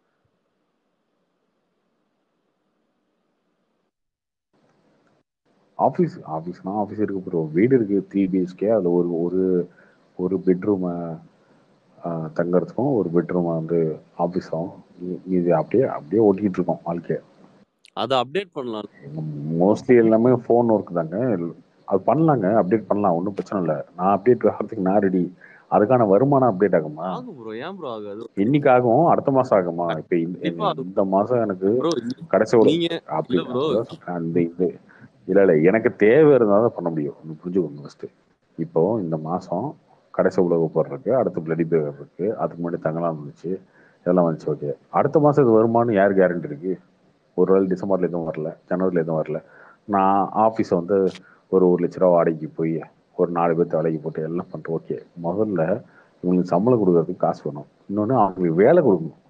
[SPEAKER 2] ஆஃபீஸ்னா ஆஃபீஸ் இருக்கு ப்ரோ. வீடு இருக்கு 3 BHK. அதில் ஒரு பெட்ரூமை தங்கறதுக்கும் ஒரு பெட்ரூமை வந்து ஆஃபீஸும், இது அப்படியே ஓட்டிக்கிட்டு இருக்கோம் வாழ்க்கையை.
[SPEAKER 13] அதை அப்டேட் பண்ணலாம்.
[SPEAKER 2] மோஸ்ட்லி எல்லாமே ஃபோன் ஒர்க் தாங்க. அது பண்ணலாங்க, அப்டேட் பண்ணலாம், ஒன்றும் பிரச்சனை இல்லை. நான் அப்டேட் ஆகிறதுக்கு நான் ரெடி. அதுக்கான வருமானம் அப்டேட் ஆகுமா?
[SPEAKER 13] ஆகும் ப்ரோ, ஏன் ப்ரோ ஆகாது?
[SPEAKER 2] இன்னைக்கு ஆகும், அடுத்த மாசம் ஆகுமா? இப்போ
[SPEAKER 13] கண்டிப்பா ஆகும்
[SPEAKER 2] இந்த மாசம் எனக்கு
[SPEAKER 13] ப்ரோ.
[SPEAKER 2] கடைசி
[SPEAKER 13] நீங்க
[SPEAKER 2] அப்படி
[SPEAKER 13] இல்ல ப்ரோ,
[SPEAKER 2] அதுதான் சொல்றேன். இல்லை எனக்கு தேவை இருந்தால் தான் பண்ண முடியும். புரிஞ்சுக்கோங்க ஃபர்ஸ்ட். இப்போ இந்த மாசம் கடைசி உலக போடுறதுக்கு, அடுத்த பிளடி பேர் இருக்கு, அதுக்கு முன்னாடி தங்கலாம் வந்துச்சு, இதெல்லாம் வந்துச்சு. ஓகே, அடுத்த மாசம் இது வருமானம் யார் கேரண்டி இருக்கு? ஒரு வேளை டிசம்பர்ல எதுவும் வரல, ஜனவரில எதுவும் வரல, நான் ஆஃபீஸை வந்து ஒரு 1,00,000 ரூபா வாடகைக்கு போய் ஒரு 4 பேர்த்து வேலைக்கு போட்டு எல்லாம் பண்ணிட்டு, ஓகே, முதல்ல இவங்களுக்கு சம்பளம் கொடுக்கறதுக்கு காசு வேணும். இன்னொன்று அவங்களுக்கு வேலை கொடுக்கணும்.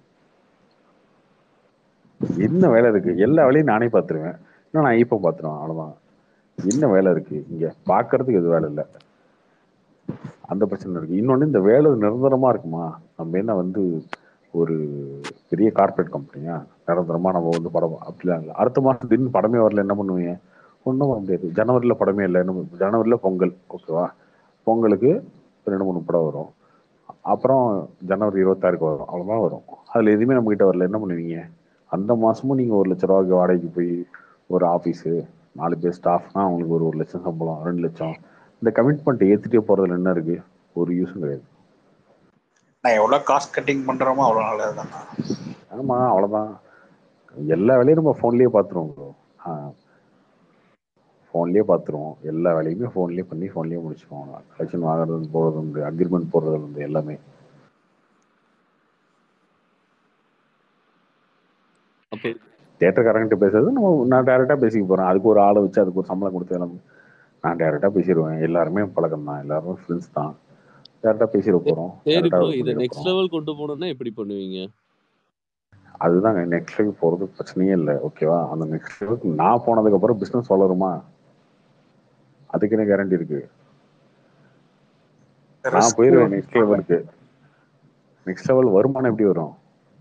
[SPEAKER 2] என்ன வேலை இருக்கு? எல்லா வேலையும் நானே பார்த்துருவேன். இன்னும் நான் இப்போ பார்த்துருவேன், அவ்வளோதான். என்ன வேலை இருக்கு இங்க? பார்க்கறதுக்கு எது வேலை இல்லை, அந்த பிரச்சனை இருக்கு. இன்னொன்று, இந்த வேலை நிரந்தரமா இருக்குமா? நம்ம என்ன வந்து ஒரு பெரிய கார்பரேட் கம்பெனியா நிரந்தரமா நம்ம வந்து படம் அப்படிலாம் இல்லை. அடுத்த மாதம் திடீர்னு படமே வரல, என்ன பண்ணுவீங்க? ஒன்றும் பண்ண முடியாது. ஜனவரியில் படமே இல்லை, என்ன ஜனவரியில் பொங்கல், ஓகேவா, பொங்கலுக்கு 2-3 படம் வரும். அப்புறம் ஜனவரி 26க்கு வரும், அவ்வளோதான் வரும். அதில் எதுவுமே நம்மகிட்ட வரல, என்ன பண்ணுவீங்க? அந்த மாதமும் நீங்கள் 1,00,000 ரூபாய்க்கு வாடகைக்கு போய் ஒரு ஆஃபீஸு, 4 பேர் ஸ்டாஃப்னா அவங்களுக்கு ஒரு 1,00,000 சம்பளம், 2 லட்சம். இந்த கமிட்மெண்ட் ஏற்றுட்டே போகிறதுல என்ன இருக்கு? ஒரு யூஸும் கிடையாது.
[SPEAKER 4] நான் எவ்வளோ காஸ்ட் கட்டிங் பண்ணுறோமோ அவ்வளோ நல்லது தான்.
[SPEAKER 2] ஆமாம், அவ்வளோதான். எல்லா வேலையும் நம்ம ஃபோன்லேயே பார்த்துருவோம் ப்ரோ. ஃபோன்லேயே பார்த்துருவோம். எல்லா வேலையுமே ஃபோன்லேயே பண்ணி ஃபோன்லேயே முடிச்சுக்குவோம். கலெக்ஷன் வாங்குறது போகிறது உண்டு, அக்ரிமெண்ட் போடுறது உண்டு, எல்லாமே.
[SPEAKER 13] அப்போ
[SPEAKER 2] தேட்டர்காரங்கிட்ட பேசுறது நான் டேரெக்டாக பேசிக்க போகிறேன். அதுக்கு ஒரு ஆளை வச்சு அதுக்கு ஒரு சம்பளம் கொடுத்து எல்லாமே நான் டேரெக்டாக பேசிடுவேன். எல்லாருமே பழக்கம் தான், எல்லாருமே ஃப்ரெண்ட்ஸ் தான், டேரெக்டாக பேசிட போகிறோம்.
[SPEAKER 13] சரி ப்ரோ,
[SPEAKER 2] டேரெக்டாக
[SPEAKER 13] இதை
[SPEAKER 2] பண்ணிட
[SPEAKER 13] நெக்ஸ்ட்
[SPEAKER 2] போகிறோம்.
[SPEAKER 13] லெவல் கொண்டு போகணும்னா எப்படி பண்ணுவீங்க?
[SPEAKER 2] அதுதாங்க நெக்ஸ்ட் லெவல் போகிறது பிரச்சனையே இல்லை, ஓகேவா. அந்த நெக்ஸ்ட் லெவலுக்கு நான் போனதுக்கப்புறம் பிஸ்னஸ் வளருமா? அதுக்கு என்ன கேரண்டி இருக்கு? நான் போயிடுவேன் நெக்ஸ்ட் லெவலுக்கு. நெக்ஸ்ட் லெவல் வருமானம் எப்படி வரும்?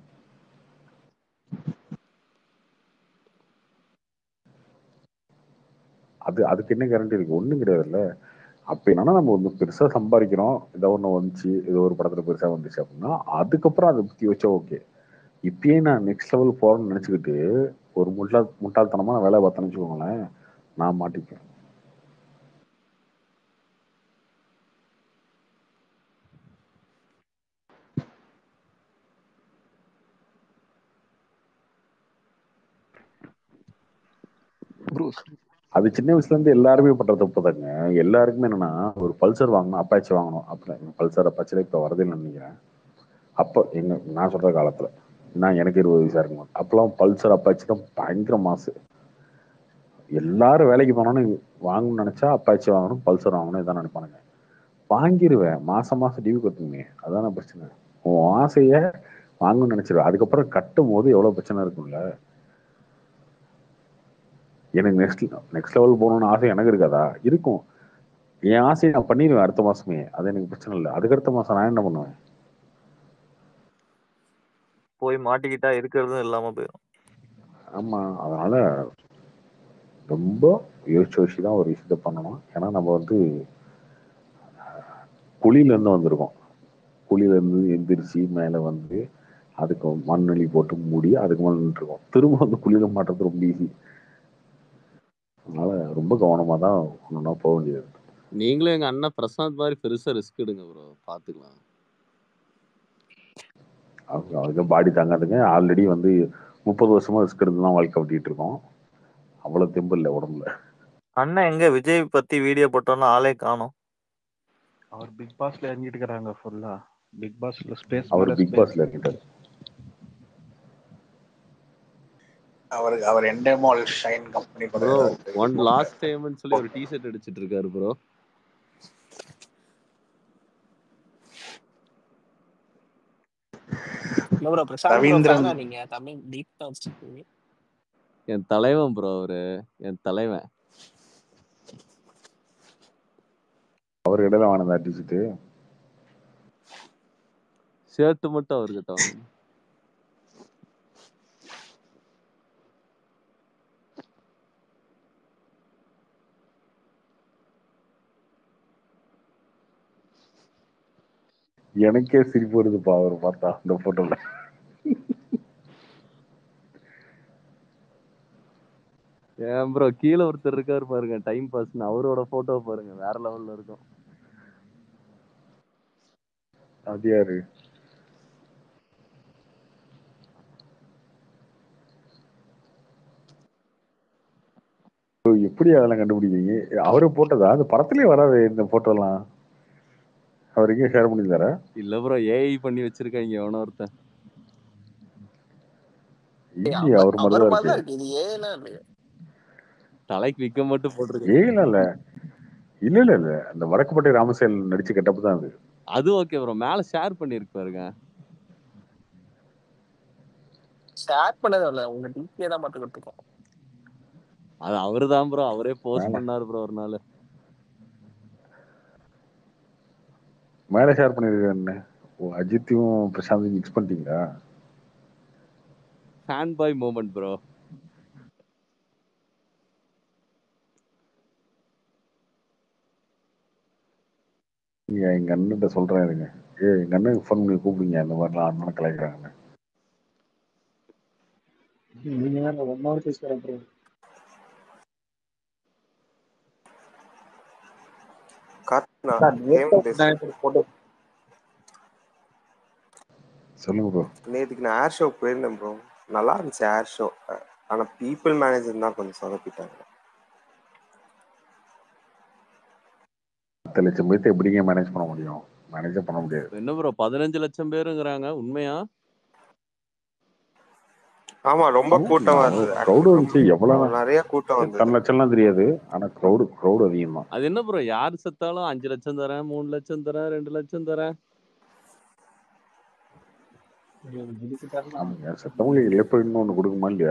[SPEAKER 2] அதுக்கு என்ன கேரண்டி இருக்கு? ஒன்றும் கிடையாதுல்ல. அப்போ என்னன்னா, நம்ம வந்து பெருசாக சம்பாதிக்கிறோம், ஏதோ ஒன்று வந்துச்சு, ஏதோ ஒரு படத்தில் பெருசாக வந்துச்சு அப்படின்னா அதுக்கப்புறம் அதை பற்றி வச்சா ஓகே. இப்பயே நான் நெக்ஸ்ட் லெவல் போகிறேன்னு நினச்சிக்கிட்டு ஒரு முட்டாள்தனமான வேலை பார்த்தேன்னு வச்சுக்கோங்களேன், நான் மாட்டிப்பேன். அது சின்ன வயசுல இருந்து எல்லாருமே பண்ற தப்பு தாங்க. எல்லாருக்குமே என்னன்னா, ஒரு பல்சர் வாங்கணும், அப்பாச்சி வாங்கணும். அப்ப பல்சர் அப்பாச்சில இப்ப வரதில்லைன்னு நினைக்கிறேன். அப்ப நான் சொல்ற காலத்துல, நான் எனக்கு 20 வயசா இருக்கும், அப்பெல்லாம் பல்சர் அப்பாச்சி தான் பயங்கர மாசு. எல்லாரும் வேலைக்கு போனோன்னு வாங்கணும்னு நினைச்சா அப்பாச்சி வாங்கணும், பல்சர் வாங்கணும், இதான் நினைப்பானுங்க. வாங்கிடுவேன், மாசம் மாசம் டிவி கட்டுங்க, அதான பிரச்சனை. உன் ஆசைய வாங்கணும்னு நினைச்சிருவேன், அதுக்கப்புறம் கட்டும் போது எவ்வளவு பிரச்சனை இருக்கும்ல. எனக்கு நெக்ஸ்ட் லெவல் போகணும்னு ஆசை எனக்கு இருக்காதா? இருக்கும். என் ஆசையை நான் பண்ணிடுவேன் அடுத்த மாசமே, அது எனக்கு பிரச்சனை இல்லை. அதுக்கடுத்த மாசம் நான் என்ன பண்ணுவேன்?
[SPEAKER 3] போய் மாட்டிக்கிட்டா இருக்கிறதும் இல்லாம போயிடும்.
[SPEAKER 2] ஆமா, அதனால ரொம்ப யோசிச்சு தான் ஒரு விஷயத்த பண்ணணும். ஏன்னா நம்ம வந்து குழியில இருந்து வந்திருக்கோம். குழியில இருந்து எந்திரிச்சு மேல வந்து அதுக்கு மண்ணெளி போட்டு மூடி அதுக்கு மேல நின்றுருக்கோம். திரும்ப வந்து குழியில மாட்டுறது ரொம்ப ஈஸி. அதனால ரொம்ப கவனமா தான் ஒண்ணுன்னா போக வேண்டியது.
[SPEAKER 13] நீங்களும் எங்க அண்ணன் பிரசாந்த் மாதிரி பெருசா ரிஸ்க் எடுங்க ப்ரோ, பாத்துக்கலாம்.
[SPEAKER 2] அவருக்கு பாடி தாங்காதுங்க. ஆல்ரெடி வந்து 30 வருஷமா ரிஸ்க் எடுத்து தான் வாழ்க்கை ஓட்டிட்டு இருக்கோம். அவ்வளவு தெம்பு இல்லை உடம்புல.
[SPEAKER 3] அண்ணன் எங்க விஜய் பத்தி வீடியோ போட்டோம்னா ஆளே காணோம்.
[SPEAKER 1] அவர் பிக் பாஸ்ல எறிஞ்சிட்டு இருக்கிறாங்க ஃபுல்லா.
[SPEAKER 12] பிக் பாஸ்ல ஸ்பேஸ்
[SPEAKER 2] அவர்
[SPEAKER 12] மேல
[SPEAKER 2] பிக்
[SPEAKER 12] ஸ்பேஸ்.
[SPEAKER 2] பாஸ்ல இருக்காரு.
[SPEAKER 4] அவர் எண்டமால் ஷைன் கம்பெனி கூட
[SPEAKER 13] ப்ரோ
[SPEAKER 4] ஏதாவது
[SPEAKER 13] ஒன் லாஸ்ட் டைம்னு சொல்லி ஒரு டிஷர்ட் அடிச்சிட்டு இருக்காரு ப்ரோ.
[SPEAKER 10] இல்ல ப்ரோ பிரசாந்த் ப்ரோ
[SPEAKER 4] ரவீந்திரன்
[SPEAKER 10] ஃபேனா நீங்க தமிழ் டீப்பா வச்சிருக்கீங்க.
[SPEAKER 13] என் தலைவன் ப்ரோ அவரு, என் தலைவன்.
[SPEAKER 2] அவர் இடையில வாங்கினதா டிஷர்ட்
[SPEAKER 13] ஷர்ட் மட்டும் அவர்கிட்ட வாங்க.
[SPEAKER 2] எனக்கே சிரிப்பு வருதுப்பா அவர் பார்த்தா அந்த போட்டோல.
[SPEAKER 13] ஏன் ப்ரோ கீழே ஒருத்தர் இருக்காரு பாருங்க டைம் பாஸ்னு, அவரோட போட்டோ பாருங்க வேற லெவல்ல இருக்கும்.
[SPEAKER 2] அது யாரு? எப்படி அதெல்லாம் கண்டுபிடிக்கிறீங்க? அவரு போட்டதா? அந்த படத்துலயே வராது இந்த போட்டோ எல்லாம். அவர் எங்கேயும் ஷேர் பண்ணியிருந்தாரா?
[SPEAKER 13] இல்ல ப்ரோ ஏஐ பண்ணி வச்சிருக்காங்க எவனோ ஒருத்தன்.
[SPEAKER 2] இல்லையே, அவர்
[SPEAKER 10] அவர்
[SPEAKER 2] மாதிரிதான்
[SPEAKER 10] மாதிரி
[SPEAKER 2] இருக்கு.
[SPEAKER 10] தான் இருக்கு. இது ஏன்னா இல்லையா?
[SPEAKER 13] தலைக்கு விக்க மட்டும் போட்டிருக்கேன்.
[SPEAKER 2] ஏலாம் இல்ல, இல்ல இல்ல இல்ல, அந்த வடக்குப்பட்டை ராமசேல் நடிச்ச கெட்டப்பு தான் அது.
[SPEAKER 13] அது ஓகே ப்ரோ, மேல ஷேர் பண்ணிருக்கு பாருங்க.
[SPEAKER 10] ஷேர் பண்ணது இல்ல, உங்க டிபியே தான் பார்த்து கொடுத்துருக்கோம்.
[SPEAKER 13] அது அவருதான் ப்ரோ, அவரே போஸ்ட்
[SPEAKER 2] மேல
[SPEAKER 13] பண்ணாரு ப்ரோ ஒரு நாள்.
[SPEAKER 2] மேல ஷேர் பண்ணிருக்கேன். ஓ, அஜித்தையும் பிரசாந்தையும் மிக்ஸ் பண்ணிட்டீங்களா?
[SPEAKER 13] Fan boy moment bro.
[SPEAKER 2] நீங்க எங்க அண்ணன்ட்ட சொல்றேன் இருங்க. எங்க அண்ணனுக்கு ஃபோன் பண்ணி கூப்பிடுங்க, அந்த மாதிரிலாம் அண்ணன் கலாய்க்கிறாங்கன்னு.
[SPEAKER 8] நீங்க வேற 1 hour பேசுறேன் ப்ரோ.
[SPEAKER 2] சொல்லுங்க ப்ரோ.
[SPEAKER 14] நேற்றுக்கு நான் ஏர் ஷோ போயிருந்தேன் ப்ரோ, நல்லா இருந்துச்சு ஏர் ஷோ. ஆனால் பீப்புள் மேனேஜர் தான் கொஞ்சம் சொதப்பிட்டாங்க.
[SPEAKER 2] 10 லட்சம் பேர்த்த எப்படிங்க மேனேஜ் பண்ண முடியும்? மேனேஜே பண்ண முடியாது.
[SPEAKER 13] என்ன ப்ரோ 15 லட்சம் பேருங்கிறாங்க, உண்மையா?
[SPEAKER 14] ஆமா, ரொம்ப கூட்டமா இருந்தது.
[SPEAKER 2] க்ரௌடு வந்துச்சு. எவ்வளவு
[SPEAKER 14] நிறைய கூட்டம் வந்தது.
[SPEAKER 2] 10 லட்சம்லாம் தெரியாது, ஆனா க்ரௌடு அதிகம் தான்.
[SPEAKER 13] அது என்ன ப்ரோ, யார் செத்தாலும் 5 லட்சம் தரேன், 3 லட்சம் தரேன், 2 லட்சம் தரேன்.
[SPEAKER 2] ஆமாங்க, செத்தவங்களுக்கு இழப்பீடுன்னு ஒண்ணு கொடுக்குமா இல்லையா?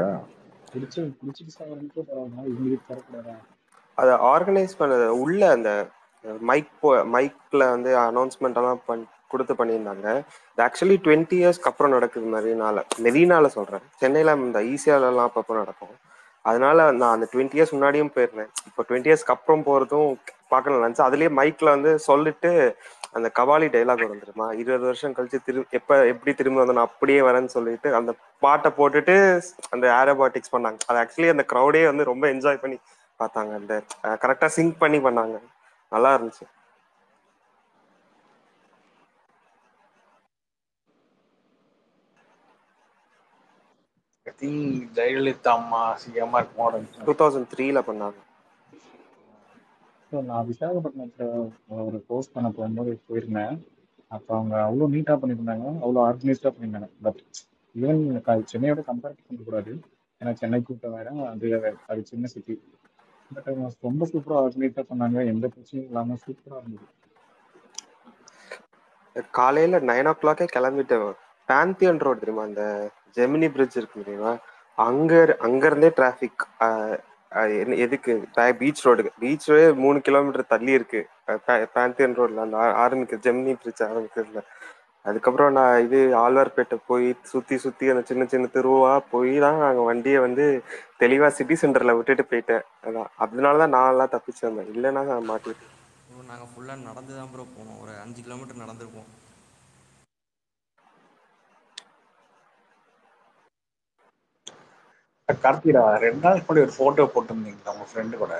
[SPEAKER 14] அதை ஆர்கனைஸ் பண்ணது உள்ள அந்த மைக்ல வந்து அனௌன்ஸ்மெண்ட் எல்லாம் கொடுத்து பண்ணியிருந்தாங்க. இது ஆக்சுவலி 20 இயர்ஸ்க்கு அப்புறம் நடக்குது. மெரினால சொல்றேன், சென்னையில இந்த ஈசிஆர்லாம் அப்பப்போ நடக்கும். அதனால நான் அந்த 20 இயர்ஸ் முன்னாடியும் போயிருந்தேன். இப்போ 20 இயர்ஸ்க்கு அப்புறம் போறதும் பார்க்க நல்லா இருந்துச்சு. அதுலயே மைக்ல வந்து சொல்லிட்டு அந்த கபாலி டைலாக் வரும் தெரியுமா, 20 வருஷம் கழிச்சு எப்படி திரும்பி வந்தோம் அப்படியே வரேன்னு சொல்லிட்டு அந்த பாட்டை போட்டுட்டு அந்த ஏரோபாட்டிக்ஸ் பண்ணாங்க. அது ஆக்சுவலி அந்த க்ரௌடே வந்து ரொம்ப என்ஜாய் பண்ணி பார்த்தாங்க. அந்த கரெக்டா சிங்க் பண்ணி பண்ணாங்க, நல்லா இருந்துச்சு.
[SPEAKER 4] ஜெயலலிதா அம்மா சிஎம்ஆ
[SPEAKER 14] 2003ல பண்ணாங்க.
[SPEAKER 8] நான் விசாகப்பட்டினத்துல ஒரு போஸ்ட் பண்ண போகும்போது போயிருந்தேன். அப்போ அவங்க அவ்வளோ நீட்டாக பண்ணியிருந்தாங்க, அவ்வளோ ஆர்கனைஸ்டாக பண்ணியிருந்தாங்க. பட் ஈவன் சென்னையோட கம்பேர் பண்ணக்கூடாது, ஏன்னா சென்னை கூட்டம் வேற, அது சின்ன சிட்டி. பட் ரொம்ப சூப்பராக ஆர்கனைஸாக பண்ணாங்க, எந்த பிரச்சனையும் இல்லாமல் சூப்பராக இருந்தது.
[SPEAKER 14] காலையில 9 o'clock கிளம்பிட்டு பேந்தியன் ரோடு தெரியுமா, அந்த ஜெமினி பிரிட்ஜ் இருக்கு தெரியுமா, அங்க இருந்தே டிராபிக். எதுக்கு பீச் ரோடுக்கு, பீச் 3 கிலோமீட்டர் தள்ளி இருக்கு பேந்தியன் ரோட்ல அந்த ஆரம்பிக்க ஜெமினி பிரிட்ஜ் ஆரம்பிக்கிறதுல. அதுக்கப்புறம் நான் இது ஆழ்வார்பேட்டை போய் சுத்தி அந்த சின்ன சின்ன தெருவா போய் தான் நாங்கள் வண்டியை வந்து தெளிவா சிட்டி சென்டர்ல விட்டுட்டு போயிட்டேன். அதான் அதனாலதான் நான் எல்லாம் தப்பிச்சு வந்தேன், இல்லைன்னா நான் மாட்டிட்டேன்.
[SPEAKER 11] நாங்கள் ஃபுல்லாக நடந்து தான் ப்ரோ போனோம், ஒரு 5 கிலோமீட்டர் நடந்திருப்போம்.
[SPEAKER 4] கார்த்திடா 2 நாளைக்கு முன்னாடி ஒரு போட்டோ போட்டிருந்தீங்களா உங்க ஃப்ரெண்டு கூட?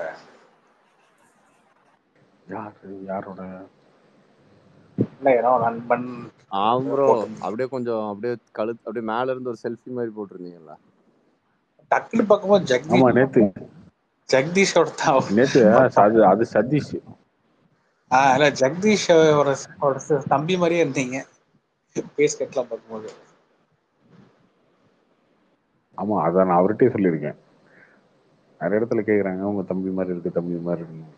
[SPEAKER 2] யாரோட?
[SPEAKER 4] இல்ல ஏதோ நண்பன்.
[SPEAKER 13] ஆம் ப்ரோ, அப்படியே கொஞ்சம் அப்படியே மேல இருந்து ஒரு செல்ஃபி மாதிரி போட்டிருந்தீங்களா?
[SPEAKER 4] டக்குனு பார்க்கும்போது ஜெகதீஷ்.
[SPEAKER 2] ஆமா, நேத்து
[SPEAKER 4] ஜெகதீஷோட தான்.
[SPEAKER 2] நேத்து அது சதீஷ்.
[SPEAKER 4] இல்ல ஜெகதீஷ் ஒரு தம்பி மாதிரியே இருந்தீங்க. பேஸ் கட்லாம் பார்க்கும்போது.
[SPEAKER 2] ஆமா, அதான் நான் அவர்கிட்டயே சொல்லியிருக்கேன். நிறைய இடத்துல கேக்குறாங்க, உங்க தம்பி மாதிரி இருக்கு, தம்பி மாதிரி இருக்கு.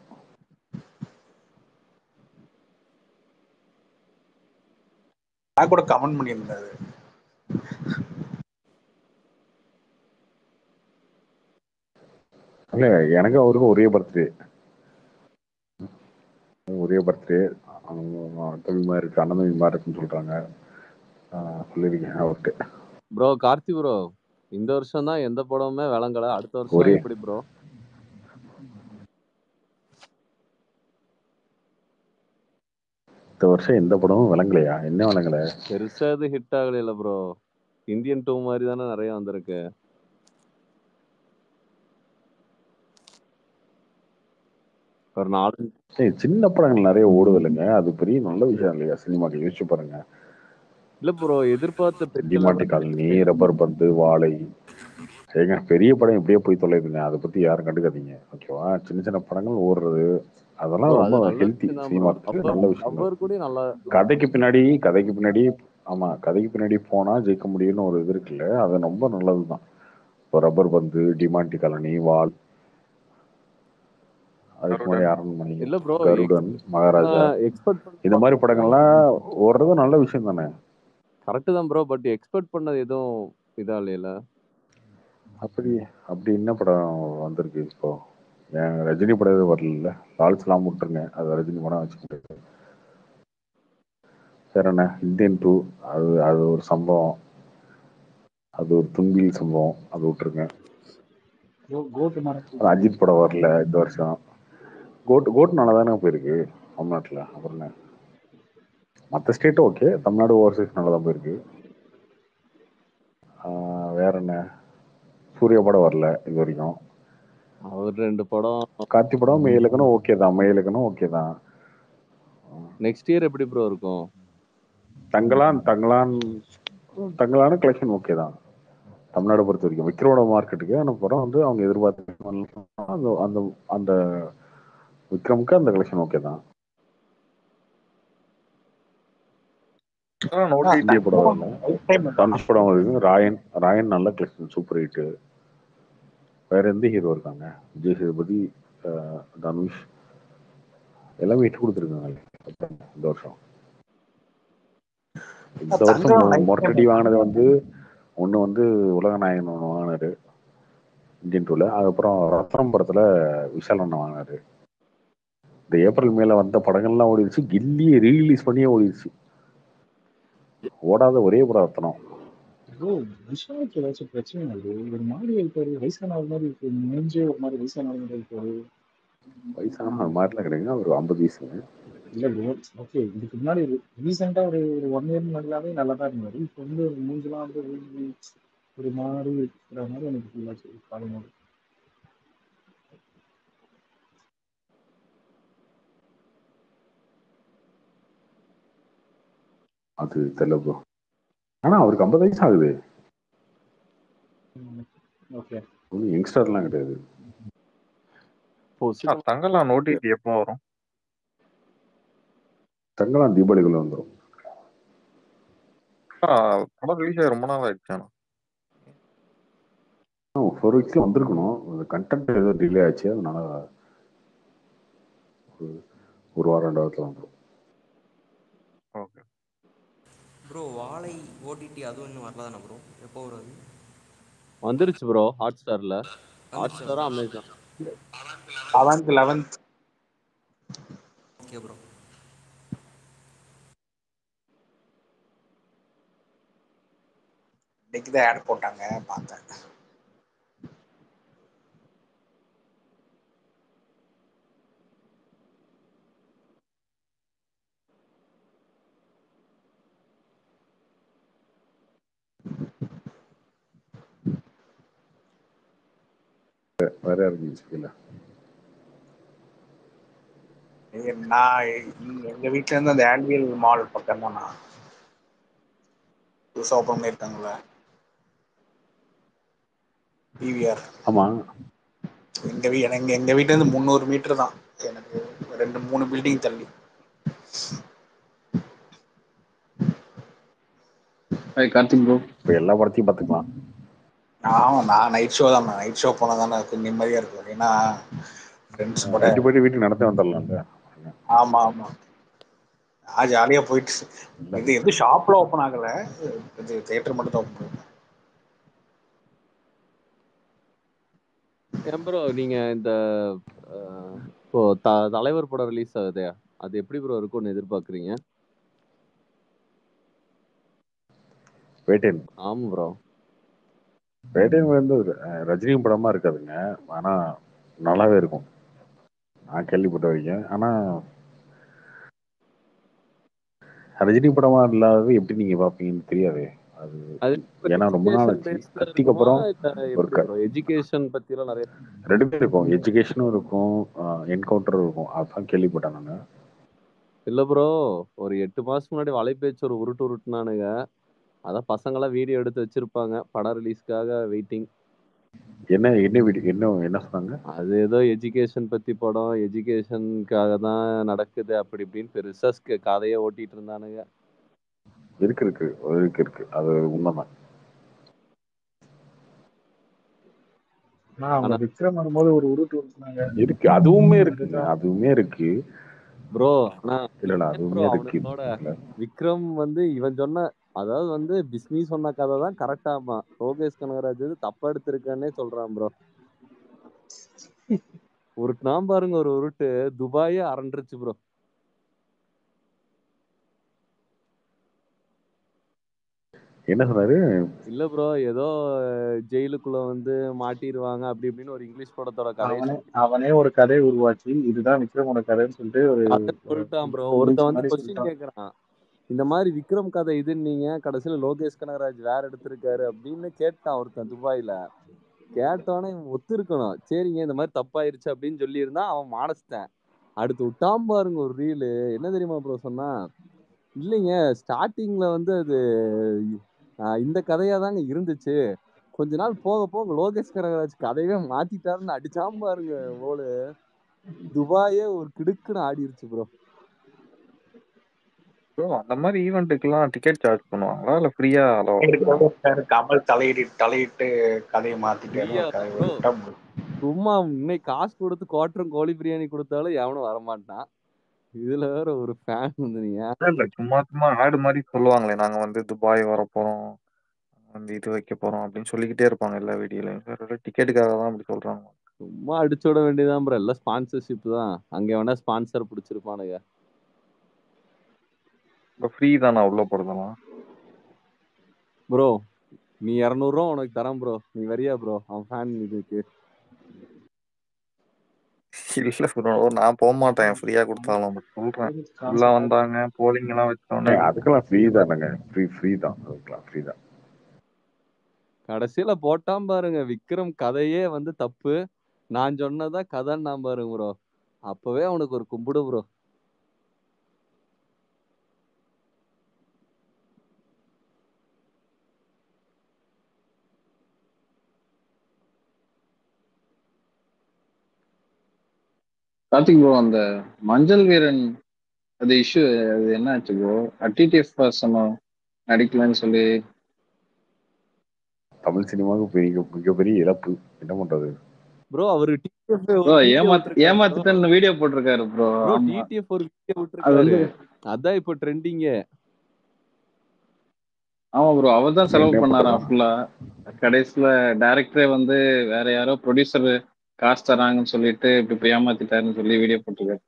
[SPEAKER 4] நான் கூட கமெண்ட் பண்ணியிருந்தாரு.
[SPEAKER 2] இல்ல, எனக்கு அவருக்கும் ஒரே பர்த்டே. தம்பி மாதிரி இருக்கு, அண்ணன் தம்பி மாதிரி இருக்குன்னு சொல்றாங்க. சொல்லியிருக்கேன் அவர்கிட்ட.
[SPEAKER 13] ப்ரோ கார்த்தி ப்ரோ, இந்த வருஷம் தான் எந்த படமுமே விளங்கல. அடுத்த வருஷம் எப்படி ப்ரோ?
[SPEAKER 2] இந்த வருஷம் எந்த படமும் விளங்கலையா? என்ன விளங்கல?
[SPEAKER 13] பெருசா எது ஹிட் ஆகல ப்ரோ. இந்தியன் 2 மாதிரி தானே நிறைய வந்திருக்கு. ஒரு 4
[SPEAKER 2] சின்ன படங்கள் நிறைய ஓடுது இல்லைங்க, அது பெரிய நல்ல விஷயம் இல்லையா சினிமாக்கு? யோசிச்சு பாருங்க.
[SPEAKER 13] இல்ல ப்ரோ, எதிர்பார்த்த
[SPEAKER 2] டிமாண்டி காலனி, ரப்பர் பந்து, வாழை, ஏங்க பெரிய படம் எப்படியே போய் தொலைதுங்க, அதை பத்தி யாரும் கண்டுக்காதீங்க, ஓகேவா? சின்ன சின்ன படங்கள் ஓடுறது அதெல்லாம் ரொம்ப ஹெல்த்தி சினிமாக்கு, நல்ல விஷயம். கதைக்கு பின்னாடி ஆமா, கதைக்கு பின்னாடி போனா ஜெயிக்க முடியும்னு ஒரு இது இருக்குல்ல, அது ரொம்ப நல்லதுதான். இப்போ ரப்பர் பந்து, டிமாண்டி காலனி, வால், அதுக்கு முன்னாடி அரண்மனை, கருடன், மகாராஜா, இந்த மாதிரி படங்கள்லாம் ஓடுறது நல்ல விஷயம் தானே?
[SPEAKER 13] கரெக்ட் தான் ப்ரோ, பட் எக்ஸ்பெக்ட் பண்ணது எதுவும் இதா இல்லையில.
[SPEAKER 2] அப்படி என்ன படம் வந்திருக்கு இப்போ? ரஜினி படம் எதுவும் வரல. லால்ஸ்லாம் விட்டுருங்க, அது ரஜினி படம் வச்சுக்கிட்டு. வேற என்ன? இந்தியன் 2 அது ஒரு சம்பவம், அது ஒரு துன்பியல் சம்பவம், அது விட்டுருங்க. அஜித் படம் வரல இந்த வருஷம். கோட் நல்லா தானே போயிருக்கு தமிழ்நாட்டில். அப்புறம் என்ன, மற்ற ஸ்டேட்டும் ஓகே, தமிழ்நாடு ஓவர்சீஸ் நல்லா தான் போயிருக்கு. வேற என்ன? சூர்யா படம் வரல இது வரைக்கும்.
[SPEAKER 13] அவர் 2 படம்.
[SPEAKER 2] கார்த்தி படம் மெயிலுக்கணும் ஓகே தான்.
[SPEAKER 13] நெக்ஸ்ட் இயர் எப்படி ப்ரோ இருக்கும்?
[SPEAKER 2] தங்கலான கலெக்ஷன் ஓகே தான் தமிழ்நாடு பொறுத்த வரைக்கும். விக்ரோட மார்க்கெட்டுக்கு அந்த படம் வந்து அவங்க எதிர்பார்த்து அந்த அந்த விக்ரமுக்கு அந்த கலெக்ஷன் ஓகே தான். இந்திய படம் வரல. தனுஷ் படம் வருது. ராயன் நல்ல கலெக்ஷன், சூப்பர் ஹிட். வேற எந்த ஹீரோ இருக்காங்க? விஜய் சேதுபதி, தனுஷ் எல்லாமே ஹிட் கொடுத்துருக்காங்க இந்த வருஷம். மொரட்டடி வாங்கினது வந்து ஒன்று வந்து உலகநாயகன் ஒன்று வாங்கினாரு இந்தியன் 2ல. அதுக்கப்புறம் ரத்னம் படத்துல விஷால் அண்ணன் வாங்கினாரு. இந்த ஏப்ரல் மேல வந்த படங்கள்லாம் ஓடிடுச்சு, கில்லியை ரீலீஸ் பண்ணியே ஓடிடுச்சு. ஓடாத ஒரே படம் ரத்னம்.
[SPEAKER 8] விஷாலுக்கு ஏதாச்சும் பிரச்சனை இல்லை, ஒரு மாதிரி இருப்பாரு, வயசான மாதிரி இருக்கு, மூஞ்சே ஒரு மாதிரி வயசான மாதிரி இருப்பாரு.
[SPEAKER 2] வயசான மாதிரிலாம் கிடையாது, ஒரு 50 வயசுங்க.
[SPEAKER 8] இல்லை ப்ரோ, ஓகே, இதுக்கு முன்னாடி ரீசெண்டாக ஒரு 1 இயர் முன்னாடிலாவே நல்லா தான் இருந்தாரு. இப்போ வந்து மூஞ்செல்லாம் வந்து ஒரு மாதிரி இருக்கிற மாதிரி எனக்கு ஃபீல் ஆச்சு காலையில்.
[SPEAKER 2] அது தெரியல ப்ரோ, ஆனா அவருக்கு 50 வயசு ஆகுது.
[SPEAKER 8] ஓகே,
[SPEAKER 2] ஒன்றும் யங்ஸ்டர்லாம் கிடையாது.
[SPEAKER 3] தங்கலாம் ஓடிடி எப்போ வரும்?
[SPEAKER 2] தங்கலாம் தீபாவளிக்குள்ள வந்துடும்.
[SPEAKER 3] படம் ரிலீஸ் ஆகி ரொம்ப நாள் ஆயிடுச்சு.
[SPEAKER 2] ஒரு வீக்ல வந்திருக்கணும், கண்டென்ட் ஏதோ டிலே ஆச்சு, அதனால ஒரு வாரம் 2 வாரத்தில் வந்துடும்.
[SPEAKER 3] ஓகே
[SPEAKER 11] ப்ரோ, வாழை ஓடிடி அதுவும் இன்னும் வரல தானே ப்ரோ? எப்போ வருது?
[SPEAKER 13] வந்துருச்சு ப்ரோ, ஹாட்ஸ்டார்ல. ஹாட்ஸ்டாரா அமேசான்?
[SPEAKER 4] 11th.
[SPEAKER 11] Okay bro.
[SPEAKER 4] இன்னைக்கு தான் ஆட் போட்டாங்க, பார்த்தேன்.
[SPEAKER 2] வேற இருந்துச்சு.
[SPEAKER 4] நான் எங்க வீட்டுல இருந்து அந்த ஆன்வியல் மால் பக்கம் தான், நான் புதுசாக ஓப்பன் பண்ணியிருக்காங்களே பிவிஆர்.
[SPEAKER 2] ஆமா,
[SPEAKER 4] எங்க வீட்டுல இருந்து 300 மீட்டர் தான், எனக்கு 2-3 பில்டிங் தள்ளி.
[SPEAKER 8] கார்த்திக் ப்ரோ.
[SPEAKER 2] இப்போ எல்லா படத்தையும் பார்த்துக்கலாம்.
[SPEAKER 4] நான் நைட் ஷோ தான். நைட் ஷோ போனால் தானே கொஞ்சம் நிம்மதியாக இருக்கும். ஏன்னா ஃப்ரெண்ட்ஸ் கூட
[SPEAKER 2] நைட்டு போயிட்டு வீட்டுக்கு நடத்தி வந்துடலாம்ல.
[SPEAKER 4] ஆமாம் ஆமாம், நான் ஜாலியாக போயிட்டு இது எதுவும் ஷாப்பில் ஓப்பன் ஆகலை, இது தேட்டர் மட்டும் தான் ஓப்பன் ஆகும்.
[SPEAKER 13] ஏன் ப்ரோ நீங்க இந்த இப்போ தலைவர் படம் ரிலீஸ் ஆகுதே, அது எப்படி ப்ரோ இருக்கும்னு எதிர்பார்க்குறீங்க?
[SPEAKER 2] வேட்டையன்.
[SPEAKER 13] ஆமா ப்ரோ.
[SPEAKER 2] வேட்டையன் வந்து ரஜினி படமா இருக்காதுங்க, ஆனா நல்லாவே இருக்கும் நான் கேள்விப்பட்ட வரைக்கும். ஆனா ரஜினி படமா இல்லாதது எப்படி நீங்க பாப்பீங்கன்னு தெரியாது. அது ஏன்னா ரொம்ப நாள் ஆச்சு. கத்திக்கு அப்புறம் ஒரு
[SPEAKER 13] எஜுகேஷன் பத்தி எல்லாம் நிறைய
[SPEAKER 2] ரெண்டுமே இருக்கும். எஜுகேஷனும் இருக்கும், என்கவுண்டரும் இருக்கும். அதான் கேள்விப்பட்டேன் நாங்க.
[SPEAKER 13] இல்ல ப்ரோ, ஒரு 8 மாசம் முன்னாடி வலைபேச்சு ஒரு உருட்டுனானுங்க. அதான் பசங்களாம் வீடியோ எடுத்து வச்சிருப்பாங்க, படம் ரிலீஸ்க்காக வெயிட்டிங்.
[SPEAKER 2] என்ன வீடியோ என்ன சொன்னாங்க?
[SPEAKER 13] அது ஏதோ எஜுகேஷன் பத்தி படம், எஜுகேஷனுக்காக தான் நடக்குது அப்படி இப்படின்னு பெருசா கதையை ஓட்டிட்டு இருந்தானுங்க.
[SPEAKER 2] இருக்கு அது உண்மைதான்.
[SPEAKER 8] அவங்க விக்ரம் வரும்போது ஒரு உருட்டு உருட்டுனாங்க.
[SPEAKER 2] இருக்கு, அதுவுமே இருக்கு
[SPEAKER 13] ப்ரோ. ஆனா
[SPEAKER 2] இல்ல அதுவுமே இருக்கு.
[SPEAKER 13] விக்ரம் வந்து இவன் சொன்ன, அதாவது வந்து பிஸ்மி சொன்ன கதை தான் கரெக்டாமா. லோகேஷ் கனகராஜ் தப்பா எடுத்திருக்கானே சொல்றான் ப்ரோ. உருட்டுனா பாருங்க ஒரு உருட்டு, துபாயே அரண்டுருச்சு ப்ரோ.
[SPEAKER 2] என்ன சொன்னாரு?
[SPEAKER 13] இல்ல ப்ரோ, ஏதோ ஜெயிலுக்குள்ள வந்து மாட்டிடுவாங்க அப்படி இப்படின்னு ஒரு இங்கிலீஷ் படத்தோட கதை.
[SPEAKER 8] அவனே ஒரு கதை உருவாச்சு, இதுதான் விக்ரமோட கதைன்னு சொல்லிட்டு ஒரு
[SPEAKER 13] சொல்லிட்டான் ப்ரோ. ஒருத்தன் வந்து கொஸ்டின் கேக்குறான், இந்த மாதிரி விக்ரம் கதை இதுன்னு நீங்க கடைசியில லோகேஷ் கனகராஜ் வேற எடுத்திருக்காரு அப்படின்னு கேட்டான் ஒருத்தன் துபாயில. கேட்டோன்னே ஒத்து இருக்கணும், சரிங்க இந்த மாதிரி தப்பாயிருச்சு அப்படின்னு சொல்லி இருந்தா அவன் மானஸ்தேன். அடுத்து விட்டாம் பாருங்க ஒரு ரீலு. என்ன தெரியுமா ப்ரோ சொன்னா, இல்லைங்க ஸ்டார்டிங்ல வந்து அது இந்த கதையா தாங்க இருந்துச்சு, கொஞ்ச நாள் போக போக லோகேஷ் கனகராஜ் கதையவே மாத்திட்டாருன்னு அடிச்சாம் பாருங்க ஓலு. துபாயே ஒரு கிடுக்குன்னு ஆடிருச்சு ப்ரோ.
[SPEAKER 3] அந்த மாதிரி ஈவெண்ட்டுக்கெல்லாம் டிக்கெட் சார்ஜ் பண்ணுவாங்களா இல்ல ஃப்ரீயா
[SPEAKER 4] கமல் தலையிட்டு கதையை மாத்திட்டு
[SPEAKER 13] சும்மா இன்னைக்கு காசு கொடுத்து குவாட்டரும் கோழி பிரியாணி கொடுத்தாலும் எவனும் வரமாட்டான். இதுல வேற ஒரு ஃபேன் வந்து
[SPEAKER 3] இல்ல சும்மா ஆடு மாதிரி சொல்லுவாங்களே, நாங்க வந்து துபாய் வர போறோம், வந்து இது வைக்க போறோம் அப்படின்னு சொல்லிக்கிட்டே இருப்பாங்க எல்லா வீடியோலயும். டிக்கெட்டுக்காக தான் அப்படி சொல்றாங்க.
[SPEAKER 13] சும்மா அடிச்சு விட வேண்டியதான் ப்ரோ, எல்லாம் ஸ்பான்சர்ஷிப் தான். அங்க வேணா ஸ்பான்சர் பிடிச்சிருப்பானுங்க.
[SPEAKER 3] ஃப்ரீ தானா உள்ள போறதெல்லாம்?
[SPEAKER 13] ப்ரோ நீ 200 ரூபா உனக்கு தரேன் ப்ரோ, நீ வரியா ப்ரோ? அவன் ஃபேன் இதுக்கு.
[SPEAKER 3] இல்ல ப்ரோ, நான் போக மாட்டேன் ஃப்ரீயா கொடுத்தாலும். சொல்றேன் உள்ள வந்தாங்க போலிங் எல்லாம் வச்சோன்னே
[SPEAKER 2] அதுக்கெல்லாம் ஃப்ரீ தானங்க. ஃப்ரீ தான், அதுக்கெல்லாம் ஃப்ரீ தான்.
[SPEAKER 13] கடைசியில போட்டாம் பாருங்க விக்ரம் கதையே வந்து தப்பு, நான் சொன்னதா கதைன்னா பாருங்க ப்ரோ. அப்பவே அவனுக்கு ஒரு கும்பிடு ப்ரோ.
[SPEAKER 15] கார்த்திக் ப்ரோ, அந்த மஞ்சள் வீரன் அது இஷ்யூ அது என்ன ஆச்சு ப்ரோ? டிடிஎஃப் பர்சனும் நடிக்கலன்னு சொல்லி
[SPEAKER 2] தமிழ் சினிமாவுக்கு மிகப்பெரிய இழப்பு. என்ன பண்றது
[SPEAKER 13] ப்ரோ? அவரு
[SPEAKER 15] ஏமாத்திட்டேன்னு வீடியோ போட்டிருக்காரு ப்ரோ.
[SPEAKER 13] டிடிஎஃப் ஒரு வீடியோ விட்டுருக்காரு, அதான் இப்போ ட்ரெண்டிங்.
[SPEAKER 15] ஆமா ப்ரோ, அவர் தான் செலவு பண்ணாராம் ஃபுல்லா. கடைசியில டைரக்டரே வந்து வேற யாரோ ப்ரொடியூசர் காசு தராங்கன்னு சொல்லிட்டு இப்படி ஏமாத்திட்டாருன்னு சொல்லி வீடியோ போட்டிருக்காரு.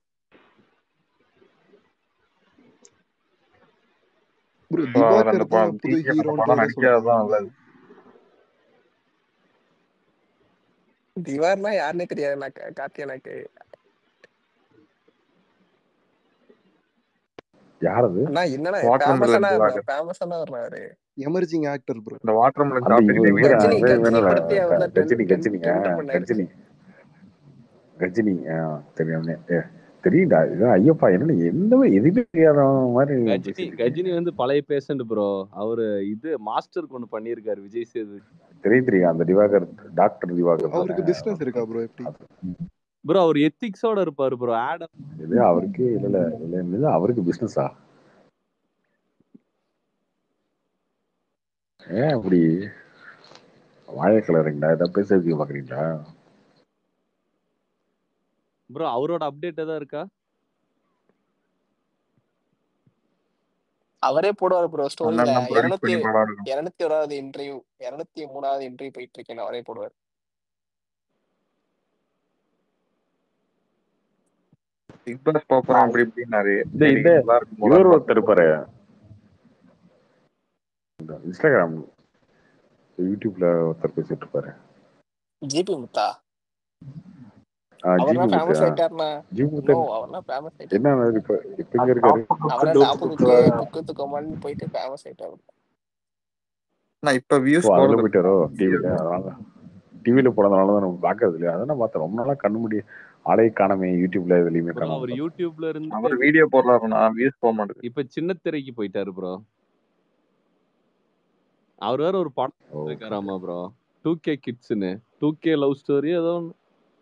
[SPEAKER 10] திவார்னா யாருன்னே தெரியாது கார்த்தி எனக்கு.
[SPEAKER 2] யாரது?
[SPEAKER 10] அண்ணா என்னன்னா ஃபேமஸான வர்றாரு
[SPEAKER 16] எமர்ஜிங் ஆக்டர் ப்ரோ.
[SPEAKER 3] இந்த வாட்டர்மெலன்
[SPEAKER 2] கஜினி தெரியும்டா. ஐயப்பா என்ன எதுவுமே தெரியாத மாதிரி.
[SPEAKER 13] கஜினி வந்து பழைய பேஷண்ட் ப்ரோ. அவரு இது மாஸ்டருக்கு ஒண்ணு பண்ணிருக்காரு விஜய் சேதுபதி.
[SPEAKER 2] தெரியும் அந்த திவாகர், டாக்டர் திவாகர்.
[SPEAKER 16] அவருக்கு பிசினஸ் இருக்கா ப்ரோ? எப்படி
[SPEAKER 13] ப்ரோ அவர் எத்திக்ஸோட இருப்பாரு ப்ரோ. ஆடம்
[SPEAKER 2] இது அவருக்கு இல்ல அவருக்கு பிசினஸா? ஏன் அப்படி வாழை கலருங்களா? ஏதாவது பேசுறதுக்கு பாக்குறீங்களா?
[SPEAKER 13] ப்ரோ அவரோட அப்டேட் ஏதாவது இருக்கா?
[SPEAKER 10] அவரே போடுவாரு ப்ரோ ஸ்டோரியில.
[SPEAKER 3] அண்ணன் ப்ரொடியூஸ்
[SPEAKER 10] 200
[SPEAKER 3] பண்ணி படம் இருக்கும்.
[SPEAKER 10] 201வது இன்டர்வியூ 203வது இன்டர்வியூ போயிட்டு இருக்கேன், அவரே போடுவார்.
[SPEAKER 3] பிக் பாஸ் போறோம் அப்படி இப்படின்னாரு.
[SPEAKER 2] இந்த
[SPEAKER 3] சரி
[SPEAKER 2] இந்த
[SPEAKER 3] நல்லா இருக்கும்
[SPEAKER 2] இவர்
[SPEAKER 3] போலான்னு
[SPEAKER 2] ஒருத்தர் இருப்பாரு இந்த இன்ஸ்டாகிராம் யூடியூப்ல ஒருத்தர் பேசிட்டு இருப்பாரு.
[SPEAKER 10] ஜிபி முத்தா
[SPEAKER 2] ஜிபி
[SPEAKER 10] அவர்னா
[SPEAKER 2] முத்து.
[SPEAKER 10] ஃபேமஸ் ஆயிட்டாருனா?
[SPEAKER 2] ஜிபி
[SPEAKER 10] நோ,
[SPEAKER 2] முத்து
[SPEAKER 10] அவர்னா ஃபேமஸ் ஆயிட்டாரு.
[SPEAKER 2] என்ன இப்ப எங்க இருக்காரு?
[SPEAKER 10] அவரா டாப் குக்கு கமாண்ட் போயிட்டு ஃபேமஸ் ஆயிட்டாரு.
[SPEAKER 3] நான் இப்ப
[SPEAKER 2] ஓ
[SPEAKER 3] வியூஸ்
[SPEAKER 2] அதுல
[SPEAKER 3] போறது
[SPEAKER 2] போயிட்டாரோ டிவில? அதனால டிவில போனதுனால தான் நம்ம பார்க்கறது இல்லையா? அதான் நான் பார்த்தேன் ரொம்ப நாளா கண்ணு முடி ஆளே காணமே யூடியூப்ல எதுலையுமே
[SPEAKER 13] ப்ரோ அவர்
[SPEAKER 2] காணாம.
[SPEAKER 13] யூடியூப்ல இருந்து
[SPEAKER 3] அவர் வீடியோ போடுறாருன்னா வியூஸ் போக மாட்டேங்குது.
[SPEAKER 13] இப்ப சின்ன திரைக்கு போயிட்டாரு ப்ரோ. அவர் வேற ஒரு படம் இருக்காராமா ப்ரோ, 2K கிட்ஸ்னு, 2K லவ் ஸ்டோரி ஏதோ ஒன்று.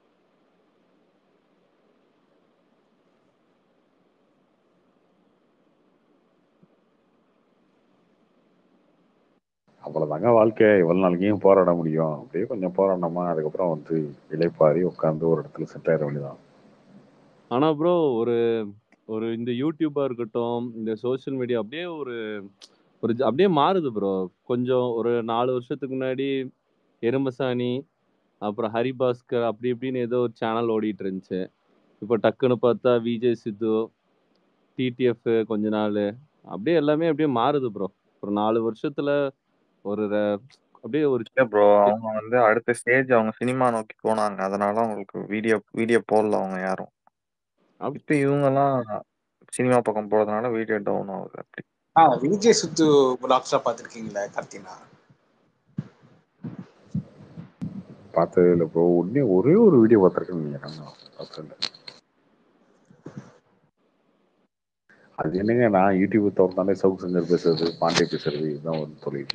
[SPEAKER 2] அவ்வளவுதாங்க வாழ்க்கை. எவ்வளவு நாளைக்கும் போராட முடியும்? அப்படியே கொஞ்சம் போராடணுமா, அதுக்கப்புறம் வந்து இளைப்பாரி உட்காந்து ஒரு இடத்துல செட் ஆயிட வேண்டியதான்.
[SPEAKER 13] ஆனா ப்ரோ ஒரு ஒரு இந்த யூடியூபா இருக்கட்டும், இந்த சோஷியல் மீடியா அப்படியே ஒரு ஒரு அப்படியே மாறுது ப்ரோ. கொஞ்சம் ஒரு 4 வருஷத்துக்கு முன்னாடி எருமசாணி, அப்புறம் ஹரிபாஸ்கர் அப்படி இப்படின்னு ஏதோ ஒரு சேனல் ஓடிட்டு இருந்துச்சு. இப்போ டக்குன்னு பார்த்தா விஜய் சித்து, டிடிஎஃப் கொஞ்ச நாள், அப்படியே எல்லாமே அப்படியே மாறுது ப்ரோ. ஒரு 4 வருஷத்துல ஒரு அப்படியே ஒரு
[SPEAKER 3] இல்ல ப்ரோ, அவங்க வந்து அடுத்த ஸ்டேஜ் அவங்க சினிமா நோக்கி போனாங்க. அதனால அவங்களுக்கு வீடியோ போடல அவங்க யாரும். இப்ப இவங்க எல்லாம் சினிமா பக்கம் போறதுனால வீடியோ டவுன் ஆகுது. அப்படி
[SPEAKER 4] விஜய் சுத்து பிளாக்ஸ்லாம் பார்த்துருக்கீங்களா கார்த்தினா?
[SPEAKER 2] பார்த்ததே இல்லை ப்ரோ. ஒரே ஒரு வீடியோ பார்த்துருக்கேன்னு நினைக்கிறேன். அது என்னங்க, நான் யூடியூப் திறந்தாலே சவுக் சங்கர் பேசுறது, பாண்டே பேசுறது இதுதான் ஒரு தொழில்.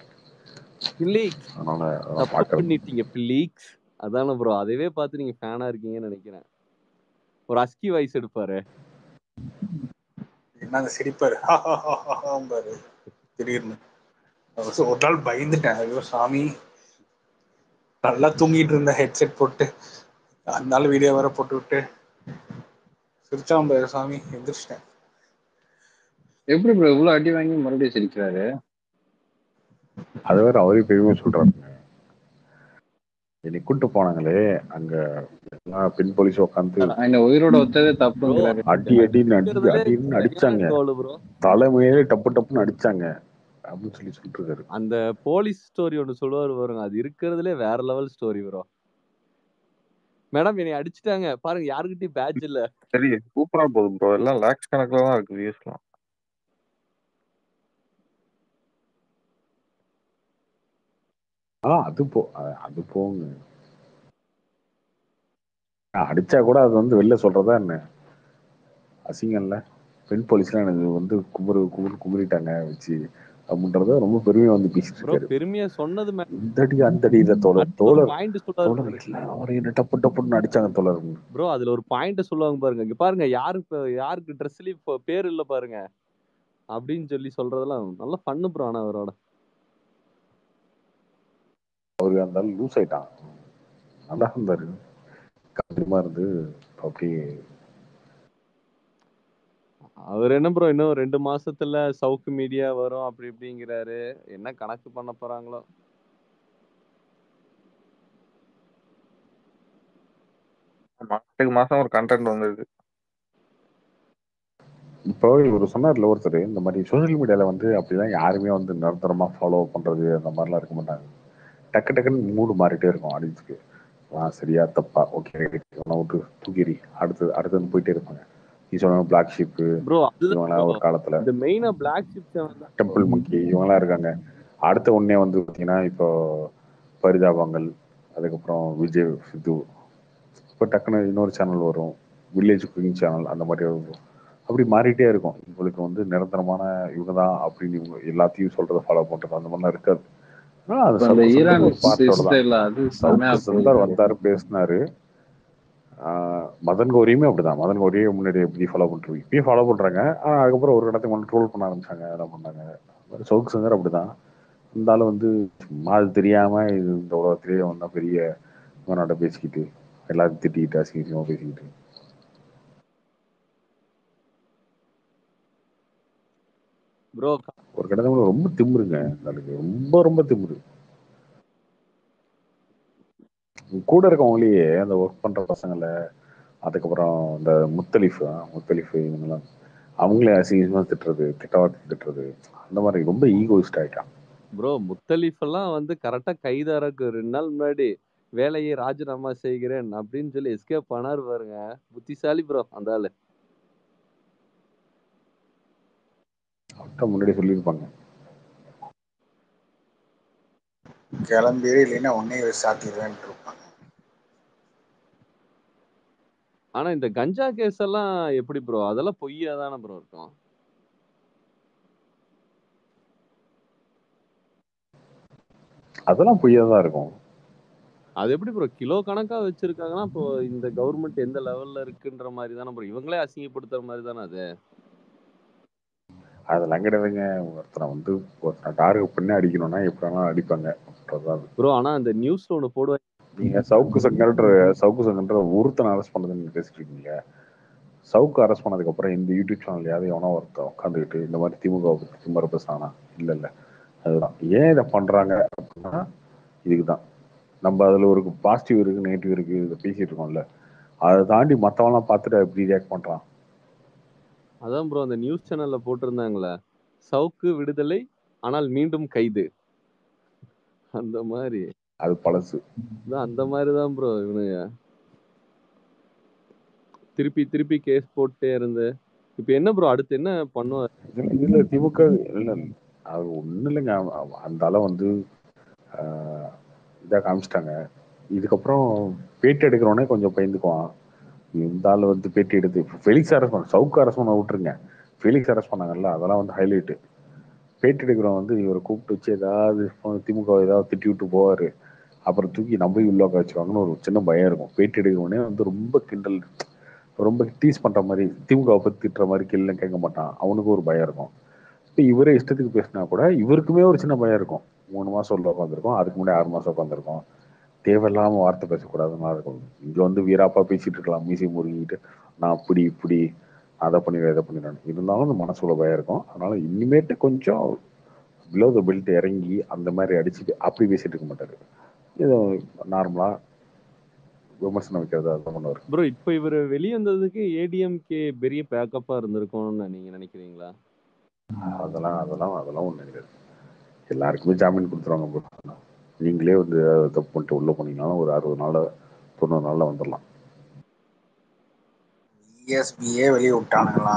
[SPEAKER 2] அதனால
[SPEAKER 13] தப்பு
[SPEAKER 2] பார்க்கறது.
[SPEAKER 13] பண்ணிட்டீங்க பிளீக்ஸ். அதான ப்ரோ, அதவே பார்த்து நீங்க ஃபேனா இருக்கீங்கன்னு நினைக்கிறேன். ஒரு அஸ்கி வாய்ஸ் எடுப்பாரு,
[SPEAKER 4] என்ன சிரிப்பாரு பாரு திடீர்னு. ஒரு நாள் பயந்துட்டேன், ஐயோ சாமி, நல்லா தூங்கிட்டு இருந்த ஹெட்செட் போட்டு அதனால வீடியோ வேற போட்டு விட்டு சிரிச்சான் பாரு சாமி, எந்திரிச்சிட்டேன்.
[SPEAKER 15] எப்படி ப்ரோ இவ்வளவு அடி வாங்கி மறுபடியும் சிரிக்கிறாரு?
[SPEAKER 2] அது வேற அவரே பெருமை சொல்றாரு. என்னை கூட்டு போனாங்களே அங்க பெண் போலீஸ் உட்காந்து
[SPEAKER 15] இந்த உயிரோட ஒத்ததே தப்புங்கிறாரு.
[SPEAKER 2] அடின்னு அடிச்சாங்க, தலைமையிலே டப்பு டப்புன்னு அடிச்சாங்க அப்படின்னு சொல்லிட்டு இருக்காரு.
[SPEAKER 13] அந்த போலீஸ் ஸ்டோரி ஒன்று சொல்லுவாரு பாருங்க, அது இருக்கிறதுலே வேற லெவல் ஸ்டோரி ப்ரோ. மேடம் என்னை அடிச்சுட்டாங்க பாருங்க, யாருக்கிட்டையும் பேட்ச் இல்ல.
[SPEAKER 3] சரி சூப்பரா போகுது ப்ரோ. எல்லாம் லேக்ஸ் கணக்குல தான் இருக்கு வியூஸ்லாம்.
[SPEAKER 2] அது போங்க. அடிச்சா கூட அது வந்து வெளில சொல்றதா என்ன அசிங்கம் இல்ல? பெண் போலீஸ்லாம் எனக்கு வந்து குமுறிட்டாங்க வச்சு அப்படின்றத ரொம்ப பெருமையா வந்து பேசிட்டு இருக்காரு.
[SPEAKER 13] பெருமையா சொன்னது
[SPEAKER 2] இந்த அடி அந்த அடி இதை தோழர்
[SPEAKER 13] பாயிண்ட்
[SPEAKER 2] தோழர் இல்ல அவர் என்ன டப்பு டப்புன்னு அடிச்சாங்க தோழர்.
[SPEAKER 13] ப்ரோ அதுல ஒரு பாயிண்ட் சொல்லுவாங்க பாருங்க, இங்க பாருங்க யாருக்கு ட்ரெஸ்லயும் பேர் இல்ல பாருங்க அப்படின்னு சொல்லி சொல்றதெல்லாம் நல்லா ஃபன்னு ப்ரோ. ஆனா அவரோட
[SPEAKER 2] அவரு அந்த லூஸ் ஆயிட்டான், நல்லா இருந்தாரு கண்டிப்பா இருந்து. அப்படி
[SPEAKER 13] அவர் என்ன ப்ரோ இன்னும் 2 மாசத்துல சவுக்கு மீடியா வரும் அப்படி இப்படிங்கிறாரு. என்ன கணக்கு பண்ண போறாங்களோ?
[SPEAKER 3] மாசம் ஒரு கண்டென்ட் வந்துருது.
[SPEAKER 2] இப்போ இவர் சொன்னார்ல ஒருத்தர், இந்த மாதிரி சோசியல் மீடியால வந்து அப்படிதான் யாருமே வந்து நிரந்தரமா ஃபாலோ பண்றது அந்த மாதிரிலாம் இருக்க மாட்டாங்க. டக்கு டக்குன்னு மூடு மாறிட்டே இருக்கும் ஆடியன்ஸ்க்கு. சரியா தப்பா ஓகே விட்டு தூக்கிரி அடுத்து வந்து போயிட்டே இருப்பாங்க. நீ சொன்ன பிளாக் ஷிப்பு இவங்களாம் ஒரு காலத்துல,
[SPEAKER 13] இந்த மெயினா பிளாக் ஷிப்
[SPEAKER 2] டெம்பிள் மங்கி இவங்கெல்லாம் இருக்காங்க. அடுத்த ஒன்னே வந்து பார்த்தீங்கன்னா இப்போ பரிதாபங்கள், அதுக்கப்புறம் விஜய் சித்து, இப்போ டக்குன்னு இன்னொரு சேனல் வரும் வில்லேஜ் குக்கிங் சேனல், அந்த மாதிரி வரும். அப்படி மாறிட்டே இருக்கும். உங்களுக்கு வந்து நிரந்தரமான இவங்க தான் அப்படின்னு இவங்க எல்லாத்தையும் சொல்றதை ஃபாலோ பண்றது அந்த மாதிரிலாம் இருக்காது.
[SPEAKER 15] அந்த ஈரான் சிஸ்டர்ல அது செமையா
[SPEAKER 2] சுந்தர் வந்தாரு பேசினாரு. மதன் கௌரியுமே அப்படிதான். மதன் கௌரியே முன்னாடி எப்படி ஃபாலோ பண்றீங்க இப்பயும் ஃபாலோ பண்றாங்க. அதுக்கப்புறம் ஒரு இடத்துக்கு மட்டும் ட்ரோல் பண்ண ஆரம்பிச்சாங்க, அதெல்லாம் பண்ணாங்க. சவுக் சங்கர் அப்படிதான். இருந்தாலும் வந்து சும்மா அது தெரியாம இது இந்த உலகத்திலேயே வந்தா பெரிய இவனாட்ட பேசிக்கிட்டு எல்லாத்தையும் திட்டிக்கிட்டு அசிங்கமா பேசிக்கிட்டு
[SPEAKER 13] ப்ரோ
[SPEAKER 2] ஒரு கடந்த ரொம்ப திமிருங்க அதுக்கு ரொம்ப ரொம்ப திமிரு. கூட இருக்கவங்களையே அந்த ஒர்க் பண்ற பசங்களை அதுக்கப்புறம் இந்த முத்தலிஃப் இவங்கெல்லாம் அவங்களே அசிங்கமா திட்டுறது கெட்ட வார்த்தை திட்டுறது அந்த மாதிரி ரொம்ப ஈகோயிஸ்ட் ஆயிட்டான்.
[SPEAKER 13] ப்ரோ முத்தலீஃப் எல்லாம் வந்து கரெக்டா கைதாரக்கு 2 நாள் முன்னாடி வேலையை ராஜினாமா செய்கிறேன் அப்படின்னு சொல்லி எஸ்கேப் பண்ணாரு பாருங்க. புத்திசாலி ப்ரோ அந்த ஆளு.
[SPEAKER 2] அவர்கிட்ட முன்னாடி சொல்லியிருப்பாங்க
[SPEAKER 4] கிளம்பியே இல்லைன்னா உன்னையே சாத்திடுவேன் இருப்பாங்க.
[SPEAKER 13] ஆனா இந்த கஞ்சா கேஸ் எல்லாம் எப்படி ப்ரோ? அதெல்லாம் பொய்யா தானே ப்ரோ இருக்கும்?
[SPEAKER 2] அதெல்லாம் பொய்யா தான் இருக்கும்.
[SPEAKER 13] அது எப்படி ப்ரோ கிலோ கணக்கா வச்சிருக்காங்கன்னா இப்போ இந்த கவர்மெண்ட் எந்த லெவல்ல இருக்குன்ற மாதிரி தானே ப்ரோ? இவங்களே அசிங்கப்படுத்துற மாதிரி தானே அது?
[SPEAKER 2] அதெல்லாம் கிடையாதுங்க. ஒருத்தனை டார்கெட் பண்ணி அடிக்கணும்னா எப்படி வேணாலும் அடிப்பாங்க
[SPEAKER 13] ப்ரோ. ஆனா அந்த நியூஸ்ல ஒண்ணு போடுவாங்க,
[SPEAKER 2] நீங்க சவுக்கு சங்கன்ற ஒருத்தனை அரெஸ்ட் பண்ணதுன்னு பேசிட்டு இருக்கீங்க. சவுக்கு அரெஸ்ட் பண்ணதுக்கு அப்புறம் இந்த யூடியூப் சேனல் எவனோ ஒருத்தன் உட்காந்துக்கிட்டு இந்த மாதிரி திமுக திமுக பேசானா இல்ல அதுதான் ஏன் இதை பண்றாங்க அப்படின்னா இதுக்குதான். நம்ம அதுல ஒரு பாசிட்டிவ் இருக்கு நெகட்டிவ் இருக்கு இதை பேசிட்டு இருக்கோம்ல, அதை தாண்டி மத்தவெல்லாம் பார்த்துட்டு எப்படி ரியாக்ட் பண்றான்.
[SPEAKER 13] அதான் ப்ரோ அந்த நியூஸ் சேனல்ல போட்டிருந்தாங்களே, சவுக்கு விடுதலை ஆனால் மீண்டும் கைது. அந்த மாதிரி
[SPEAKER 2] அது பழசு.
[SPEAKER 13] அந்த மாதிரி தான் ப்ரோ இவனுங்க திருப்பி திருப்பி கேஸ் போட்டே இருந்து இப்ப என்ன ப்ரோ அடுத்து என்ன பண்ணுவாரு?
[SPEAKER 2] இல்ல திமுக இல்ல அது ஒண்ணு இல்லைங்க. அந்த அளவு வந்து இதாக காமிச்சிட்டாங்க. இதுக்கப்புறம் பேட்டி எடுக்கிறவனே கொஞ்சம் பயந்துக்குவான். இந்த ஆள் வந்து பேட்டி எடுத்து ஃபெலிக்ஸ் அரெஸ்ட் பண்ண சவுக்கு அரெஸ்ட் பண்ண விட்டுருங்க, ஃபெலிக்ஸ் அரெஸ்ட் பண்ணாங்கல்ல அதெல்லாம் வந்து ஹைலைட்டு. பேட்டி எடுக்கிறவன் வந்து இவரை கூப்பிட்டு வச்சு ஏதாவது திமுக ஏதாவது திட்டி விட்டு போவாரு, அப்புறம் தூக்கி நம்பி உள்ள வச்சிருவாங்கன்னு ஒரு சின்ன பயம் இருக்கும். பேட்டி எடுக்கிறவனே வந்து ரொம்ப கிண்டல் ரொம்ப டீஸ் பண்ற மாதிரி திமுக பத்தி திட்டுற மாதிரி கேள்வி கேட்க மாட்டான். அவனுக்கு ஒரு பயம் இருக்கும். இப்போ இவரே இஷ்டத்துக்கு பேசினா கூட இவருக்குமே ஒரு சின்ன பயம் இருக்கும். 3 மாசம் உள்ள உட்காந்துருக்கோம், அதுக்கு முன்னாடி 6 மாசம் உட்காந்துருக்கோம், தேவையில்லாம வார்த்தை பேசக்கூடாதுன்னு இருக்கும். இங்க வந்து வீராப்பா பேசிட்டு இருக்கலாம் மீசி முறுகிட்டு நான் அப்படி இப்படி அதை பண்ணிடுறேன் இதை பண்ணிடுறேன். இருந்தாலும் அந்த மனசுல பயம் இருக்கும். அதனால இனிமேட்டு கொஞ்சம் பிலோ த பெல்ட் இறங்கி அந்த மாதிரி அடிச்சுட்டு அப்படி பேசிட்டு இருக்க மாட்டாரு. ஏதோ நார்மலா விமர்சனம் வைக்கிறது அதான் பண்ணுவார்.
[SPEAKER 13] ப்ரோ இப்போ இவர் வெளியே வந்ததுக்கு ஏடிஎம்கே பெரிய பேக்கப்பா இருந்திருக்கும்னு நீங்க நினைக்கிறீங்களா?
[SPEAKER 2] அதெல்லாம் ஒண்ணு கிடையாது. எல்லாருக்குமே ஜாமீன் கொடுத்துருவாங்க ப்ரோ. நீங்களே வந்து தப்பு பண்ணிட்டு உள்ள போனீங்கன்னாலும் ஒரு 60 நாள் 90 நாள்ல வந்துடலாம்.
[SPEAKER 4] ESBA வெளியே விட்டானுங்களா?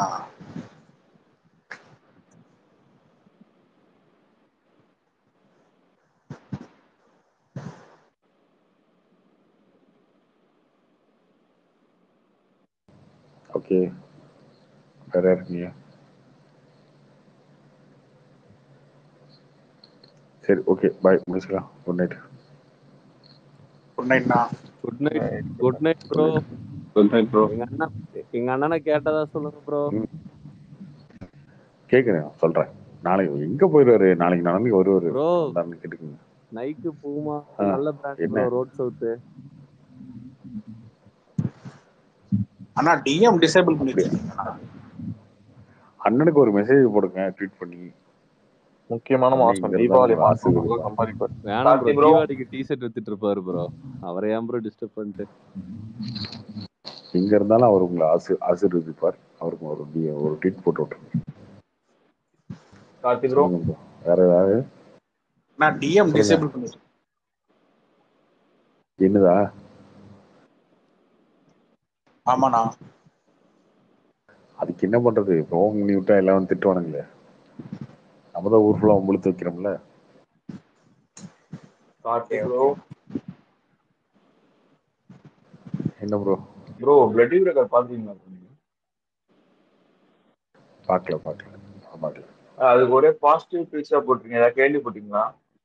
[SPEAKER 2] ஓகே வேற இருக்கீங்க? சரி ஓகே பாய், முடிச்சுக்கலாம். Good night.
[SPEAKER 4] குட் நைட்ண்ணா.
[SPEAKER 13] Good night. Good night bro.
[SPEAKER 15] Good night bro.
[SPEAKER 13] எங்க அண்ணனை கேட்டதா சொல்லுங்க ப்ரோ.
[SPEAKER 2] கேக்குறேன் சொல்றேன். நாளைக்கு எங்க போயிடுவாரு? நாளைக்கு நாளைக்கு வருவாரு
[SPEAKER 13] ப்ரோ.
[SPEAKER 2] கேட்டுக்கோங்க.
[SPEAKER 13] நைக்கு பூமா நல்ல பிராண்ட் ப்ரோ, ரோட் சவுத்.
[SPEAKER 4] அண்ணா டிஎம் டிசேபிள் பண்ணிருக்கீங்களா?
[SPEAKER 2] அண்ணனுக்கு ஒரு மெசேஜ் போடுங்க ட்வீட் பண்ணி.
[SPEAKER 17] முக்கியமான மாசம் தீபாவளி மாசம்
[SPEAKER 13] வேணாம் ப்ரோ, தீபாவளிக்கு டி-ஷர்ட் வித்துட்டு இருப்பாரு ப்ரோ. அவரை ஏன் ப்ரோ டிஸ்டர்ப் பண்ணிட்டு?
[SPEAKER 2] எங்க இருந்தாலும் அவர் உங்களை ஆசீர்வதிப்பார். அவருக்கு ஒரு ட்வீட் போட்டு விட்டுருங்க.
[SPEAKER 17] கார்த்தி ப்ரோ
[SPEAKER 2] வேற ஏதாவது?
[SPEAKER 4] நான் டிஎம் டிசேபிள் பண்ணிருக்கேன்.
[SPEAKER 2] என்னதா?
[SPEAKER 4] ஆமாண்ணா.
[SPEAKER 2] அதுக்கு என்ன பண்றது? ரோங் பண்ணி விட்டா எல்லாம் திட்டுவானுங்களே. நம்ம தான் ஊர் ஃபுல்லா முழுத்து வைக்கிறோம்ல.
[SPEAKER 17] கார்த்தி ப்ரோ
[SPEAKER 2] என்ன ப்ரோ?
[SPEAKER 17] ப்ரோ பிளட்டி பிரேக்கர் பாத்தீங்களா?
[SPEAKER 2] பார்க்கல.
[SPEAKER 17] அதுக்கு ஒரே பாசிட்டிவ் ட்வீட்ஸா போட்டிருக்கீங்க, ஏதாவது கேள்விப்பட்டீங்களா?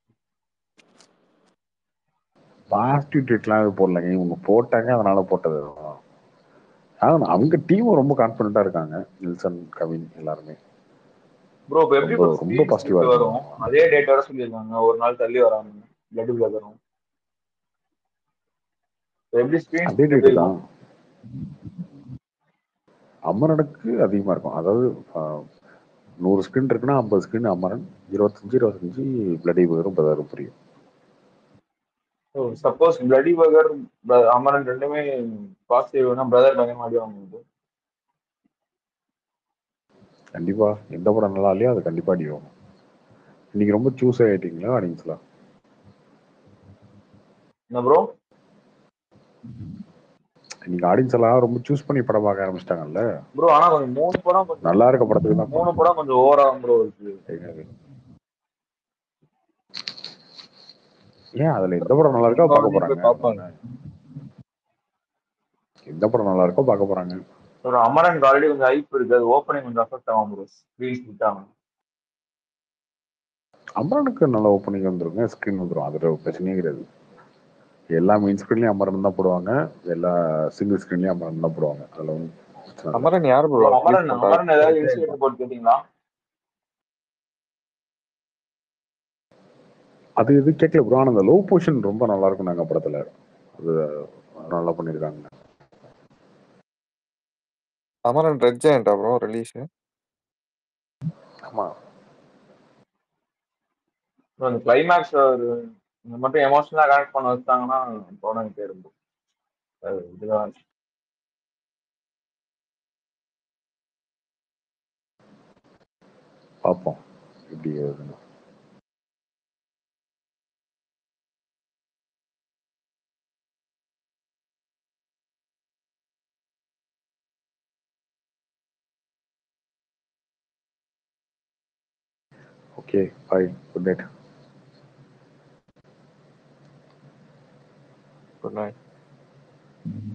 [SPEAKER 2] பாசிட்டிவ் ட்வீட்லாம் அது போடலங்க, இவங்க போட்டாங்க அதனால போட்டது. அவங்க டீமும் ரொம்ப கான்ஃபிடென்ட்டா இருக்காங்க, நில்சன் கவின் எல்லாருமே.
[SPEAKER 17] ப்ரோ இப்போ எப்படி
[SPEAKER 2] ரொம்ப
[SPEAKER 17] ப்ரோ
[SPEAKER 2] ரொம்ப
[SPEAKER 17] ஸ்க்ரீன்
[SPEAKER 2] பாசிட்டிவா
[SPEAKER 17] ஸ்கிரிப்ட் வரும்
[SPEAKER 2] இருக்குங்க.
[SPEAKER 17] அதே டேட் வர சொல்லியிருக்காங்க ஒரு நாள் தள்ளி வராம பிளட் பிளக்கரும் எப்படி ஸ்க்ரீன்
[SPEAKER 2] அதே
[SPEAKER 17] ஸ்கிரிப்ட் எப்படி
[SPEAKER 2] டேட்டு தான்.
[SPEAKER 17] இருக்கும்
[SPEAKER 2] அமரனுக்கு அதிகமா இருக்கும். அதாவது 100 ஸ்கிரீன் இருக்குன்னா 50 ஸ்கிரீன் அமரன், 25 பிளடி வரும் புரியும்.
[SPEAKER 17] சப்போஸ் பிளடி பர்கர் அமரன் ரெண்டுமே பாசிட்டிவ்னா பிரதர் பயங்கரமா அடி வாங்குது.
[SPEAKER 2] கண்டிப்பா எந்த படம் நல்லா இல்லையோ அது கண்டிப்பா அடிக்கும். இன்னைக்கு ரொம்ப சூஸ் ஆயிட்டீங்களா ஆடியன்ஸ்லாம்?
[SPEAKER 17] என்ன ப்ரோ
[SPEAKER 2] இன்னைக்கு ஆடியன்ஸ் எல்லாம் ரொம்ப சூஸ் பண்ணி படம் பார்க்க ஆரம்பிச்சிட்டாங்கல்ல.
[SPEAKER 17] ப்ரோ ஆனா கொஞ்சம் 3 படம் கொஞ்சம்
[SPEAKER 2] நல்லா இருக்க படத்துக்கு தான்
[SPEAKER 17] 3 படம் கொஞ்சம் ஓவரா ப்ரோ இருக்கு.
[SPEAKER 2] ஏன் அதுல எந்த படம் நல்லா இருக்கோ பார்க்க
[SPEAKER 17] போய்
[SPEAKER 2] போறாங்க.
[SPEAKER 17] பார்ப்பாங்க.
[SPEAKER 2] எந்த படம் நல்லா இருக்கோ பார்க்க போறாங்க.
[SPEAKER 17] ஒரு அமரன் ஆல்ரெடி கொஞ்சம் ஹைப் இருக்கு. அது ஓப்பனிங் கொஞ்சம் அஃபெக்ட் ஆகும் ப்ரோ. ஸ்க்ரீன் விட்டாங்க.
[SPEAKER 2] அமரனுக்கு நல்ல ஓப்பனிங் வந்துருங்க, ஸ்கிரீன் வந்துடும். அதுல பிரச்சனையே கிடையாது. எல்லா மெயின் ஸ்கிரீன்லயும் அமரன் தான் போடுவாங்க, எல்லா சிங்கிள் ஸ்கிரீன்லயும் அமரன் தான் போடுவாங்க. அதுல ஒன்றும் பிரச்சனை இல்லை.
[SPEAKER 3] அமரன் யார் ப்ரோ
[SPEAKER 17] அமரன் ஏதாவது இன்சிடென்ட் போட்டு கேட்டீங்களா?
[SPEAKER 2] அது எது கேட்கல ப்ரோ. ஆனால் அந்த லோ போர்ஷன் ரொம்ப நல்லா இருக்கும் நாங்கள் படத்துல. அது நல்லா பண்ணியிருக்காங்க.
[SPEAKER 3] அமரன் ரெட் ஜெயண்டா ப்ரோ ரிலீஸ்?
[SPEAKER 2] ஆமா.
[SPEAKER 17] அந்த கிளைமேக்ஸ் மட்டும் எமோஷனலா கனெக்ட் பண்ண வச்சாங்கன்னா படம் போயிருக்கும். இதுதான்
[SPEAKER 2] பார்ப்போம் எப்படி வருதுன்னு. Okay bye, good night.
[SPEAKER 3] Good night.